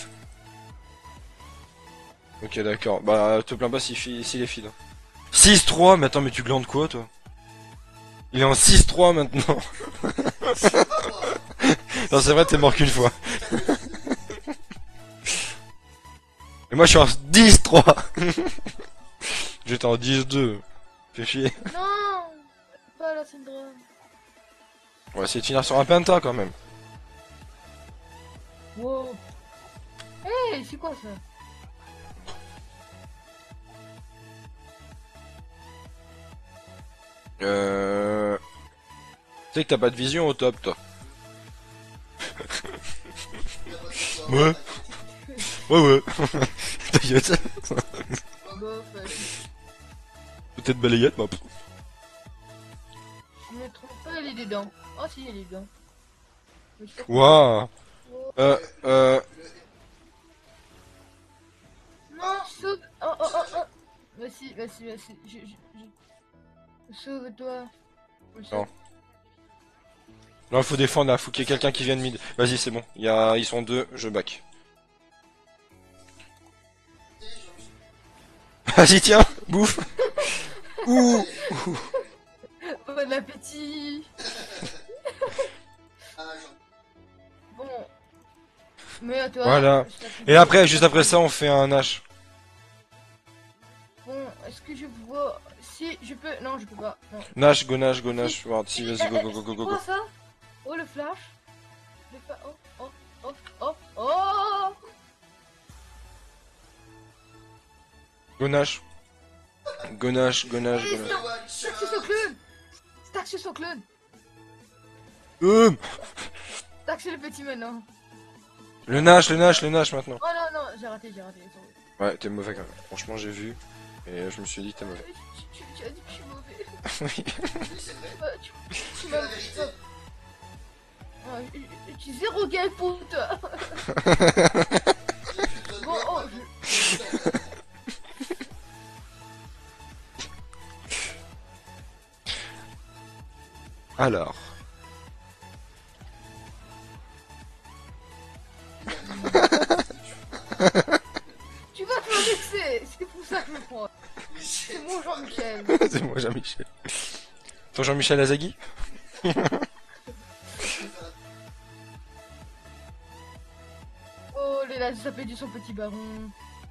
Ok, d'accord. Bah, te plains pas s'il fi- s'il est feed. six trois, mais attends, mais tu glandes quoi, toi? Il est en six trois maintenant. Non, c'est vrai, t'es mort qu'une fois. Et moi, je suis en dix trois. J'étais en dix deux. Fais chier. Non, pas la syndrome. On va essayer de finir sur un penta quand même. Wow. Hey, c'est quoi ça? Euh... Tu sais que t'as pas de vision au top, toi. Ouais. Ouais, ouais. Ta gueule. Bof, euh, Peut-être balayette, moi. je me trompe pas, elle est dedans. Oh si, elle est dedans. Mais je sais pas. Waouh. Oh, Euh, euh... non, sauve. Oh, oh, oh, oh. Vas-y, vas-y, vas-y. Je, je, je... Sauve-toi. Je sauve. Non. Là, faut défendre, là. Faut qu'il y ait quelqu'un qui vienne mid. Vas-y, c'est bon. Il y a... Ils sont deux, je back. Vas-y, tiens, bouffe. Ouh. Bon appétit. Ah, genre, Bon. Mais à toi. Voilà. je t'appuie. Et après, juste après ça, on fait un H. Bon, est-ce que je vois... Si, je peux... Non, je peux pas. Non. Nash, go Nash, go Nash. Regarde, si, vas-y, go, Eh, go, eh, go, go, c'est go, quoi go. ça? Oh, le flash. Le fa... Oh, oh, oh, oh, oh. Go Nash. Go Nash, go Nash, go Eh, Nash. non. Stack sur son clone. Stack sur son clone. Euh, Stack sur le petit maintenant. le Nash, le Nash, le Nash maintenant. Oh non, non, j'ai raté, j'ai raté. Sorry. Ouais, t'es mauvais quand même. Franchement, j'ai vu. Et je me suis dit que t'es mauvais. Tu, tu, tu as dit que je suis mauvais. Oui. oui, c'est vrai. Ah, tu tu C'est m'as... la vérité. Ah, je- tu zéro gain pour toi. J'ai vu toi de Bon, voir, oh, moi, je... Alors. Tu vas te vexer. C'est pour ça que je prends. oui, C'est c'est mon Jean-Michel. C'est moi, Jean-Michel. Ton Jean-Michel Azagui? Oh, les là, ça fait du son petit baron.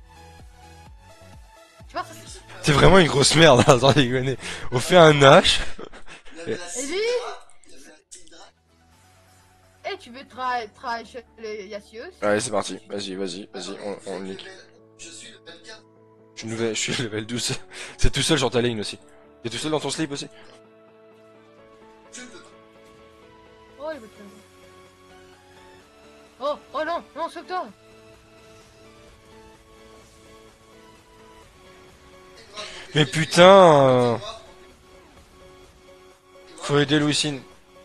Tu vois, ça c'est... T'es vraiment une grosse merde, hein, sans déconner. On fait un Nash. Il y avait la Et Sidra, lui il y avait la Sidra. Eh, tu veux try, try chez les Yassios? Allez, c'est parti. Vas-y, vas-y, vas-y, on, on Je leak. suis level- Je suis level quinze. Je suis, nouvelle, je suis level douze. C'est tout seul sur ta lane aussi. T'es tout seul dans ton slip aussi? Je ne peux pas. Oh, il va te faire. Oh, oh non, non, sauve-toi. Mais putain, euh, faut aider Louisine.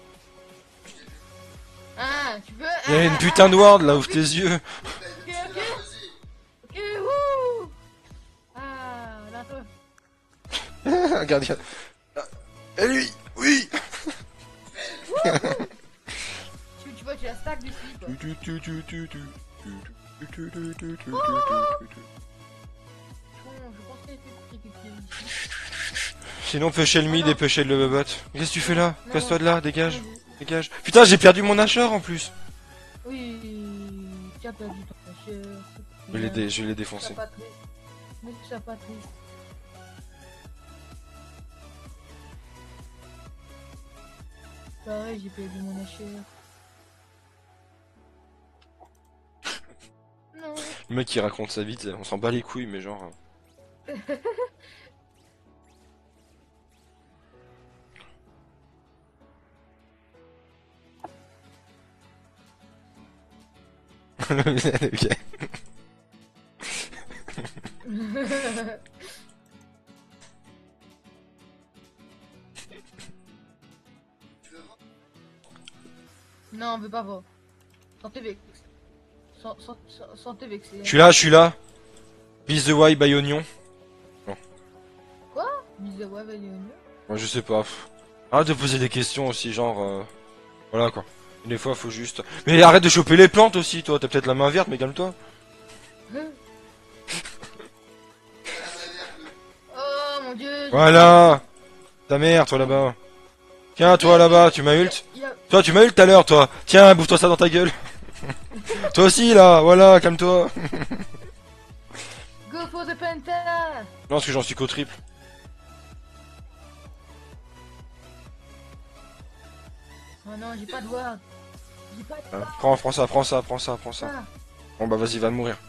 Ah, tu veux? Il y a Ah, une ah, putain de ah, ward là, ouvre tes yeux. Ok, ok. Ok, wouh. Ah, là, toi. Regarde, regarde. Ah, et lui, oui. Tu, tu vois, tu la stack du slip. Tu, tu, tu, tu, tu, tu, tu, tu, tu, tu, tu, tu, tu, tu. Bon, je pense qu'elle était compliquée ici. Sinon, pêcher le mid et pêcher le bot. Qu'est-ce que tu fais là? Non, Casse-toi de là, dégage, vas-y. dégage. Putain, j'ai perdu mon nashor en plus. Oui, tu as perdu ton cacheur. Je l'ai dé- je l'ai défoncé. Sois pas triste. Ne sois pas triste. Pareil, j'ai perdu mon hacheur. Non. Le mec qui raconte sa vie, on s'en bat les couilles, mais genre. Ok. Non, on veut pas voir. Sans te vexer. Sans, sans, sans, sans te vexer. Je suis là, je suis là. Pisse de why by oignon. Bisous, ouais, vas-y, on y va. Moi, je sais pas. pff. Arrête de poser des questions aussi, genre. euh, Voilà quoi. Des fois, faut juste. Mais arrête de choper les plantes aussi, toi. T'as peut-être la main verte, mais calme-toi. Hein? Oh mon dieu. j'ai- Voilà. Ta mère, toi là-bas. Tiens, toi là-bas, tu m'as ult. Il a... Toi, tu m'as ult tout à l'heure, toi. Tiens, bouffe-toi ça dans ta gueule. Toi aussi, là. Voilà, calme-toi. Go for the penta. Non, parce que j'en suis qu'au triple. Oh non, j'ai pas de ward. J'ai pas de Hein, ward. Prends, prends ça, prends ça, prends ça, prends ça. Ah, Bon bah vas-y, va mourir.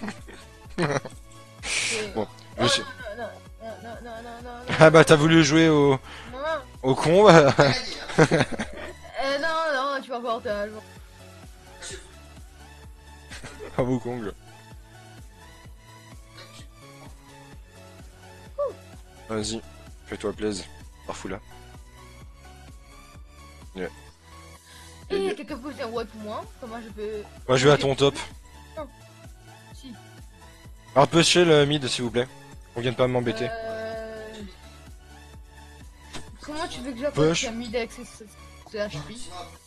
c'est- Bon, Oh, je sais- non, non, non, non, non, non, non, non. Ah bah t'as voulu jouer au, Non. au con, bah. Euh, non, non, tu vas voir ta... Ah, au con, Vas-y, fais-toi plaisir. Parfou là. Et quelqu'un peut dire ouais pour moi. Comment je peux. Moi je vais à ton top. Si. Alors pusher le mid s'il vous plaît. On vient de pas m'embêter. Euh... Comment tu veux que j'approche Push. un mid avec ses ses H P?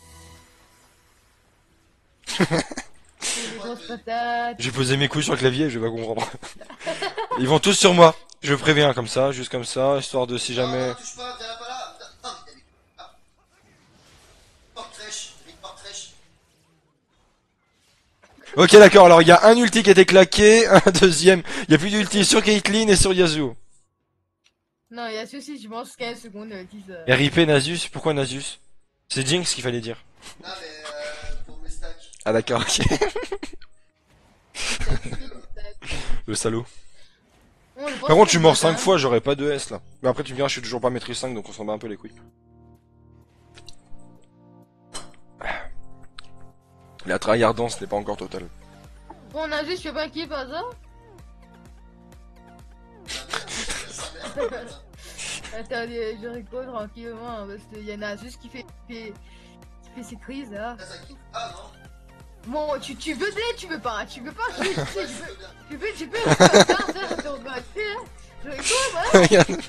Des grosses patates. J'ai posé mes couilles sur le clavier, je vais pas comprendre. Ils vont tous sur moi. Je préviens comme ça, juste comme ça, histoire de si jamais. Non, touche pas, viens pas là. Non, il y a des- ah. Porte trèche, Rick porte trèche. Ok d'accord, alors il y a un ulti qui a été claqué, un deuxième. Il y a plus d'ulti sur Caitlyn et sur Yasuo. Non, il y a ceci, je pense quinze secondes euh, qui se. R I P Nasus, pourquoi Nasus? C'est Jinx qu'il fallait dire. Non, mais euh, pour mes stacks. Ah d'accord, ok. Le salaud. Bon, je pense Par contre, que je suis mort c'est cinq bien. fois, j'aurais pas de S là. Mais après, tu me diras, je suis toujours pas maîtrise cinq, donc on s'en bat un peu les couilles. La tryhardance n'est pas encore totale. Bon, on a juste, je fais pas un kill par hasard. Attendez, je récolte tranquillement hein, parce qu'il y en a juste qui fait, qui fait, qui fait ses crises là. Ah non. Bon, tu, tu veux des, tu veux pas, tu veux pas, tu, tu, sais, tu veux, tu veux, tu peux, ça, ça, ça, je te regarde, hein. Je récolte, voilà. Regarde.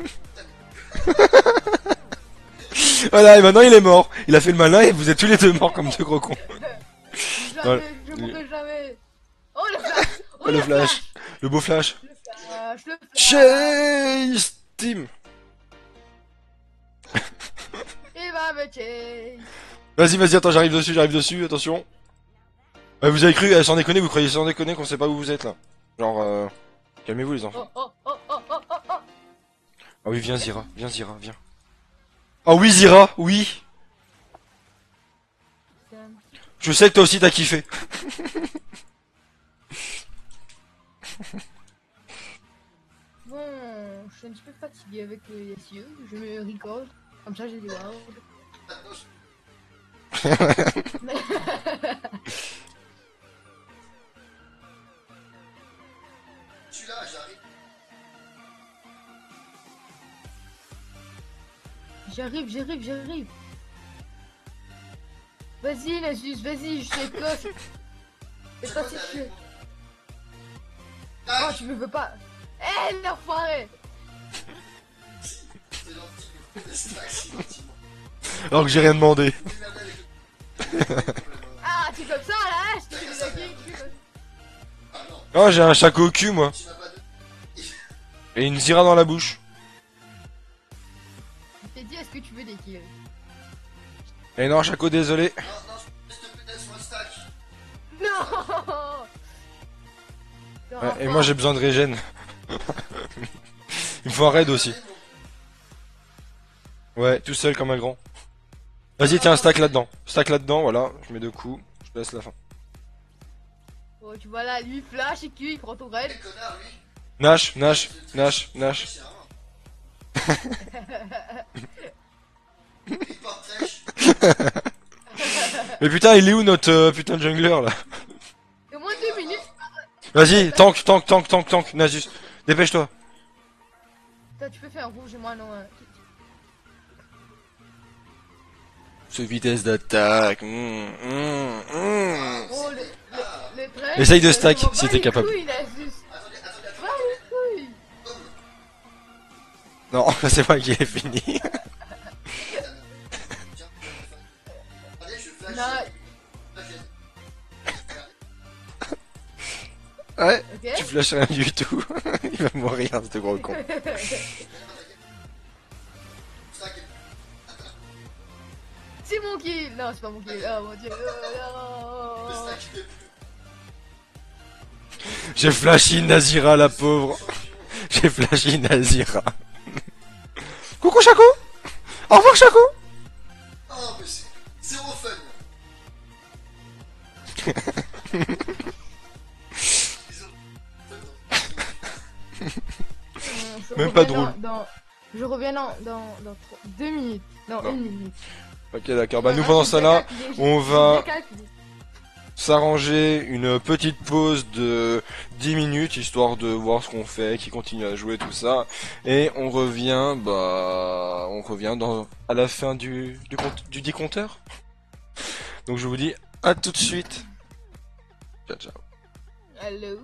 Voilà, et maintenant il est mort. Il a fait le malin et vous êtes tous les deux morts comme deux gros cons. Jamais, je mourrai jamais. Oh le flash, oh, Oh, le flash. Le beau flash. Le flash, le flash. Chase Team. Il va me chase. Vas-y, vas-y, attends, j'arrive dessus, j'arrive dessus, attention. Ouais, vous avez cru, euh, sans déconner, vous croyez sans déconner qu'on sait pas où vous êtes là. Genre, euh... calmez-vous les enfants. Oh, oh, oh, oh, oh, oh, oh. Ah oui, viens Zira, viens Zira, viens. Ah oui Zira, oui. Je sais que toi aussi t'as kiffé. Bon, je suis un petit peu fatigué avec le S E, je me record, comme ça j'ai des wards. Je suis là, j'arrive. J'arrive, j'arrive, j'arrive. Vas-y Nasus, vas-y, je sais quoi. C'est pas si tu veux. Oh, tu me veux pas. Eh, l'enfoiré. C'est gentil, mais des stacks, c'est gentil. Alors que j'ai rien demandé. Ah, c'est comme ça là, je te fais des hacking, je fais comme Ah non, Oh, j'ai un chaco au cul moi. tu m'as pas de. Et une Zira dans la bouche. Je t'ai dit, est-ce que tu veux des kills? Et non, chaco, désolé. Non, non, s'il te plaît, sur un stack. Non. Ouais, et moi j'ai besoin de régène. Il me faut un raid aussi. Ouais, tout seul comme un grand. Vas-y, tiens, stack là-dedans. Stack là-dedans, voilà. Je mets deux coups. Je te laisse la fin. Oh, tu vois là, lui flash et Q, il prend ton raid. Quel connard, lui. Nash, Nash, Nash, Nash. C'est un. Il porte trèche. Mais putain, il est où notre euh, putain de jungler là? Et moins deux minutes. Vas-y, tank, tank, tank, tank, tank, Nasus. Dépêche-toi. Toi, tu peux faire un rouge et moi non. hein. Ce vitesse d'attaque. mm, mm, mm. Oh, le, le, le trèche, Essaye de euh, stack, je m'en si bats t'es les capable. couilles, Nasus. Attendez, attendez, Va attendez. les couilles. Non, c'est moi qui ai fini. Tiens. Allez, je flash. Non, Flash. Ouais, ok. tu flashes rien du tout. Il va mourir, ce gros con. Stack. C'est mon kill. Non, c'est pas mon kill. Oh mon dieu. Oh, Le non. stack est plus. J'ai flashé Nazira, la pauvre. J'ai flashé Nazira. Coucou Chaco. Au revoir Chaco. Oh, mais c'est zéro fun. Bisous. Je Même pas reviens drôle. Dans, dans- Je reviens dans, dans, dans trois- deux minutes. Non, Non. une minute. Ok, d'accord. Bah nous Voilà, pendant j'ai ce bien temps-là, calculé, j'ai- on j'ai va bien calculé. s'arranger une petite pause de dix minutes, histoire de voir ce qu'on fait, qui continue à jouer, tout ça. Et on revient, bah, on revient dans, à la fin du, du, compte- du dit compteur. Donc je vous dis à tout de suite. Ciao, ciao. Hello.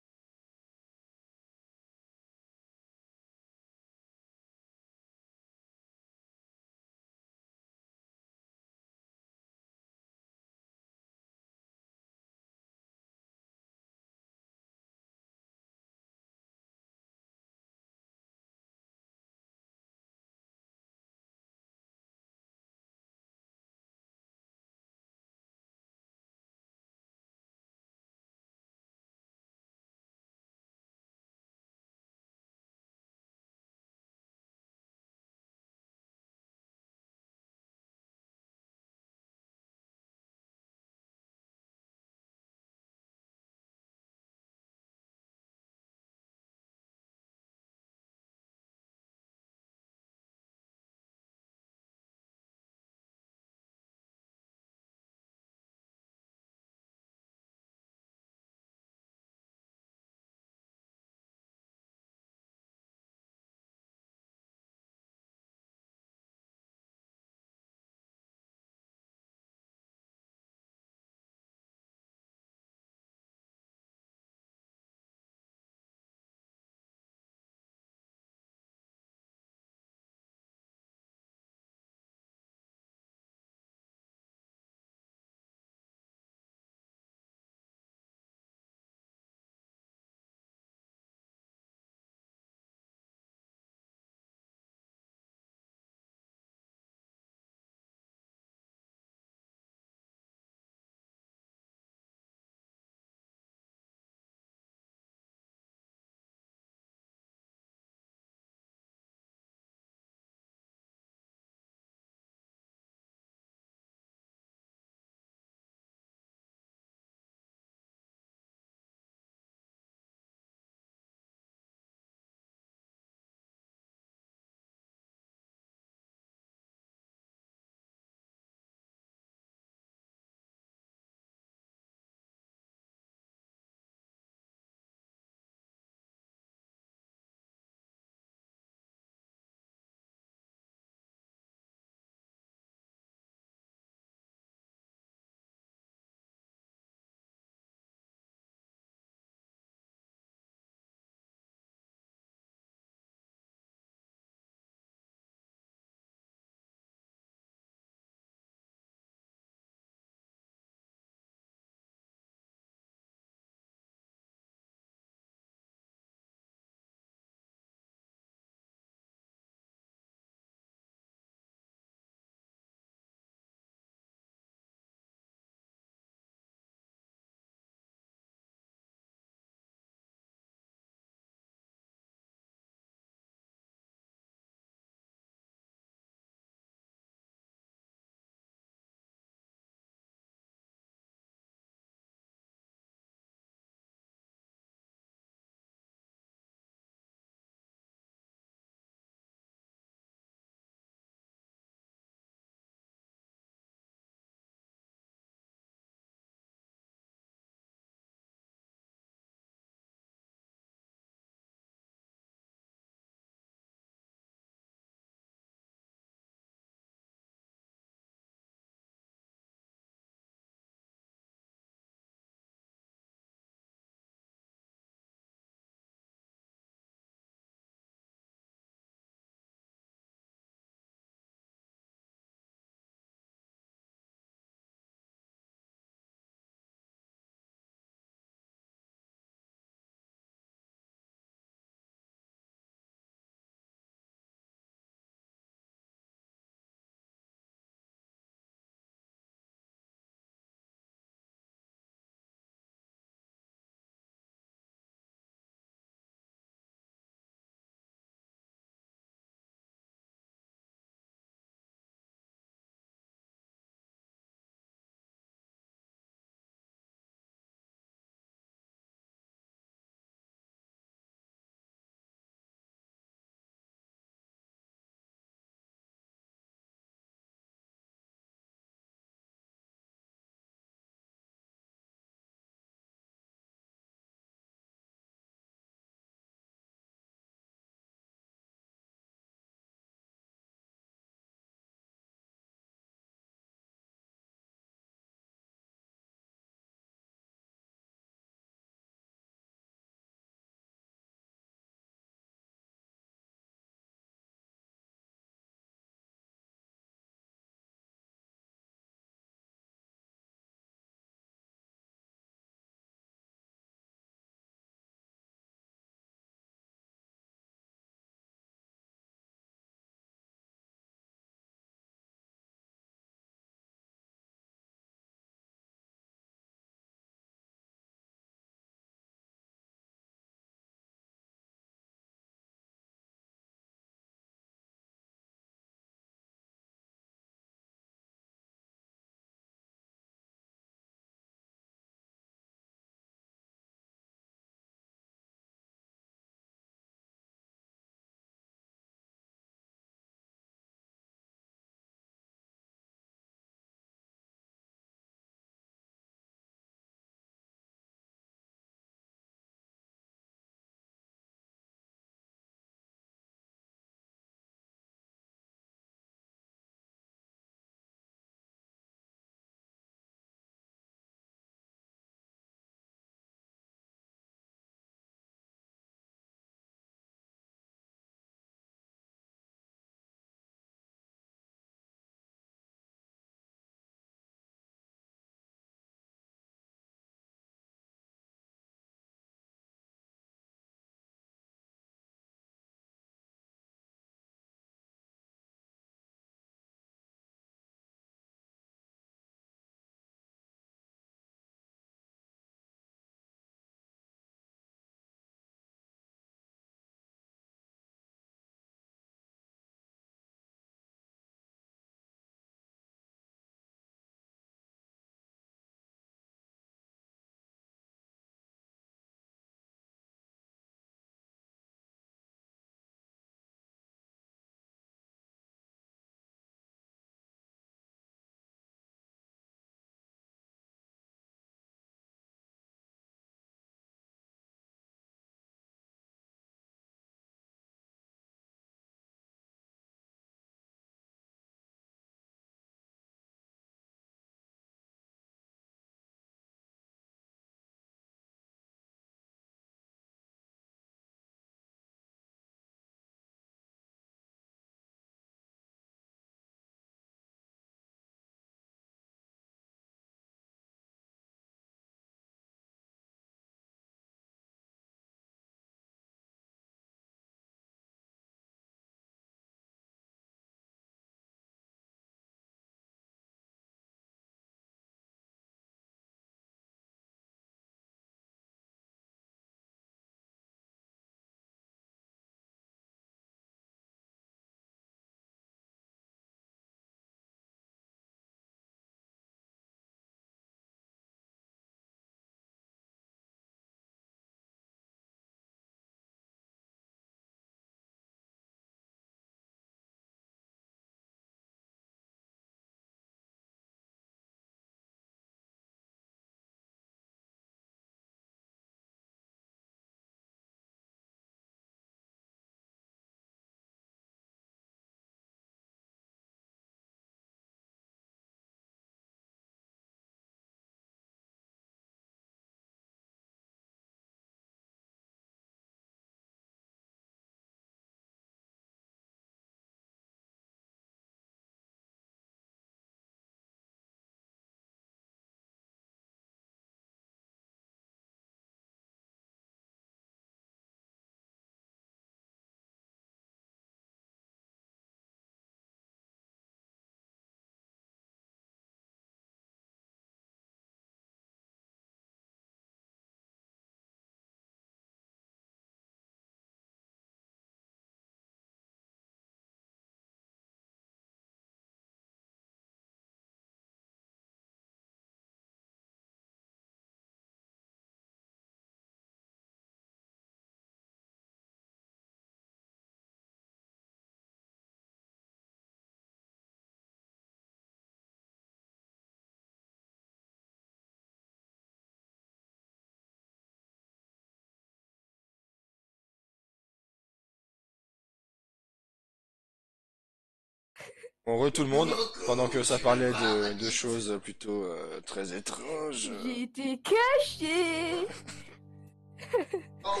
Heureux tout le monde, pendant que ça parlait de, de choses plutôt euh, très étranges. J'ai été caché. Oh,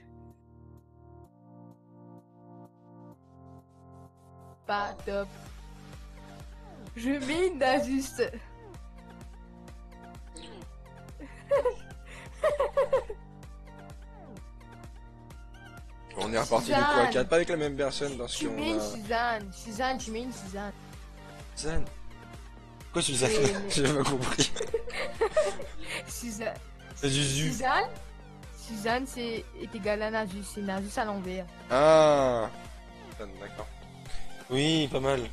Pas top. Je mine d'Asus. On est reparti du coup à quatre, pas avec la même personne parce Tu qu'on mets une a... Suzanne. Suzanne, tu mets une Suzanne. Suzanne. Quoi Suzanne? Oui, mais- J'ai pas compris. Suzanne. C'est Zuzu. Suzanne. Suzanne, c'est est égal à Nasus. C'est Nasus à l'envers. Ah. Suzanne, d'accord. Oui, pas mal.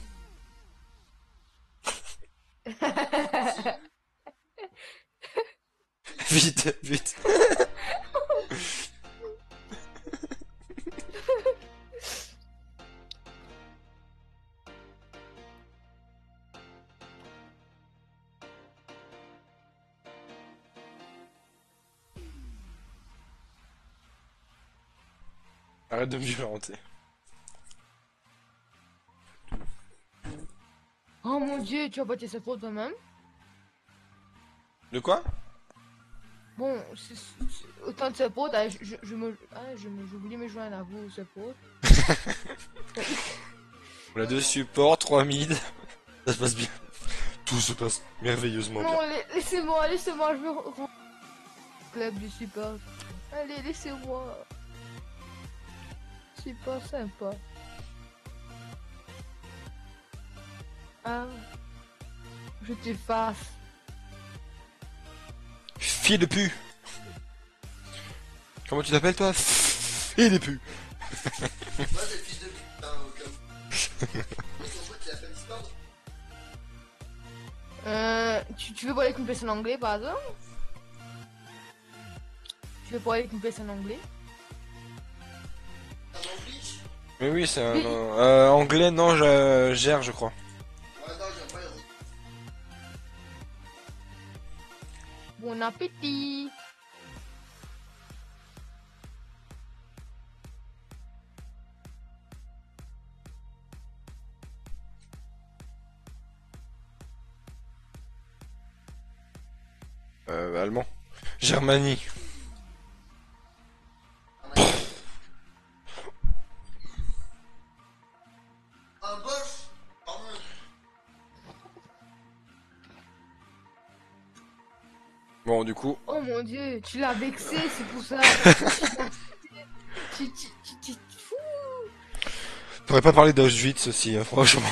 Vite, vite. Arrête de me violenter. Oh mon dieu, tu as battu sa faute toi-même. De quoi? Bon, c'est- c'est- autant de sa faute, ah, je, je, je me, ah, je me, j'ai oublié de me joindre à vous, sa faute. On a deux supports, trois mid. Ça se passe bien. Tout se passe merveilleusement bien. Non, la- laissez-moi, laissez-moi, je veux re- re- club du support. Allez, laissez-moi. C'est pas sympa. Ah, je t'efface. Fille de pu. Comment tu t'appelles toi? Fille de pu. moi c'est le fils de pute, hein, au cas où. Mais ton pote il appelle Discord. Euh, tu, tu veux parler avec une personne en anglais par hasard? Tu veux parler avec une personne en anglais? Un English. Mais oui, c'est un Oui. euh, anglais, non, je gère, je crois. Ouais, non, j'aime pas les autres. Bon appétit! Euh, allemand. Germanie. Un boss. Pardon. Bon, du coup, Oh mon dieu, tu l'as vexé, c'est pour ça. tu, tu, tu, tu, tu- fou. on pourrait pas parler d'Auschwitz aussi, hein, franchement.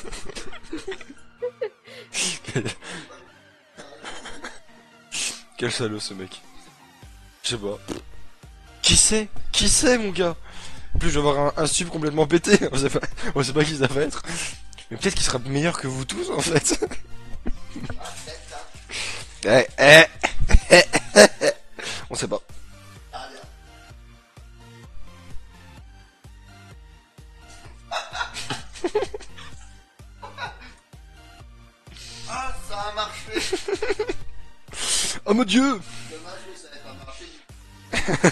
Quel salaud ce mec. Je sais pas. Qui c'est? Qui c'est mon gars? En plus je vais avoir un, un sub complètement pété, on sait pas, on sait pas qui ça va être. Mais peut-être qu'il sera meilleur que vous tous en fait. Ah, peut-être, hein. Eh, eh, on sait pas. Ah, bien. Ah, ça a marché. Oh mon dieu! Dommage que ça n'ait pas marché.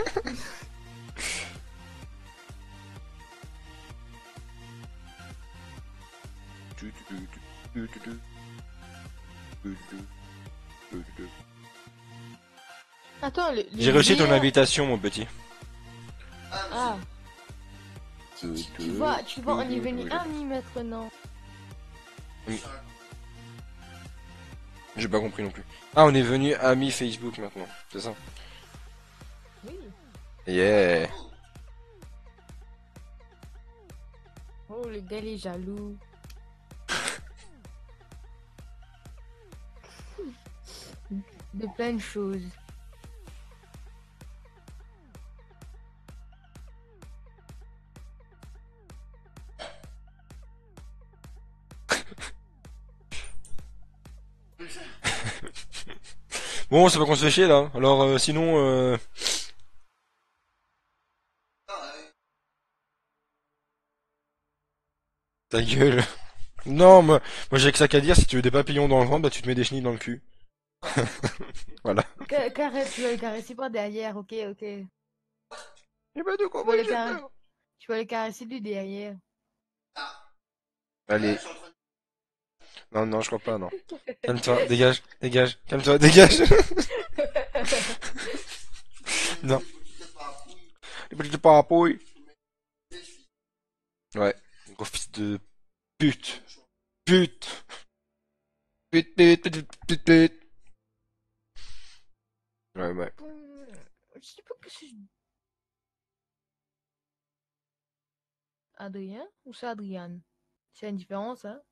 Attends, le, le J'ai reçu ton meilleur- invitation mon petit. Ah, mais Ah, tu, tu, tu vois, tu vois, on est venu amis maintenant. J'ai pas compris non plus. Ah, on est venu amis Facebook maintenant, c'est ça? Oui. Yeah. Oh, le gars, il est jaloux. De plein de choses. Bon, c'est pas qu'on se fait chier là. Alors euh, sinon, euh... Ah, ouais. ta gueule. Non, moi, moi j'ai que ça qu'à dire. Si tu veux des papillons dans le ventre, bah tu te mets des chenilles dans le cul. Voilà. Ca- Caresse, tu vas le caresser par derrière, ok, ok. Et bah de quoi Tu vas le caresser, tu vas le caresser du derrière. Allez. je suis en train de... Non, non, je crois pas, non. Calme-toi, dégage, dégage, calme-toi, dégage. Non. Les petites parapluies. Ouais, gros fils de pute. Pute. Pute, pute, pute, pute, pute. Ouais, ouais. Hum, Je sais pas que c'est Adrien ou c'est Adriane. C'est une différence, hein?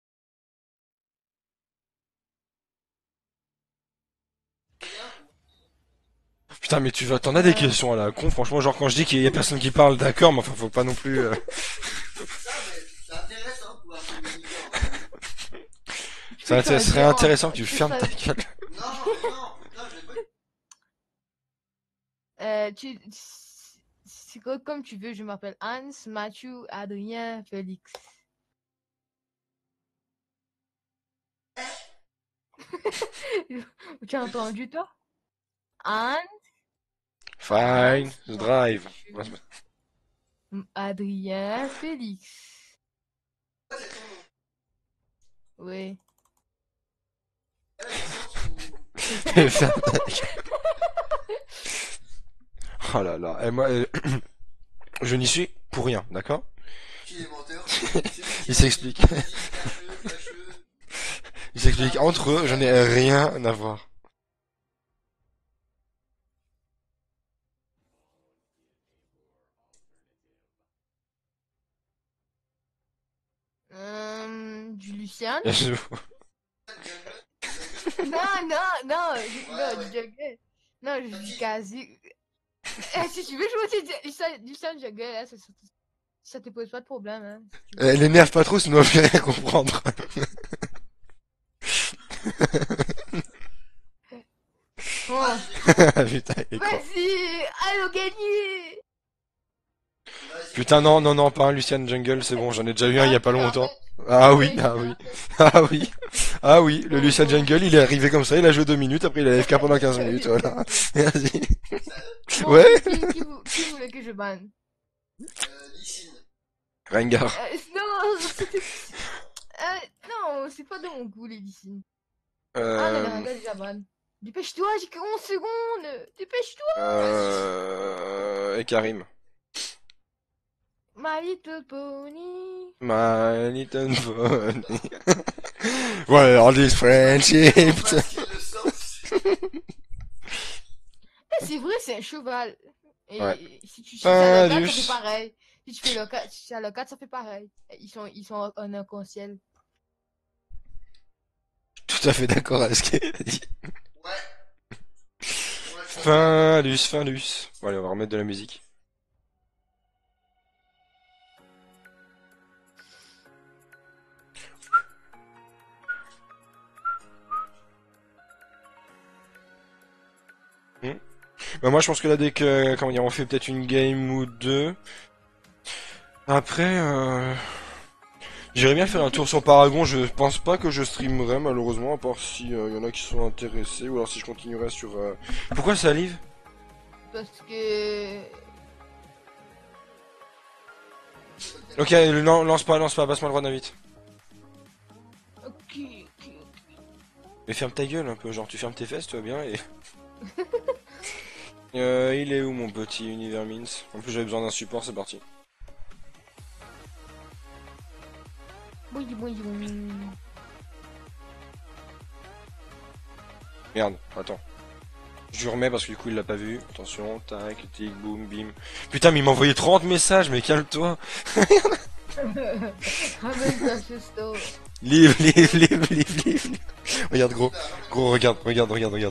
Putain, mais tu vas, t'en as des Euh, questions à la con, franchement, genre quand je dis qu'il y a personne qui parle, d'accord, mais enfin, faut pas non plus. euh, Ça, mais c'est intéressant de pouvoir communiquer en fait. Ça tu peux intér- serait choisir intéressant entre- que tu tu peux fermes ta choisir- gueule. Non, mais non, putain, je l'ai pas. Euh, tu... C'est quoi comme tu veux, je m'appelle Hans, Mathieu, Adrien, Félix. Tu as entendu toi? Hans, Fine, Hans, drive. Mathieu, Adrien, Félix. Oui. Ferme ta gueule. Oh là là, et moi, euh, je n'y suis pour rien, d'accord? Qui est menteur? Il s'explique. Il s'explique entre eux, je n'ai rien à voir. Euh, du Lucien? Je- Non, non, non, je, non, du Jughead. Non, je dis quasi. Eh, si tu veux jouer aussi du Lucien- Lucien Jughead, hein, ça, ça, ça te pose pas de problème, hein. Si tu veux. Elle énerve pas trop, sinon je vais rien comprendre. Oh, Putain, il est con. vas-y, allons gagner! Putain, non, non, non, pas un Lucian Jungle, c'est bon, j'en ai déjà eu un il y a pas Ok, longtemps. arrête. Ah oui, Oui, ah oui, arrête. ah oui, ah oui, le Bon, Lucian bon. Jungle, il est arrivé comme ça, il a joué deux minutes, après il a F K pendant quinze minutes, voilà. Merci. Bon, Ouais. Qui, qui, vou- qui voulait que je banne? Euh, Lysine. Rengar. Euh, non, c'était. Euh, non, c'est pas de mon goût, les lycines. Ah, mais le Euh, Ranga déjà ban. Dépêche-toi, j'ai que onze secondes! Dépêche-toi! euh, et Karim. My little pony. My little pony. Well, all this friendship. Parce qu'il le sort. Eh, c'est vrai, c'est un cheval. Et Ouais. si tu fais ça le quatre, ça Indus. fait pareil. Si tu fais le quatre, si tu fais le quatre, ça fait pareil. Ils sont, ils sont en arc-en-ciel. Tout à fait d'accord avec ce qu'elle a dit. Ouais. Ouais, Findus, Findus. Bon, allez, on va remettre de la musique. Hmm. Bah, moi, je pense que là, dès que, comment dire, on fait peut-être une game ou deux. Après, euh... j'irais bien faire un tour sur Paragon. Je pense pas que je streamerai, malheureusement, à part si euh, y en a qui sont intéressés, ou alors si je continuerai sur. euh, Pourquoi ça livre? Parce que. Ok, non, lance pas, lance pas, passe-moi le droit d'invite. Ok, ok, ok. Mais ferme ta gueule un peu, genre tu fermes tes fesses, tu vas bien et. euh, il est où mon petit Univers Mins? En plus j'avais besoin d'un support, c'est parti. Oui, oui, oui. Merde, attends. Je lui remets parce que du coup il l'a pas vu. Attention, tac, tic, boum, bim. Putain, mais il m'a envoyé trente messages, mais calme-toi. Ramène ta chesto. Livre, livre, livre, livre, livre. Regarde gros, gros, regarde, regarde, regarde, regarde.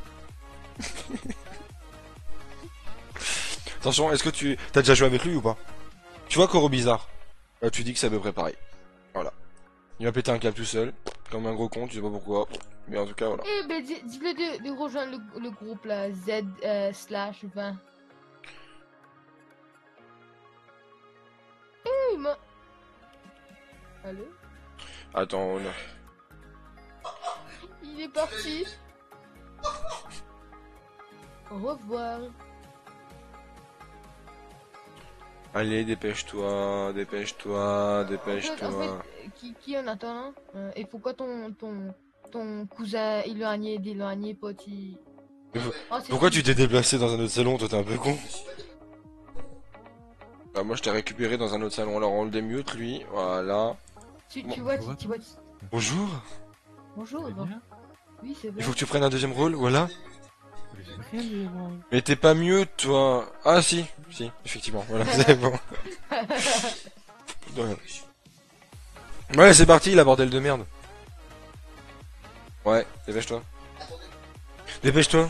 Attention, est-ce que tu... T'as déjà joué avec lui ou pas? Tu vois Koro Bizarre? Là, tu dis que c'est à peu près pareil. Voilà. Il va péter un câble tout seul, comme un gros con, tu sais pas pourquoi. Mais en tout cas, voilà. Eh ben, dis- dis-le de, de rejoindre le, le groupe là, Z euh, slash vingt. Eh, il m'a. Allô? Attends, on a... Il est parti. Au revoir. Allez, dépêche-toi, dépêche-toi, En fait, en dépêche-toi. fait, qui, qui en attend, hein? Et pourquoi ton, ton, ton cousin éloigné, d'éloigné, petit... Mais pour- Oh, c'est Pourquoi tu qui? t'es déplacé dans un autre salon? Toi, t'es un peu con. Je suis pas d'accord. Ah, moi, je t'ai récupéré dans un autre salon. Alors, on le démute, lui. Voilà. Tu, Bon. tu vois, Ça va, tu, tu vois... Bonjour. Bonjour, Vous allez bon. bien? Oui, c'est Il vrai. faut que tu prennes un deuxième rôle, voilà. Mais j'ai rien dit avant. Mais t'es pas mieux, toi. Ah, si. Si, effectivement. Voilà, c'est bon. Ouais, ouais, c'est parti, la bordel de merde. Ouais, dépêche-toi. Attendez, Dépêche-toi.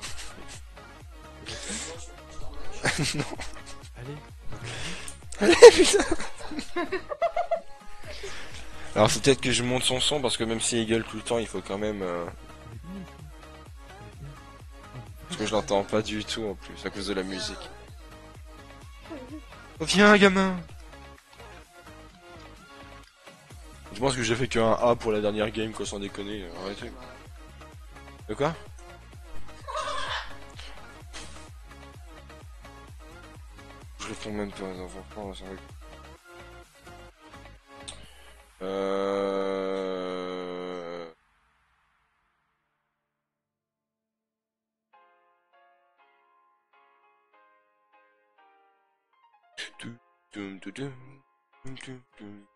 Non. Allez. Allez, putain. Alors, faut peut-être que je monte son son, parce que même s'il gueule tout le temps, il faut quand même... euh, Parce que je l'entends pas du tout, en plus, à cause de la musique. Oh, viens, gamin. Je pense que j'ai fait qu'un A pour la dernière game, quoi, sans déconner. Arrêtez. De quoi? Je réponds même pas aux enfants. Oh, c'est vrai. Euh... Tum, tum, tum, tum, tum, tum, tum.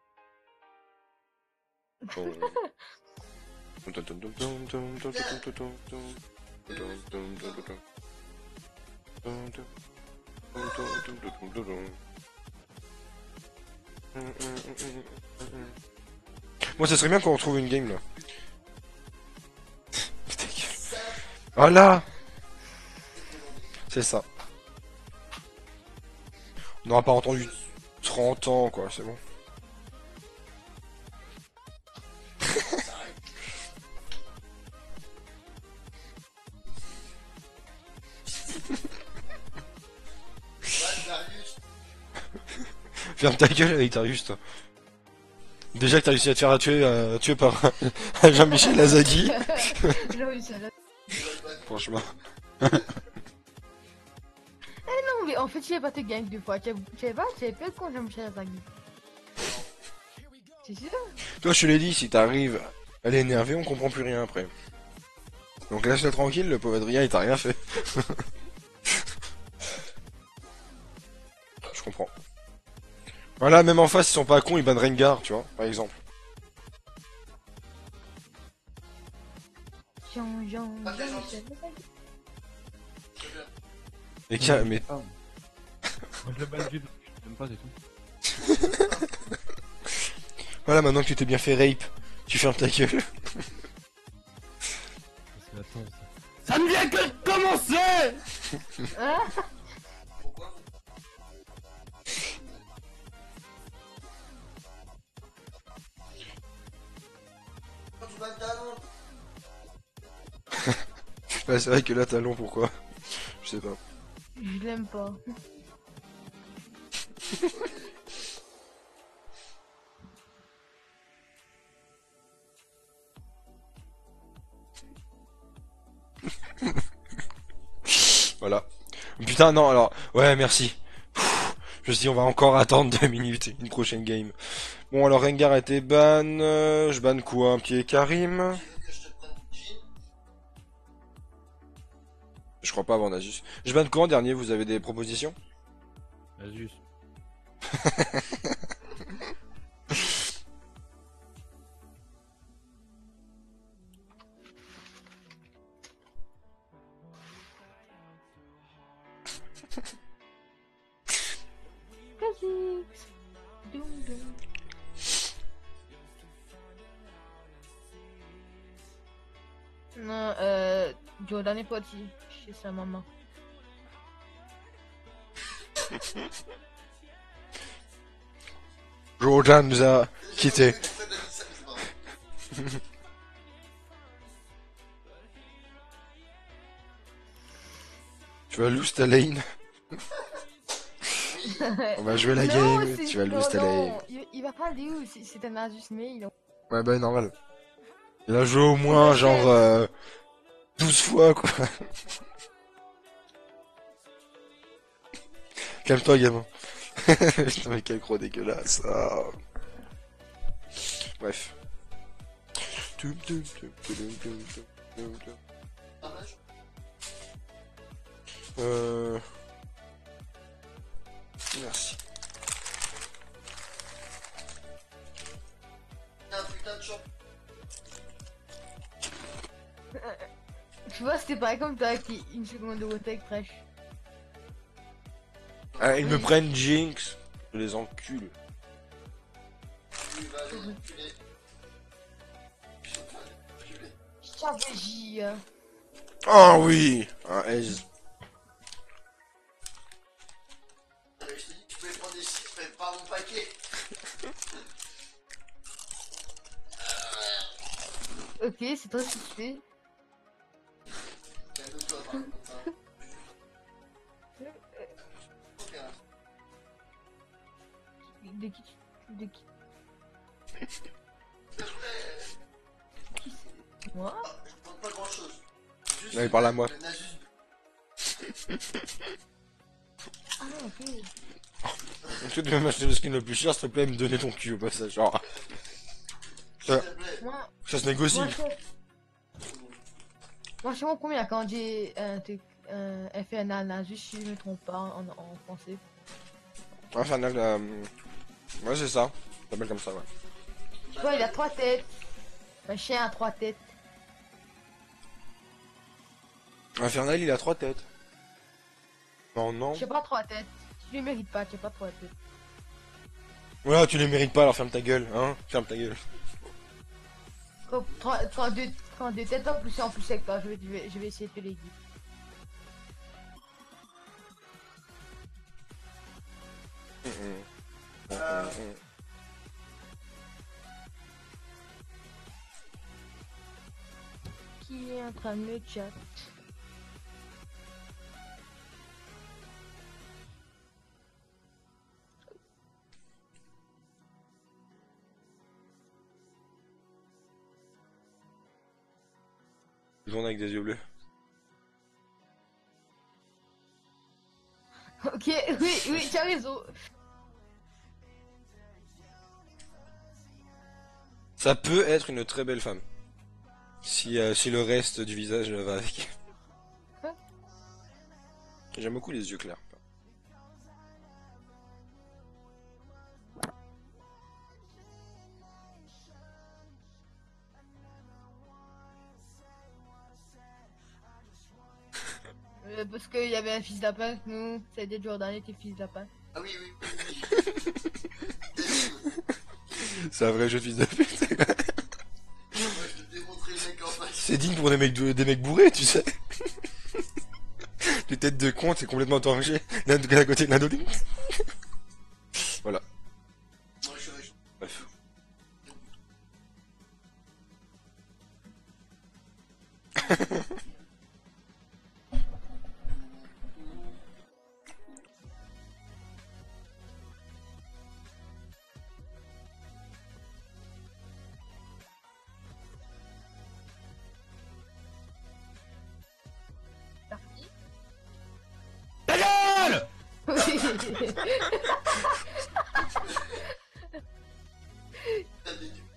Oh. Tum, tum, tum, tum, tum, tum, tum, tum, tum, tum, tum, tum, tum, tum, tum, tum. Tum, tum. Moi, ça serait bien qu'on retrouve une game là. Ta gueule. Voilà. C'est ça. On n'aura pas entendu trente ans, quoi, c'est bon. ouais, Darius, Ferme ta gueule avec Darius, toi. Déjà que t'as réussi à te faire tuer, euh, tuer par Jean-Michel Azagui. J'ai envie de ça, là. Franchement. Non, mais en fait, je pas tes gangs deux fois. Tu sais pas, tu savais pas quand Jean-Michel Azagui. C'est sûr? Toi, je te l'ai dit, si t'arrives à l'énerver, on comprend plus rien après. Donc laisse-le tranquille, le pauvre Adrien, il t'a rien fait. Je comprends. Voilà, même en face, ils sont pas cons, ils bannent Rengar, tu vois, par exemple. Jean, Jean, Jean-Michel Azagui. Et qui a- mais Ah. Moi je le bats du j'aime pas, c'est tout. voilà, maintenant que tu t'es bien fait rape, tu fermes ta gueule. Parce que attends, ça... ça ne vient que de commencer. Hein? pourquoi? Pourquoi tu vas le talon? Ouais, c'est vrai que là, t'as long, pourquoi? Je sais pas. Je l'aime pas. Voilà. Putain, non, alors, ouais, merci. Pfff, je me suis dit, on va encore attendre deux minutes, une prochaine game. Bon, alors, Rengar a été ban, euh, je banne quoi? Un pied Karim? Tu veux que je te prenne du jean? Je crois pas avant Nasus. Je banne quoi en dernier? Vous avez des propositions? Asus. Kha'Zix. Doum, doum. Non, euh, Jordan est parti chez sa maman. Jordan nous a quittés. Tu fais de la licence, Tu vas lose ta lane. On va jouer la Non, game, c'est- tu vas non, lose ta lane. non, il, il va pas aller où? C'est c'est un Asus mail. Ouais, bah, normal. Il a joué au moins, genre, euh, douze fois, quoi. Calme-toi, gamin. Putain, mais quel gros dégueulasse. Ah. Bref. Toum, toum, toum, toum, toum, toum, toum, toum. Ah, vache. Euh... Merci. Il y a un putain de champ. Tu vois, c'était pareil comme toi qui une seconde de retard avec Fresh. Ah, ils me Oui. prennent Jinx. Je les encule. Il va aller enculer. Je vais enculer. Stratégie. euh. Oh oui. Un aise. Je te dis, tu peux prendre des chiffres, mais pas mon paquet. Ok, c'est très suspect. Calme-toi, par contre, hein. Ok, hein. De qui tu... De qui Qui c'est Moi Ah, je demande pas grand chose. Juste Non, il parle à moi. le Nasus. Ah ok. Est-ce que tu veux m'acheter le skin le plus cher, s'il te plaît, me donner ton cul au passage. Genre, S'il te plaît. Moi, ça se négocie. moi, je... moi, je sais pas combien quand j'ai un truc, un infernal Nasus, si je me trompe pas en, en français. Infernal, euh... ouais, c'est ça. Ça s'appelle comme ça, ouais. Tu vois, il a trois têtes. Un chien a trois têtes. Infernal, il a trois têtes. Non, non. Je sais pas trois têtes. Tu les mérites pas, tu sais pas trois têtes. Ouais, tu les mérites pas, alors ferme ta gueule, hein. Ferme ta gueule. Quand, trois, quand, deux, quand deux têtes en plus en plus avec toi, je vais, je vais, je vais essayer de te les dire. Mm, mm. Euh, Mm, mm. Qui est en train de me chat? Tout le monde avec des yeux bleus. Ok, oui, oui, tu as raison. Ça peut être une très belle femme. Si, euh, si le reste du visage va avec. Hein? J'aime beaucoup les yeux clairs. Euh, parce qu'il y avait un fils lapin, nous, ça a été Jordan était fils lapin. Ah oui, oui, oui, oui. C'est un vrai jeu de fils de pute. Moi, je vais te démontrer le mec en face. C'est digne pour des mecs, de- des mecs bourrés, tu sais. Les têtes de con, c'est complètement torché. L'un d'un côté de l'un de l'autre. Voilà. Moi, je suis riche. Bref. Parti. Ta gueule! Oui. T'as des du-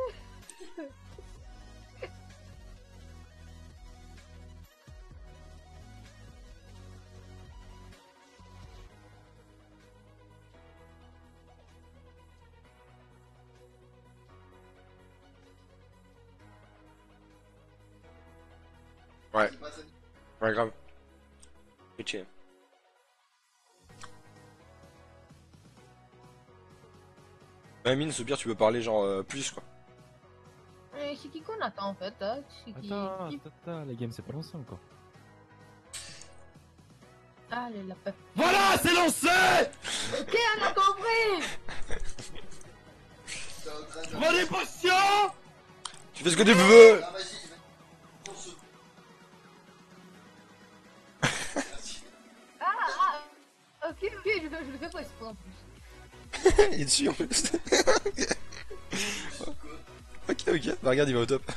Ouais, c'est pas ça. ouais, grave. Pitché. Ouais, Mine, ce pire, tu peux parler genre euh, plus quoi. Euh, C'est qui qu'on attend en fait hein? C'est qui... Attends, qui- attends, attends, la game c'est pas lancé encore. Ah, le lapin. Voilà, c'est lancé! Ok, on a compris. T'es en train de... Prenez potion! Tu fais ce que tu veux. Ah, vas-y, vas-y. Pour ce- Merci. Ah, ah, ok, ok, je, le- je le fais pas exprès en plus. Il est dessus en plus. Ok, ok. Bah regarde, il va au top.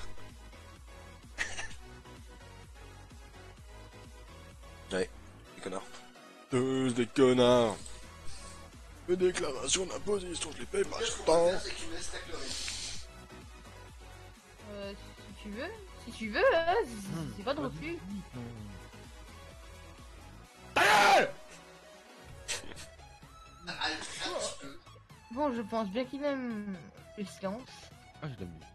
Ouais, des connards. Tous des connards. Les déclarations d'imposition, je les paye pas Ce qu'on tant. va faire, c'est que tu me laisses tacler. Euh, si tu veux, si tu veux, hein, c'est- c'est pas de refus. Ah, un petit peu. Bon, je pense bien qu'il aime le silence. Ah, je l'aime.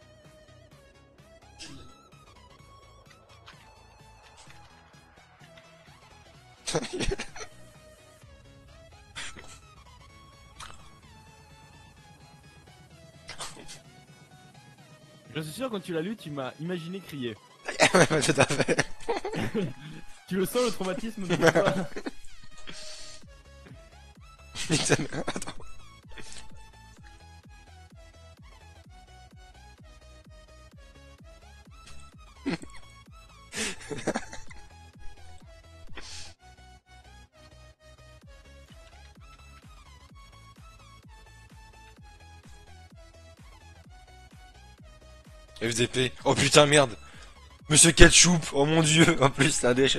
Je suis sûr, quand tu l'as lu, tu m'as imaginé crier. Ouais, tout à fait. Tu le sens, le traumatisme de ça? Putain, mais attends. F D P. Oh putain, merde. Monsieur Ketchup. Oh mon dieu. En plus, c'est un déchet.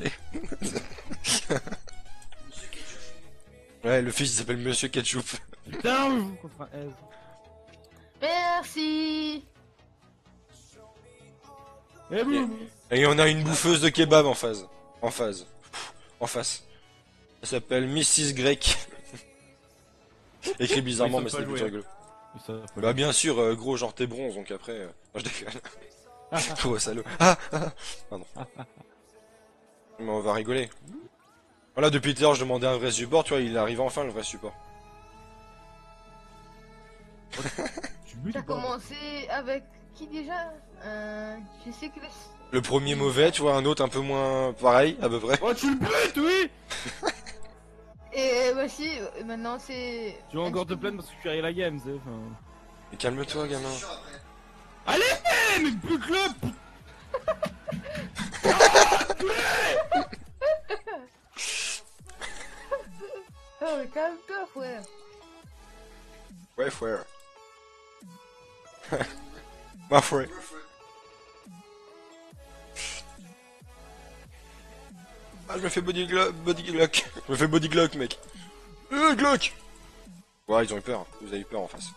Ouais, le fils il s'appelle Monsieur Ketchup. Putain, je joue contre un S. Merci. Eh boum. Et on a une bouffeuse de kebab en phase. En phase. Pff, En face. Elle s'appelle missus Grec. Écrit bizarrement, Ils mais savent c'est pas plutôt jouer. rigolo. Ça, faut Bah bien sûr, euh, gros, genre t'es bronze, donc après... Euh... Non, je déconne. Gros salaud. Ah, ah, pardon. Mais on va rigoler. Voilà, depuis tout à l'heure, je demandais un vrai support, tu vois, il arrive enfin le vrai support. Tu butes T'as ou pas? commencé avec qui déjà? Euh, je sais que le... Le premier mauvais, tu vois, un autre un peu moins pareil, à peu près. Oh, tu le butes, oui. Et voici, euh, maintenant c'est... Tu vas encore te plaindre parce que tu arrives à la game, c'est... Enfin... Mais calme-toi, gamin. C'est sûr, après. Allez, mais bute-le. Oh, mais calme-toi, frère. Ouais, frère. Ma frère. Le feu. Ah, je me fais body glock, body glock. Je me fais body glock, mec. Euh, glock. Ouais, ils ont eu peur. Vous avez eu peur en face.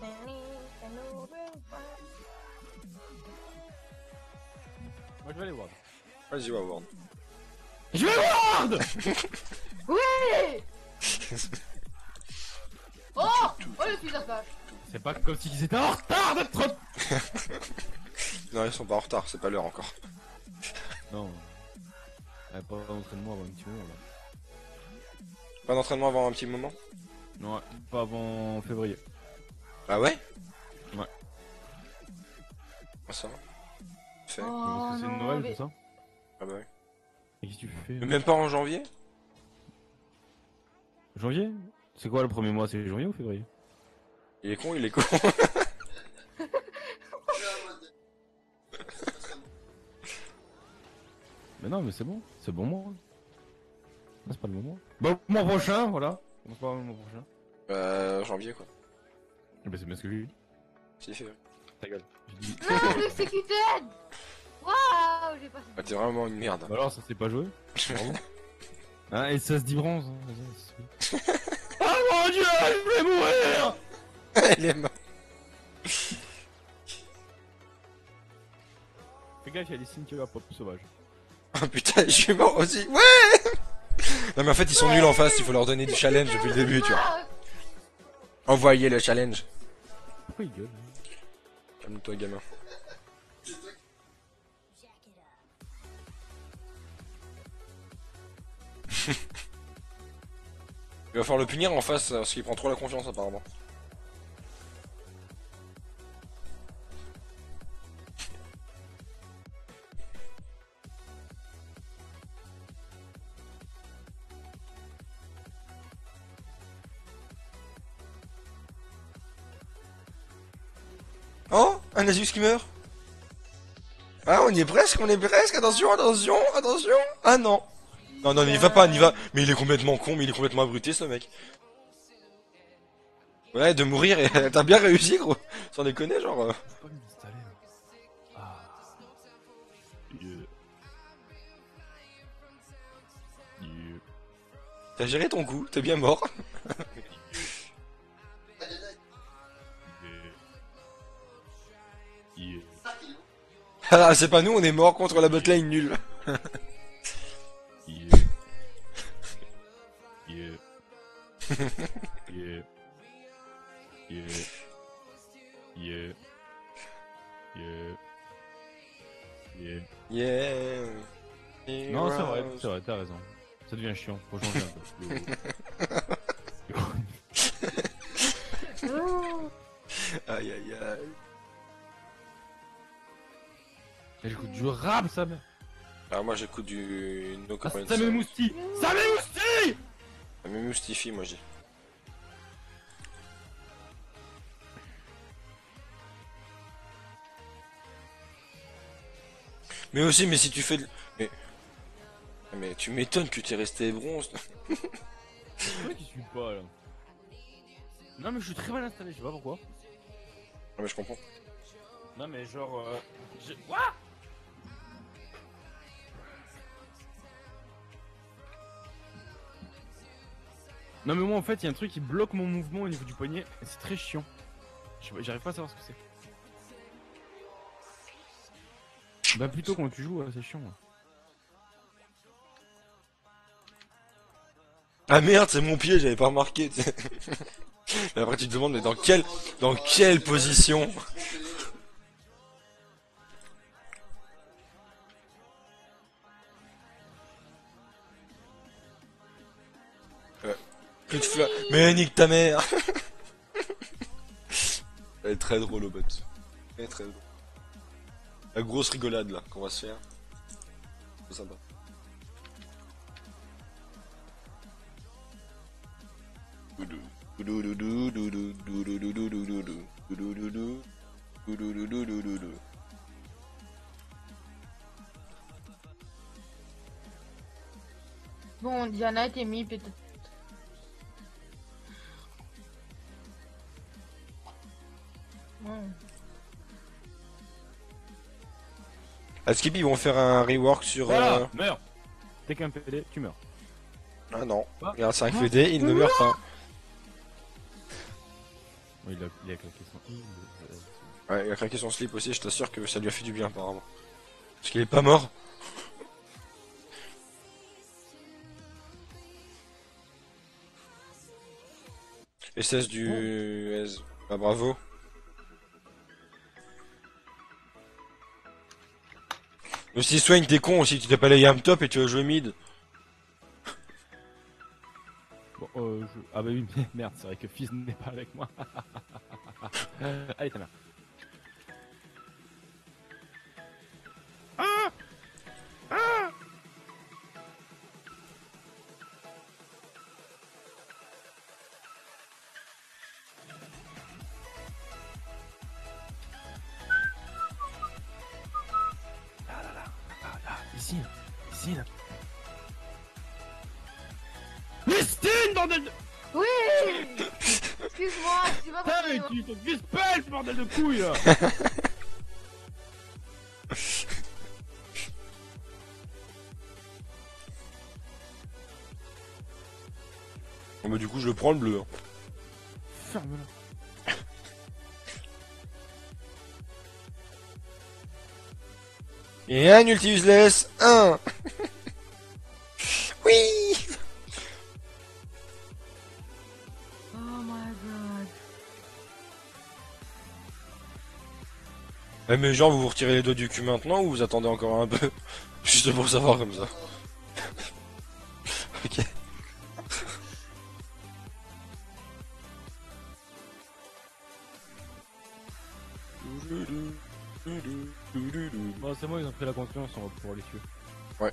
Moi, je vais aller voir. Vas-y, va voir. Je vais ward. Oui. Oh. Oh, le fils d'arcage. C'est pas comme s'ils étaient en retard d'être trop... Non, ils sont pas en retard, c'est pas l'heure encore. Non. Ah, pas d'entraînement avant un petit moment, là. Pas d'entraînement avant un petit moment? Non, pas avant février. Ah ouais? Ouais. Ah, ça va. Fait. Oh, Parce que c'est non, Noël, mais- tout ça. Ah bah ouais. Et qu'est-ce que tu fais? Mais même pas en janvier? Janvier? C'est quoi le premier mois? C'est janvier ou février? Il est con, il est con. Je suis en mode. Mais non, mais c'est bon. C'est bon mois. Non, c'est pas le bon mois. Bon, mois prochain, voilà. Commence pas le mois prochain. Euh, janvier quoi. Eh ben, c'est bien ce que j'ai dit. Si, fait. Ta gueule. J'ai dit... Non, le exécuted. Waouh, j'ai pas... Ah, t'es vraiment une merde. Bah alors, ça s'est pas joué. Bravo. Ah, et ça se dit bronze. Hein. Vas-y, c'est- Ah mon dieu, je vais mourir. Elle est morte. Fais gaffe, il y a des signes qui va pop sauvage. Oh putain, je suis mort aussi. Ouais. Non mais en fait ils sont nuls en face, il faut leur donner du challenge depuis le début, tu vois. Ah, Envoyez le challenge. Pourquoi il gueule? Calme-toi gamin. Il va falloir le punir en face parce qu'il prend trop la confiance apparemment. Oh, un Asus qui meurt. Ah, on y est presque, on est presque. Attention, attention, attention. Ah non. Non, non, n'y va pas, n'y va. Mais il est complètement con, mais il est complètement abruté ce mec. Ouais, de mourir, et t'as bien réussi, gros. Sans déconner, genre. euh. Faut pas m'installer là. Ah. Yeah. Yeah. T'as géré ton coup, t'es bien mort. Ah, c'est pas nous, on est mort contre la botlane nulle. Yeah. Yeah. Yeah. Yeah. Yeah. Yeah. Yeah. Yeah. Non, c'est vrai, c'est vrai, t'as raison. Ça devient chiant, faut changer un peu. Oh. Aïe aïe aïe. Et j'écoute du rap, ça me... Alors moi j'écoute du No Ah, Comment ça me moustille. Ça me moustille. Ça me moustifie moi je dis. Mais aussi mais si tu fais de... Mais... Mais tu m'étonnes que t'es resté bronze. C'est toi qui suis pas là. Non mais je suis très mal installé, je sais pas pourquoi. Ah mais je comprends. Non mais genre... Euh... Je... What? Non mais moi en fait il y a un truc qui bloque mon mouvement au niveau du poignet et c'est très chiant. Je sais pas- J'arrive pas à savoir ce que c'est. Bah plutôt quand tu joues, ouais, c'est chiant. Ouais. Ah merde c'est mon pied j'avais pas remarqué. Tu sais. Et après tu te demandes mais dans quelle... Dans quelle position? Plus de fleurs. Mais nique ta mère. Elle est très drôle au bot. Elle est très drôle. La grosse rigolade là qu'on va se faire. C'est sympa. Bon, Diana a été mis peut-être. Hmm. À Skip ils vont faire un rework sur... Voilà, euh, meurs. T'es qu'un P D, tu meurs. Ah non. Quoi Regarde cinq F D, il ne meurt pas. Oh, il, a, il a claqué son i. Ouais, il a craqué son slip aussi, je t'assure que ça lui a fait du bien apparemment. Parce qu'il est pas mort. S S du... S. Bah bravo. Mais si Swain t'es con aussi, tu t'es pas les yam top et tu vas jouer mid. Bon, euh, je... Ah bah oui, mais merde, c'est vrai que Fizz n'est pas avec moi. euh, allez, ta mère. Ah ah là, là, là, là, là, ici, ici, là. Listine, bordel de... Oui. Excuse-moi, c'est pas Putain, parce mais que... tu te dispelles, ce bordel de couilles, là. Bon bah du coup je le prends le bleu. Hein. Ferme-la. Et un ulti useless, un. Oui. Oh my god. Eh mais genre vous vous retirez les doigts du cul maintenant ou vous attendez encore un peu? Juste pour savoir comme ça. Ok. Bon, c'est moi, ils ont pris la confiance, on va pouvoir les tuer. Ouais.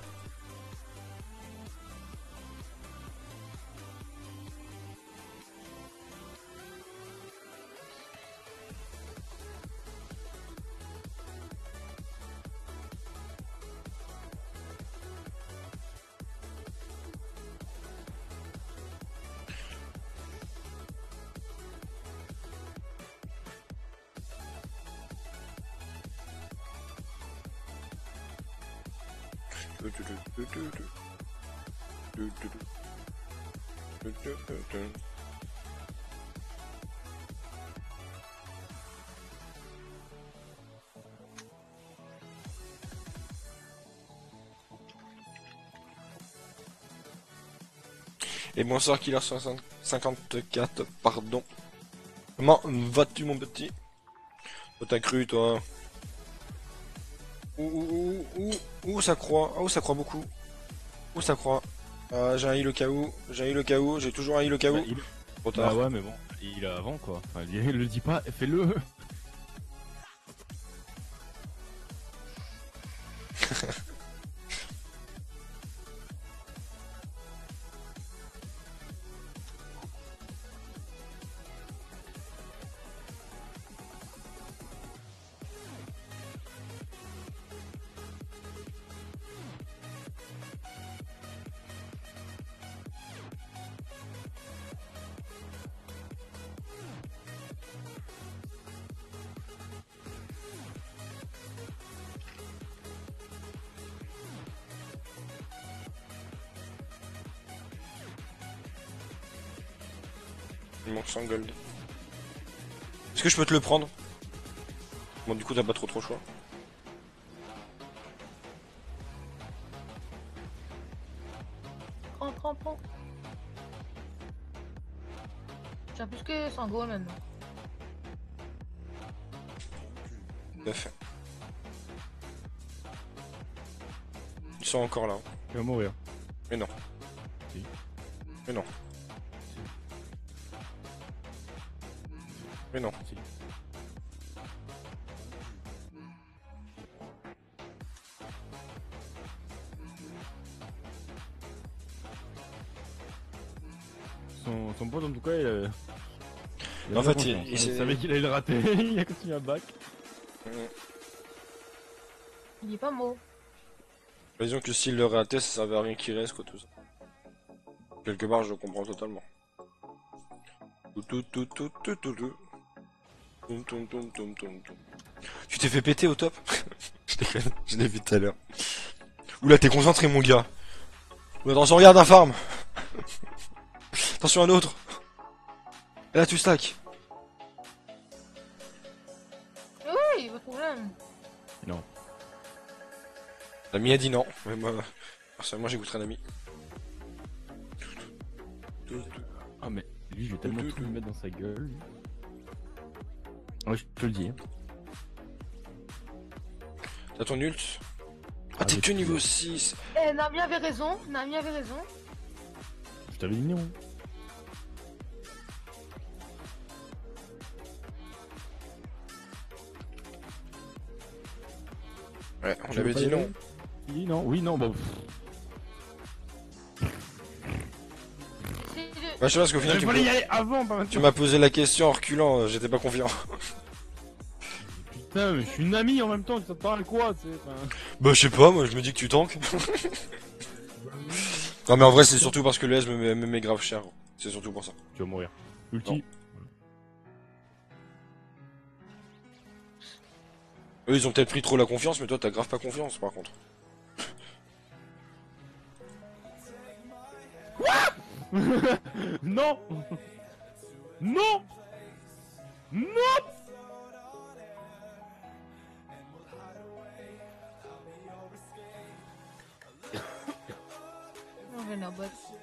Et bonsoir Killer cinquante-quatre, pardon. Comment vas-tu mon petit? Toi t'as cru toi? Ouh ouh ouh ouh ouh ça croit, ah, ouh ça croit beaucoup. Ouh ça croit. Ah, j'ai un heal au cas où, j'ai un heal au cas où, j'ai toujours un heal au cas où. Bah, il... Trop tard. bah ouais, mais bon, il est avant quoi. Enfin, il le dit pas, fais-le. Il manque cent gold. Est-ce que je peux te le prendre? Bon du coup t'as pas trop trop choix. Prends, prends, prends. J'ai plus que cent gold maintenant. Tout à fait. Ils sont encore là. Il va mourir. Mais non. Si. Mais non. Mais non. Si. Son, son pote en tout cas il, euh, il En avait fait, il- confiance, il hein. s'est- savait qu'il allait le rater, il a continué à back. Il est pas mort. Disons que s'il le ratait, ça servait à rien qu'il reste quoi tout ça. Quelque part je le comprends totalement. Tout, tout, tout, tout, tout, tout, tout. Toum, toum, toum, toum, toum, toum. Tu t'es fait péter au top? Je déconne, je l'ai vu tout à l'heure. Oula t'es concentré mon gars. Oula attention regarde un farm. Attention un autre. Et là tu stack. Oui, pas de problème. Non. L'ami a dit non. Mais moi, personnellement j'écouterai l'ami. Ah mais lui je vais tellement tout lui mettre dans sa gueule. Ouais je te le dis. Hein. T'as ton ult? Ah Ah, t'es mais que tu- niveau six. Eh, Nami avait raison, Nami avait raison. Je t'avais dit non. Ouais, on Tu avait veux pas dit y non. aller? Oui non, oui non, bah... pff. C'est le- Bah je sais pas parce qu'au final Il tu fallait y m'as- aller avant, pas tu maintenant. m'as posé la question en reculant, euh, j'étais pas confiant. Putain mais je suis une amie en même temps, tu t'attends à quoi tu sais enfin... Bah je sais pas, moi je me dis que tu tankes. Non mais en vrai c'est surtout parce que le S me met, me met grave cher. C'est surtout pour ça. Tu vas mourir. Ulti. Non. Eux ils ont peut-être pris trop la confiance mais toi t'as grave pas confiance par contre. Non. Non. Non. Non, mais non, bah.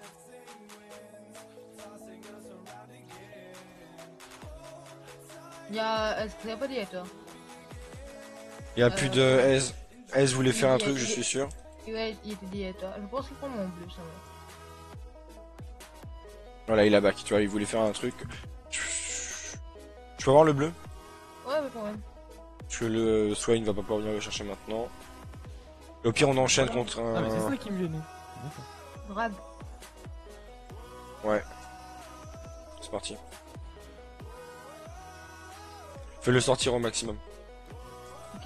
Y'a. Est-ce que t'as pas dit à toi? Y'a Euh, plus de S. S voulait faire un truc je suis sûr. Ouais, il était dit à toi. Je pense qu'il prend mon bleu, ça va. Voilà il a back, tu vois, il voulait faire un truc. Je peux avoir le bleu? Ouais, mais quand même. Parce que le Swine ne va pas pouvoir venir le chercher maintenant. Et au pire on enchaîne Voilà. contre Ah mais c'est un... ça qui me gênait. Brad. Ouais. C'est parti. Fais-le sortir au maximum. Ok.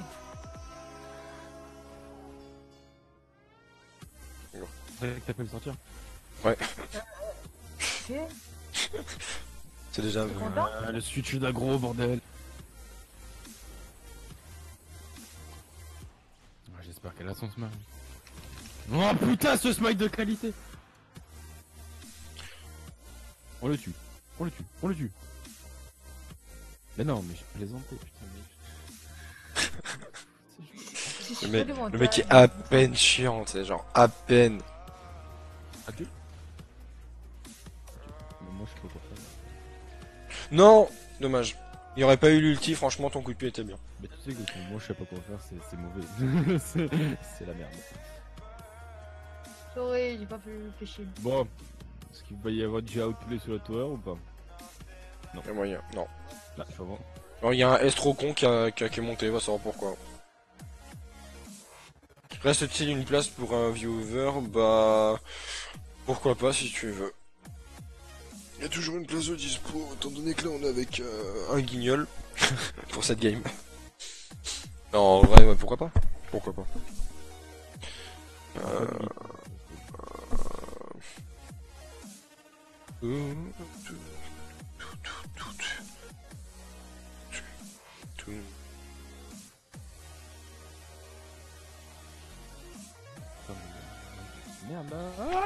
C'est vrai que t'as fait le sortir. Ouais. Ok. C'est déjà... Content? Euh, le switch d'aggro bordel. Ah, j'espère qu'elle a son smile. Oh putain ce smile de qualité. On le tue. On le tue. On le tue. Mais non mais je plaisantais putain mais... C'est Le mec, super le mec est démontage. à peine chiant, c'est genre à peine. À deux. moi je sais pas quoi faire. Non, dommage. Il n'y aurait pas eu l'ulti, franchement ton coup de pied était bien. Mais tu sais que moi je sais pas quoi faire, c'est c'est mauvais. c'est c'est la merde. Sorry, j'ai pas pu réfléchir. Bon, est-ce qu'il va y avoir du outplay sur la tower ou pas? Il y a moyen, non. Là, je vais voir. Alors il y a un S trop con qui, a, qui, a, qui est monté, va savoir pourquoi. Reste-t-il une place pour un viewer? Bah... Pourquoi pas si tu veux. Il y a toujours une place de dispo, étant donné que là on est avec euh, un guignol pour cette game. Non, en vrai, ouais, pourquoi pas? Pourquoi pas? Euh... Euh... Merde là.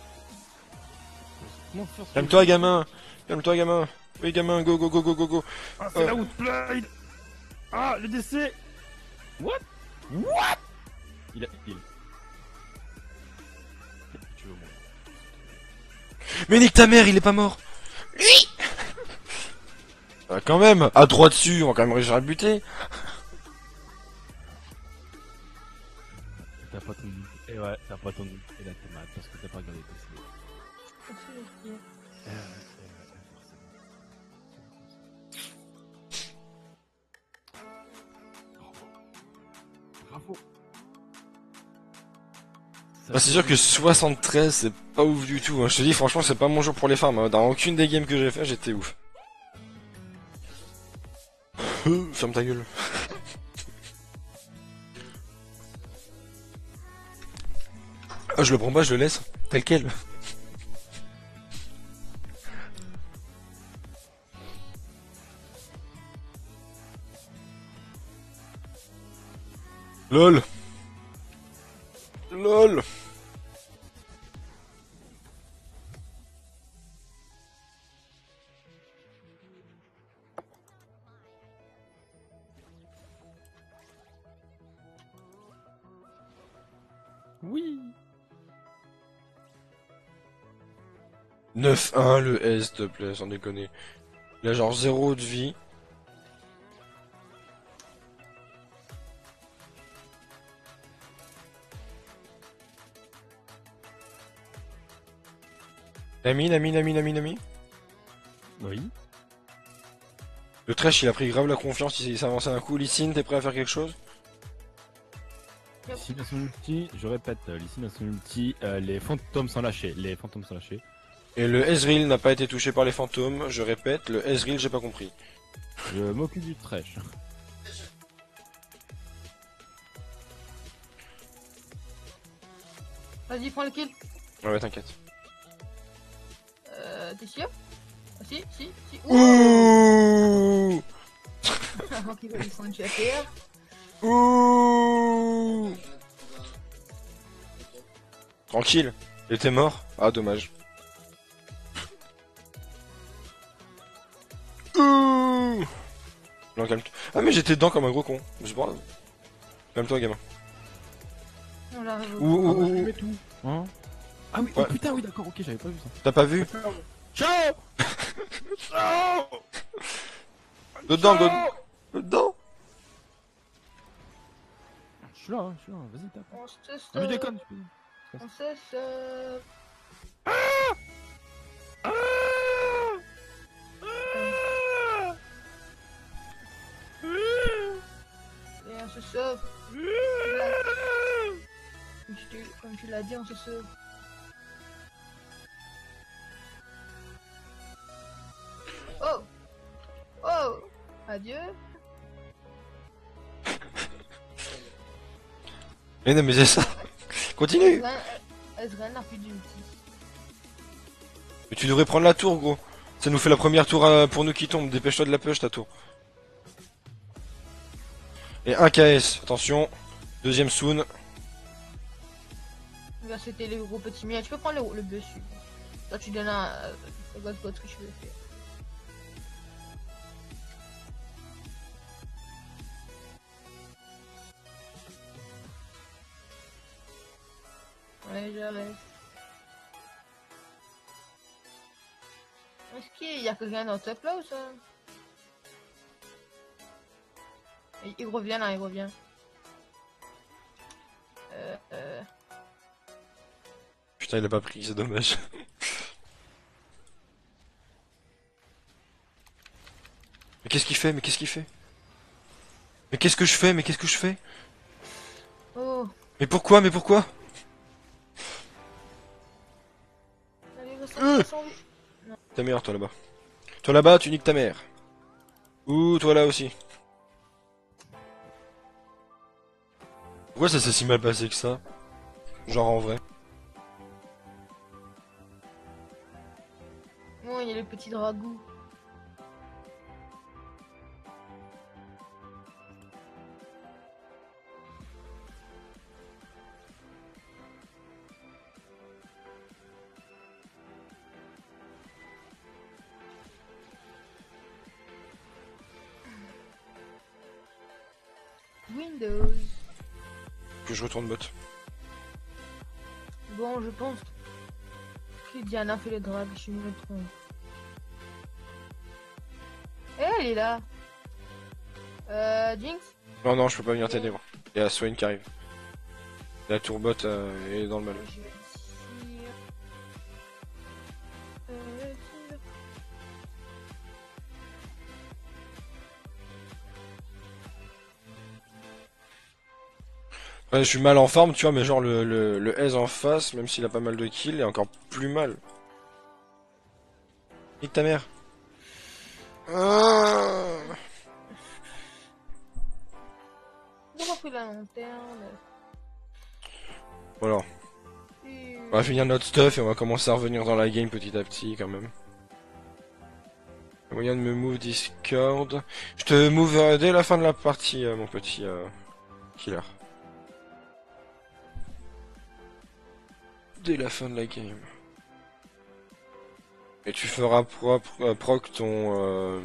Calme-toi gamin. Calme-toi gamin. Oui gamin, go go go go go go. Ah c'est Euh. la outplay. Ah le décès. What? What? Il a heal. Tu veux mourir. Mais nique ta mère, il est pas mort. Oui. Ah, quand même, à droite dessus, on va quand même réussir à le buter. T'as pas ton ult. Et ouais, t'as pas ton ult. Et là t'es mal parce que t'as pas regardé tes C. Eh ouais, eh ouais, forcément. Bravo. Bravo. Bah, c'est sûr que soixante-treize c'est pas ouf du tout, hein. Je te dis franchement c'est pas mon jour pour les farms, hein. Dans aucune des games que j'ai fait j'étais ouf. Ferme ta gueule. Ah je le prends pas, je le laisse, tel quel. LOL. LOL. Oui. neuf un le S, s'il te plaît, sans déconner. Il a genre zéro de vie. Nami, Nami, Nami, Nami, Nami. Oui. Le trash il a pris grave la confiance, il s'est avancé d'un coup. Lysine, t'es prêt à faire quelque chose? Lysine a son ulti, je répète, Lysine a son ulti, euh, les fantômes sont lâchés, les fantômes sont lâchés. Et le Ezreal n'a pas été touché par les fantômes, je répète, le Ezreal j'ai pas compris. Je m'occupe du trash. Vas-y, prends le kill. Ouais, ouais t'inquiète. Euh, t'es sûr? Ah, si, si, si. Ouh. Avant qu'il va descendre du A P R. Ouh. Tranquille, il était mort. Ah dommage. Ouh. Non calme-toi. Ah mais j'étais dedans comme un gros con. Mais c'est pas grave. Calme-toi gamin. On l'arrive Ouh, au... ouh, Ah, moi, je ouh. lui mets tout. Hein? Ah oui, Ouais. oh putain, oui, d'accord, ok, j'avais pas vu ça. T'as pas vu? Ciao. Ciao. Dedans, Ciao. dedans. Dedans. Je suis là, hein, je suis là, vas-y, tape. On se Non mais se... déconne, tu peux. On se se... Ah. Ah. Et on se sauve. Comme tu, comme tu l'as dit, on se sauve. Oh! Oh! Adieu! Mais non mais c'est ça. Continue. Ezreal Ezreal n'a plus d'ulti. Mais tu devrais prendre la tour gros. Ça nous fait la première tour euh, pour nous qui tombe. Dépêche-toi de la push ta tour. Et un K S, attention. Deuxième soon. Là, c'était les gros petits miens. Tu peux prendre le, le dessus. Toi, tu donnes un. Euh, regarde ce que je veux faire. Ouais, j'arrête. Est-ce qu'il y a quelqu'un dans top là ou ça? il, il revient là, il revient. Euh, euh... Putain, il a pas pris, c'est dommage. Mais qu'est-ce qu'il fait? Mais qu'est-ce qu'il fait? Mais qu'est-ce que je fais? Mais qu'est-ce que je fais? Oh, Mais pourquoi? Mais pourquoi? allez, va Euh. s'en Ta mère, toi là-bas. Toi là-bas, tu niques ta mère. Ouh, toi là aussi. Pourquoi ça s'est si mal passé que ça? Genre en vrai. Bon, il y a le petit dragout. Windows. Que je retourne bot. Bon, je pense que Diana fait les drags, je me trompe. Eh, elle est là. Euh, Jinx? Non, non, je peux pas venir t'aider, moi. Il y a Swain qui arrive. La tour bot euh, est dans le mal. Je vais ici. Euh, ici. Ouais, je suis mal en forme, tu vois, mais genre le, le, le Ace en face, même s'il a pas mal de kills, est encore plus mal. Nique ta mère. Ah. On va pris la lanterne. Voilà. Et... On va finir notre stuff et on va commencer à revenir dans la game petit à petit quand même. Il y a moyen de me move Discord. Je te move euh, dès la fin de la partie, euh, mon petit euh, killer. Dès la fin de la game. Et tu feras propre, euh, proc ton... Euh...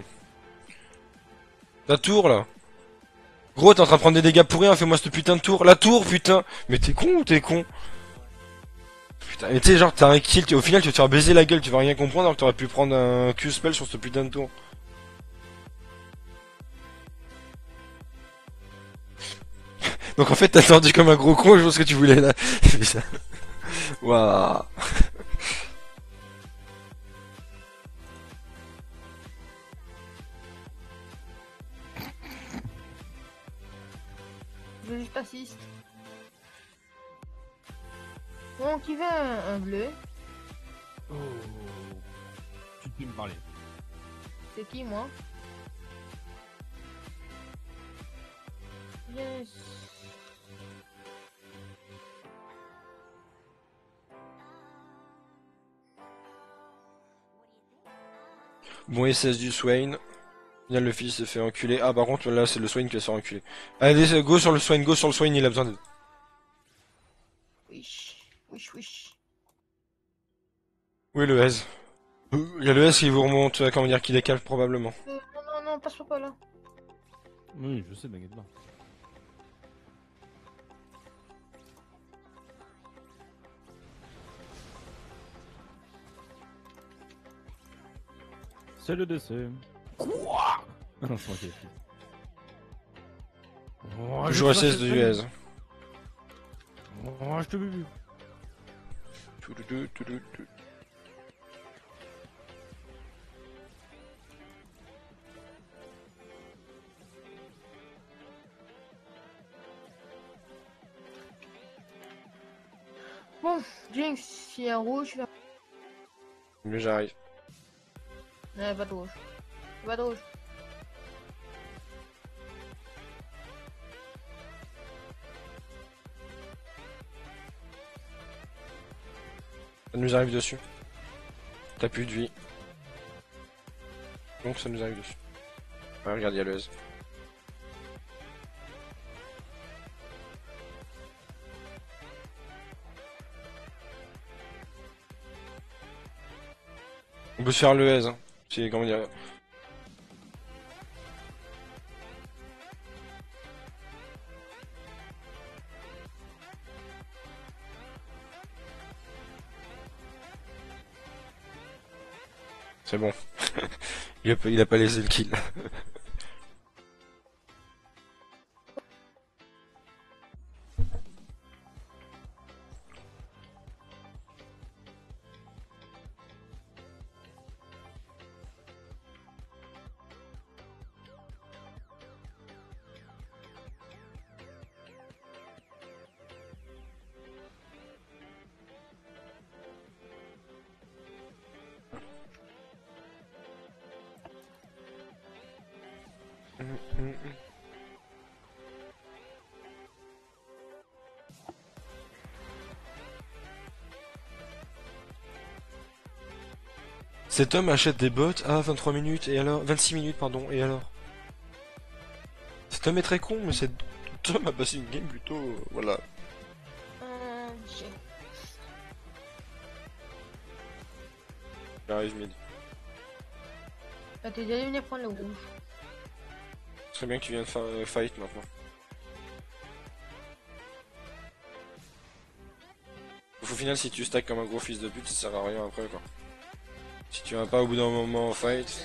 Ta tour là. Gros, t'es en train de prendre des dégâts pour rien, fais-moi cette putain de tour. La tour, putain. Mais t'es con ou t'es con? Putain, mais tu sais, genre, t'as un kill, tu- au final, tu vas te faire baiser la gueule, tu vas rien comprendre alors que t'aurais pu prendre un Q-spell sur cette putain de tour. Donc en fait, t'as tordu comme un gros con, je pense que tu voulais là. Waouh. Je juste assiste. Bon, qui veut un, un bleu? Oh. Tu peux me parler. C'est qui, moi? Yes. Bon S S du Swain. Final, le fils se fait enculer. Ah, par contre, là, c'est le Swain qui va se faire enculer. Allez, go sur le Swain, go sur le Swain, il a besoin d'aide. Wish. Wish, wish. Où est le S? Il y a le S qui vous remonte, euh, comment dire, qui décale probablement. Euh, non, non, non, passe pas là. Oui, je sais, t'inquiète pas. C'est le décès. Quoi? Ah non, je manquais. Oh, Toujours S S du S. Oh, je te vu. Toudoudou, toudoudou. Bon, Jinx, s'il y a un rouge, là. Mais j'arrive. Non, pas de rouge. Pas de rouge. Ça nous arrive dessus. T'as plus de vie. Donc ça nous arrive dessus. Ouais, regarde, il y a le S. On peut se faire le S, hein. C'est comment dire. C'est bon. il, a pas, il a pas laissé le kill. Cet homme achète des bots à vingt-trois minutes et alors vingt-six minutes pardon et alors cet homme est très con mais cet homme a passé une game plutôt euh, voilà. Euh, j'ai- J'arrive mid. Bah, t'es déjà venu prendre le rouge. Ce serait bien que tu viennes faire euh, fight maintenant. Au final si tu stacks comme un gros fils de pute ça sert à rien après quoi. Si tu vas pas au bout d'un moment fight.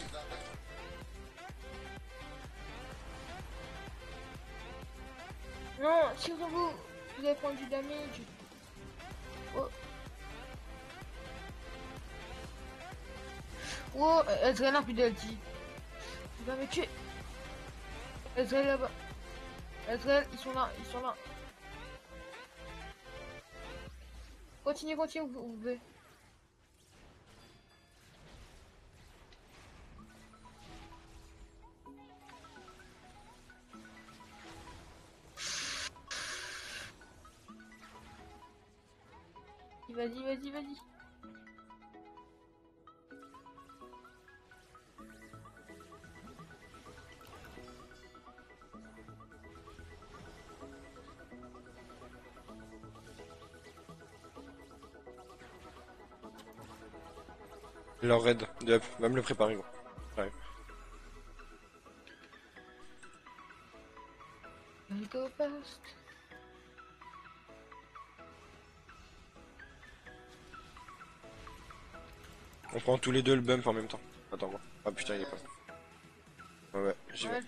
Non, sur vous, vous avez prendre du damage. Oh. Oh, Ezreal n'a plus d'ulti. Il va me tuer. Ezreal là-bas. Ezreal, ils sont là, ils sont là. Continuez, continuez, vous, vous pouvez. Vas-y, vas-y, vas-y. Leur raid de up, va me le préparer gros. Ouais. I'll go fast. On prend tous les deux le bump en même temps. Attends moi. Ah putain il est pas. Ouais ouais, j'y vais. Ouais.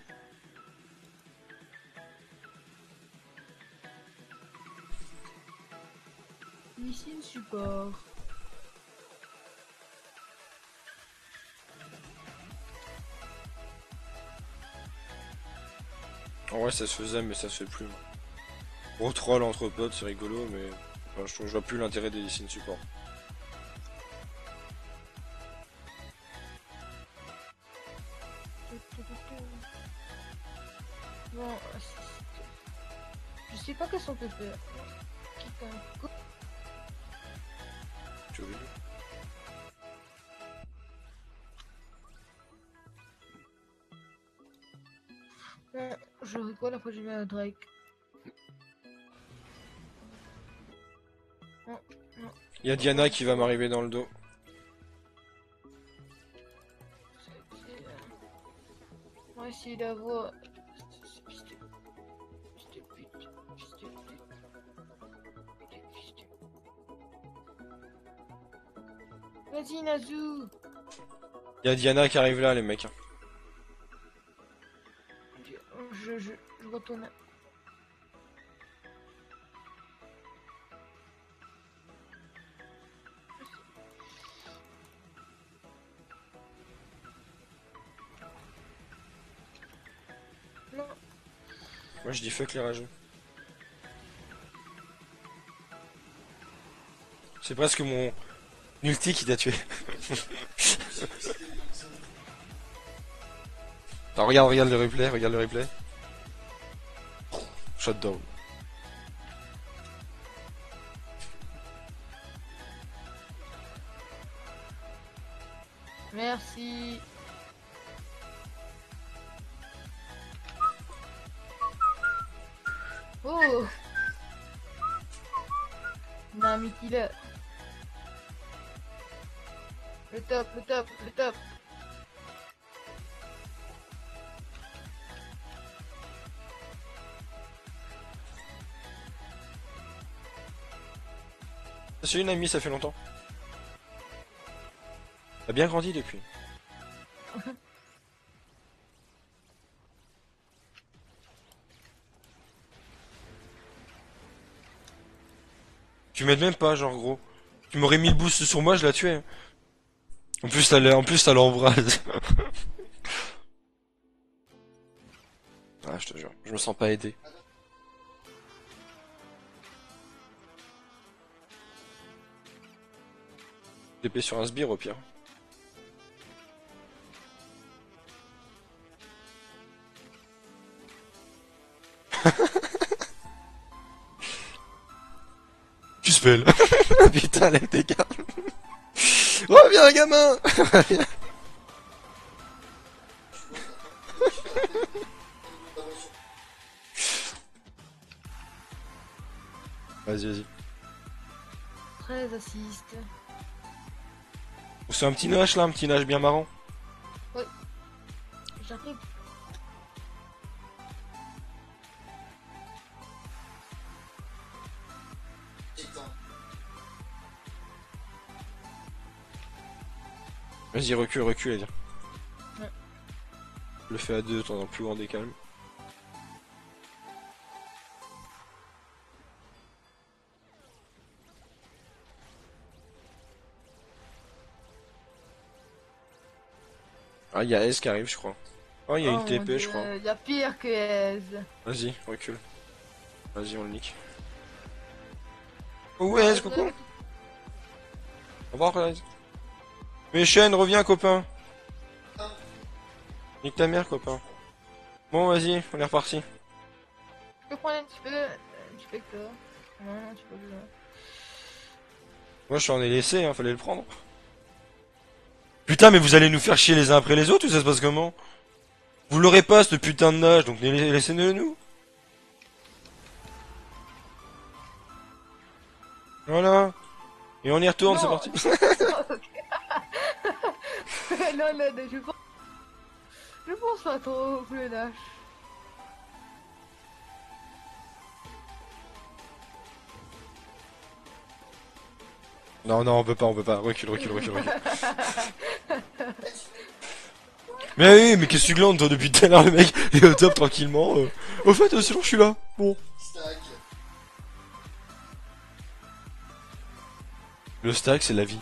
Ici le support. En vrai ça se faisait mais ça se fait plus. Moi. Gros troll entre potes c'est rigolo mais enfin, je, trouve- je vois plus l'intérêt des signes support. Bon, je sais pas quels sont tes peurs. Quitte un coup. Tu veux Bon, je rigole la fois que j'ai vu un Drake. Non, non. Il y a Diana qui va m'arriver dans le dos. c'est- c'est, euh, On va essayer d'avoir. Fils de- fils de pute, fils de pute. Putain, fils de- Vas-y, Nazu! Il y a Diana qui arrive là les mecs. Je, je, je retourne. Non, Moi je dis fuck les rageux. C'est presque mon ulti qui t'a tué. Attends, regarde, regarde le replay, regarde le replay. Shutdown. merci. Oh! Nami killer. Le top, le top, le top. C'est une amie, ça fait longtemps. T'as bien grandi depuis. Tu m'aides même pas, genre gros. Tu m'aurais mis le boost sur moi, je la tuais. En plus, t'as l'e- en plus, t'as l'embrase. Ah, je te jure, je me sens pas aidé. T P sur un sbire au pire. Tu spell. Putain, lève tes cartes. Reviens, gamin. Reviens. Vas-y, vas-y. treize assists. C'est un petit nage là, un petit nage bien marrant. J'arrive. Éteins. Vas-y, recule, recule, Edir. Ouais. Je le fais à deux, t'en as plus grand des calmes. Ah, il y a S qui arrive, je crois. Oh, il y a Oh une T mon P, je Dieu, crois. Il y a pire que S. Vas-y, recule. Vas-y, on le nique. Oh, ouais, S, coucou. Au revoir, Rise. Mais Shen, reviens, copain. Nique ta mère, copain. Bon, vas-y, on est reparti. Tu peux prendre un petit peu, un petit peu que toi. Non, non, tu peux plus. Moi, je t'en ai laissé, hein, fallait le prendre. Putain, mais vous allez nous faire chier les uns après les autres ou ça se passe comment? Vous l'aurez pas, ce putain de nage, donc laissez-le nous. Voilà. Et on y retourne, Non. c'est parti. non, non, non, je pense... Je pense pas trop que le Nash. Non, non, on peut pas, on peut pas. Recule, recule, recule, recule. Mais oui, mais qu'est-ce que tu glandes, toi, depuis tout à l'heure, le mec est au top tranquillement. euh. Au fait, euh, sinon, je suis là. Bon. Stack. Le stack, c'est la vie.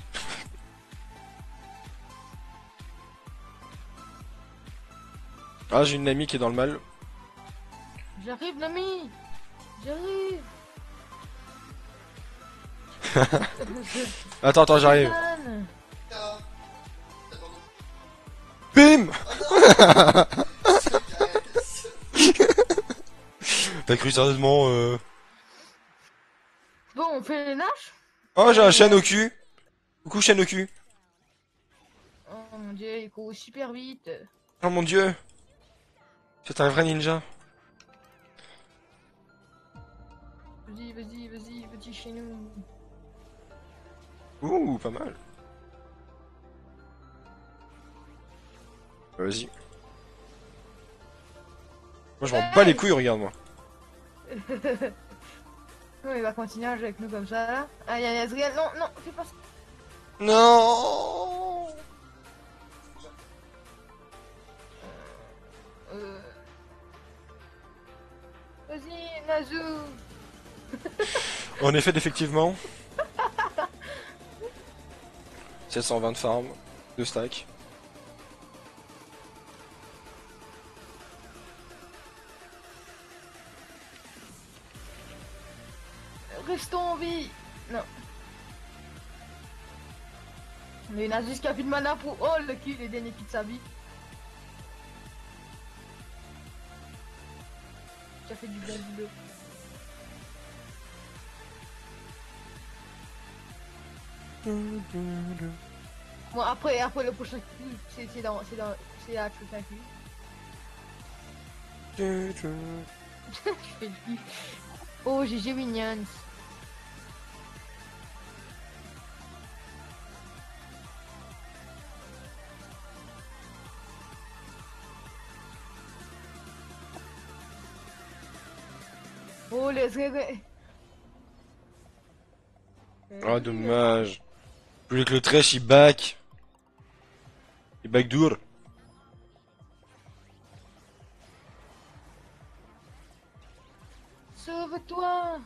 Ah, j'ai une amie qui est dans le mal. J'arrive, Nami. J'arrive. Attends, attends, j'arrive. Stan. Ah. Attends, Bim. yes. T'as cru sérieusement, euh... Bon, on fait le Nash. Oh, j'ai un chêne au cul. Coucou, chêne au cul. Oh mon dieu, il court super vite. Oh mon dieu. C'est un vrai ninja. Vas-y, vas-y, vas-y, petit chez nous. Ouh, pas mal. Vas-y. Moi, je m'en bats les couilles, regarde-moi. Non, il va continuer à jouer avec nous comme ça là. Ah, y'a Yazriel. Non, non, fais pas ça. Non. Euh... Vas-y, Nazu. En effet, effectivement. sept cent vingt de farm, deux stacks. Restons en vie. Non. Mais Nazus qui a plus de mana pour oh le kill les derniers kills de sa vie. Qui a fait du bien du Bon après après le prochain kill c'est c'est dans c'est dans c'est à prochain kill. Je fais le kill. Oh G G Minions. Oh les rêves. Oh, dommage. Je voulais que le trash il back. Il back dur. avec toi.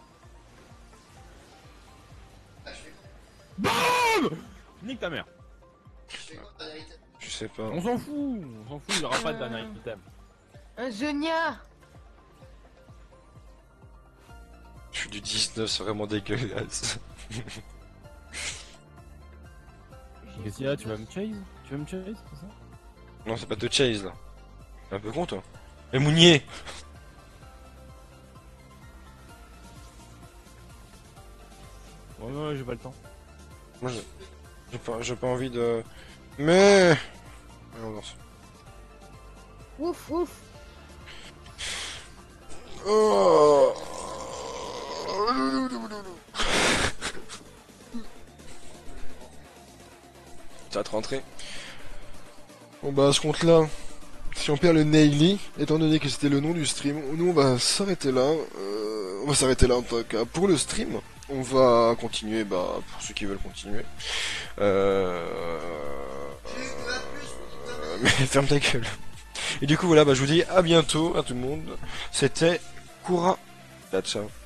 Ah, je fais quoi BAM Nique ta mère. Je fais quoi dans la vérité? Je sais pas. On s'en fout, on s'en fout, il y aura pas de dernier item. Un Zonia. Je suis du dix-neuf, c'est vraiment dégueulasse. Qu'est-ce qu'il y a? Tu vas me chase? Tu vas me chase, c'est ça? Non, c'est pas te chase là. T'es un peu con toi. Mais Mounier! Ouais, ouais, j'ai pas le temps. Moi j'ai j'ai pas, j'ai pas envie de. Mais. Allez, on danse. Ouf, ouf. Oh. Ça va te rentrer. Bon bah à ce compte là, si on perd le Naily, étant donné que c'était le nom du stream, nous on va s'arrêter là. Euh, on va s'arrêter là en tout cas pour le stream. On va continuer, bah pour ceux qui veulent continuer. Euh... euh, Mais ferme ta gueule. Et du coup voilà, bah je vous dis à bientôt à tout le monde. C'était Koura. Là, ciao.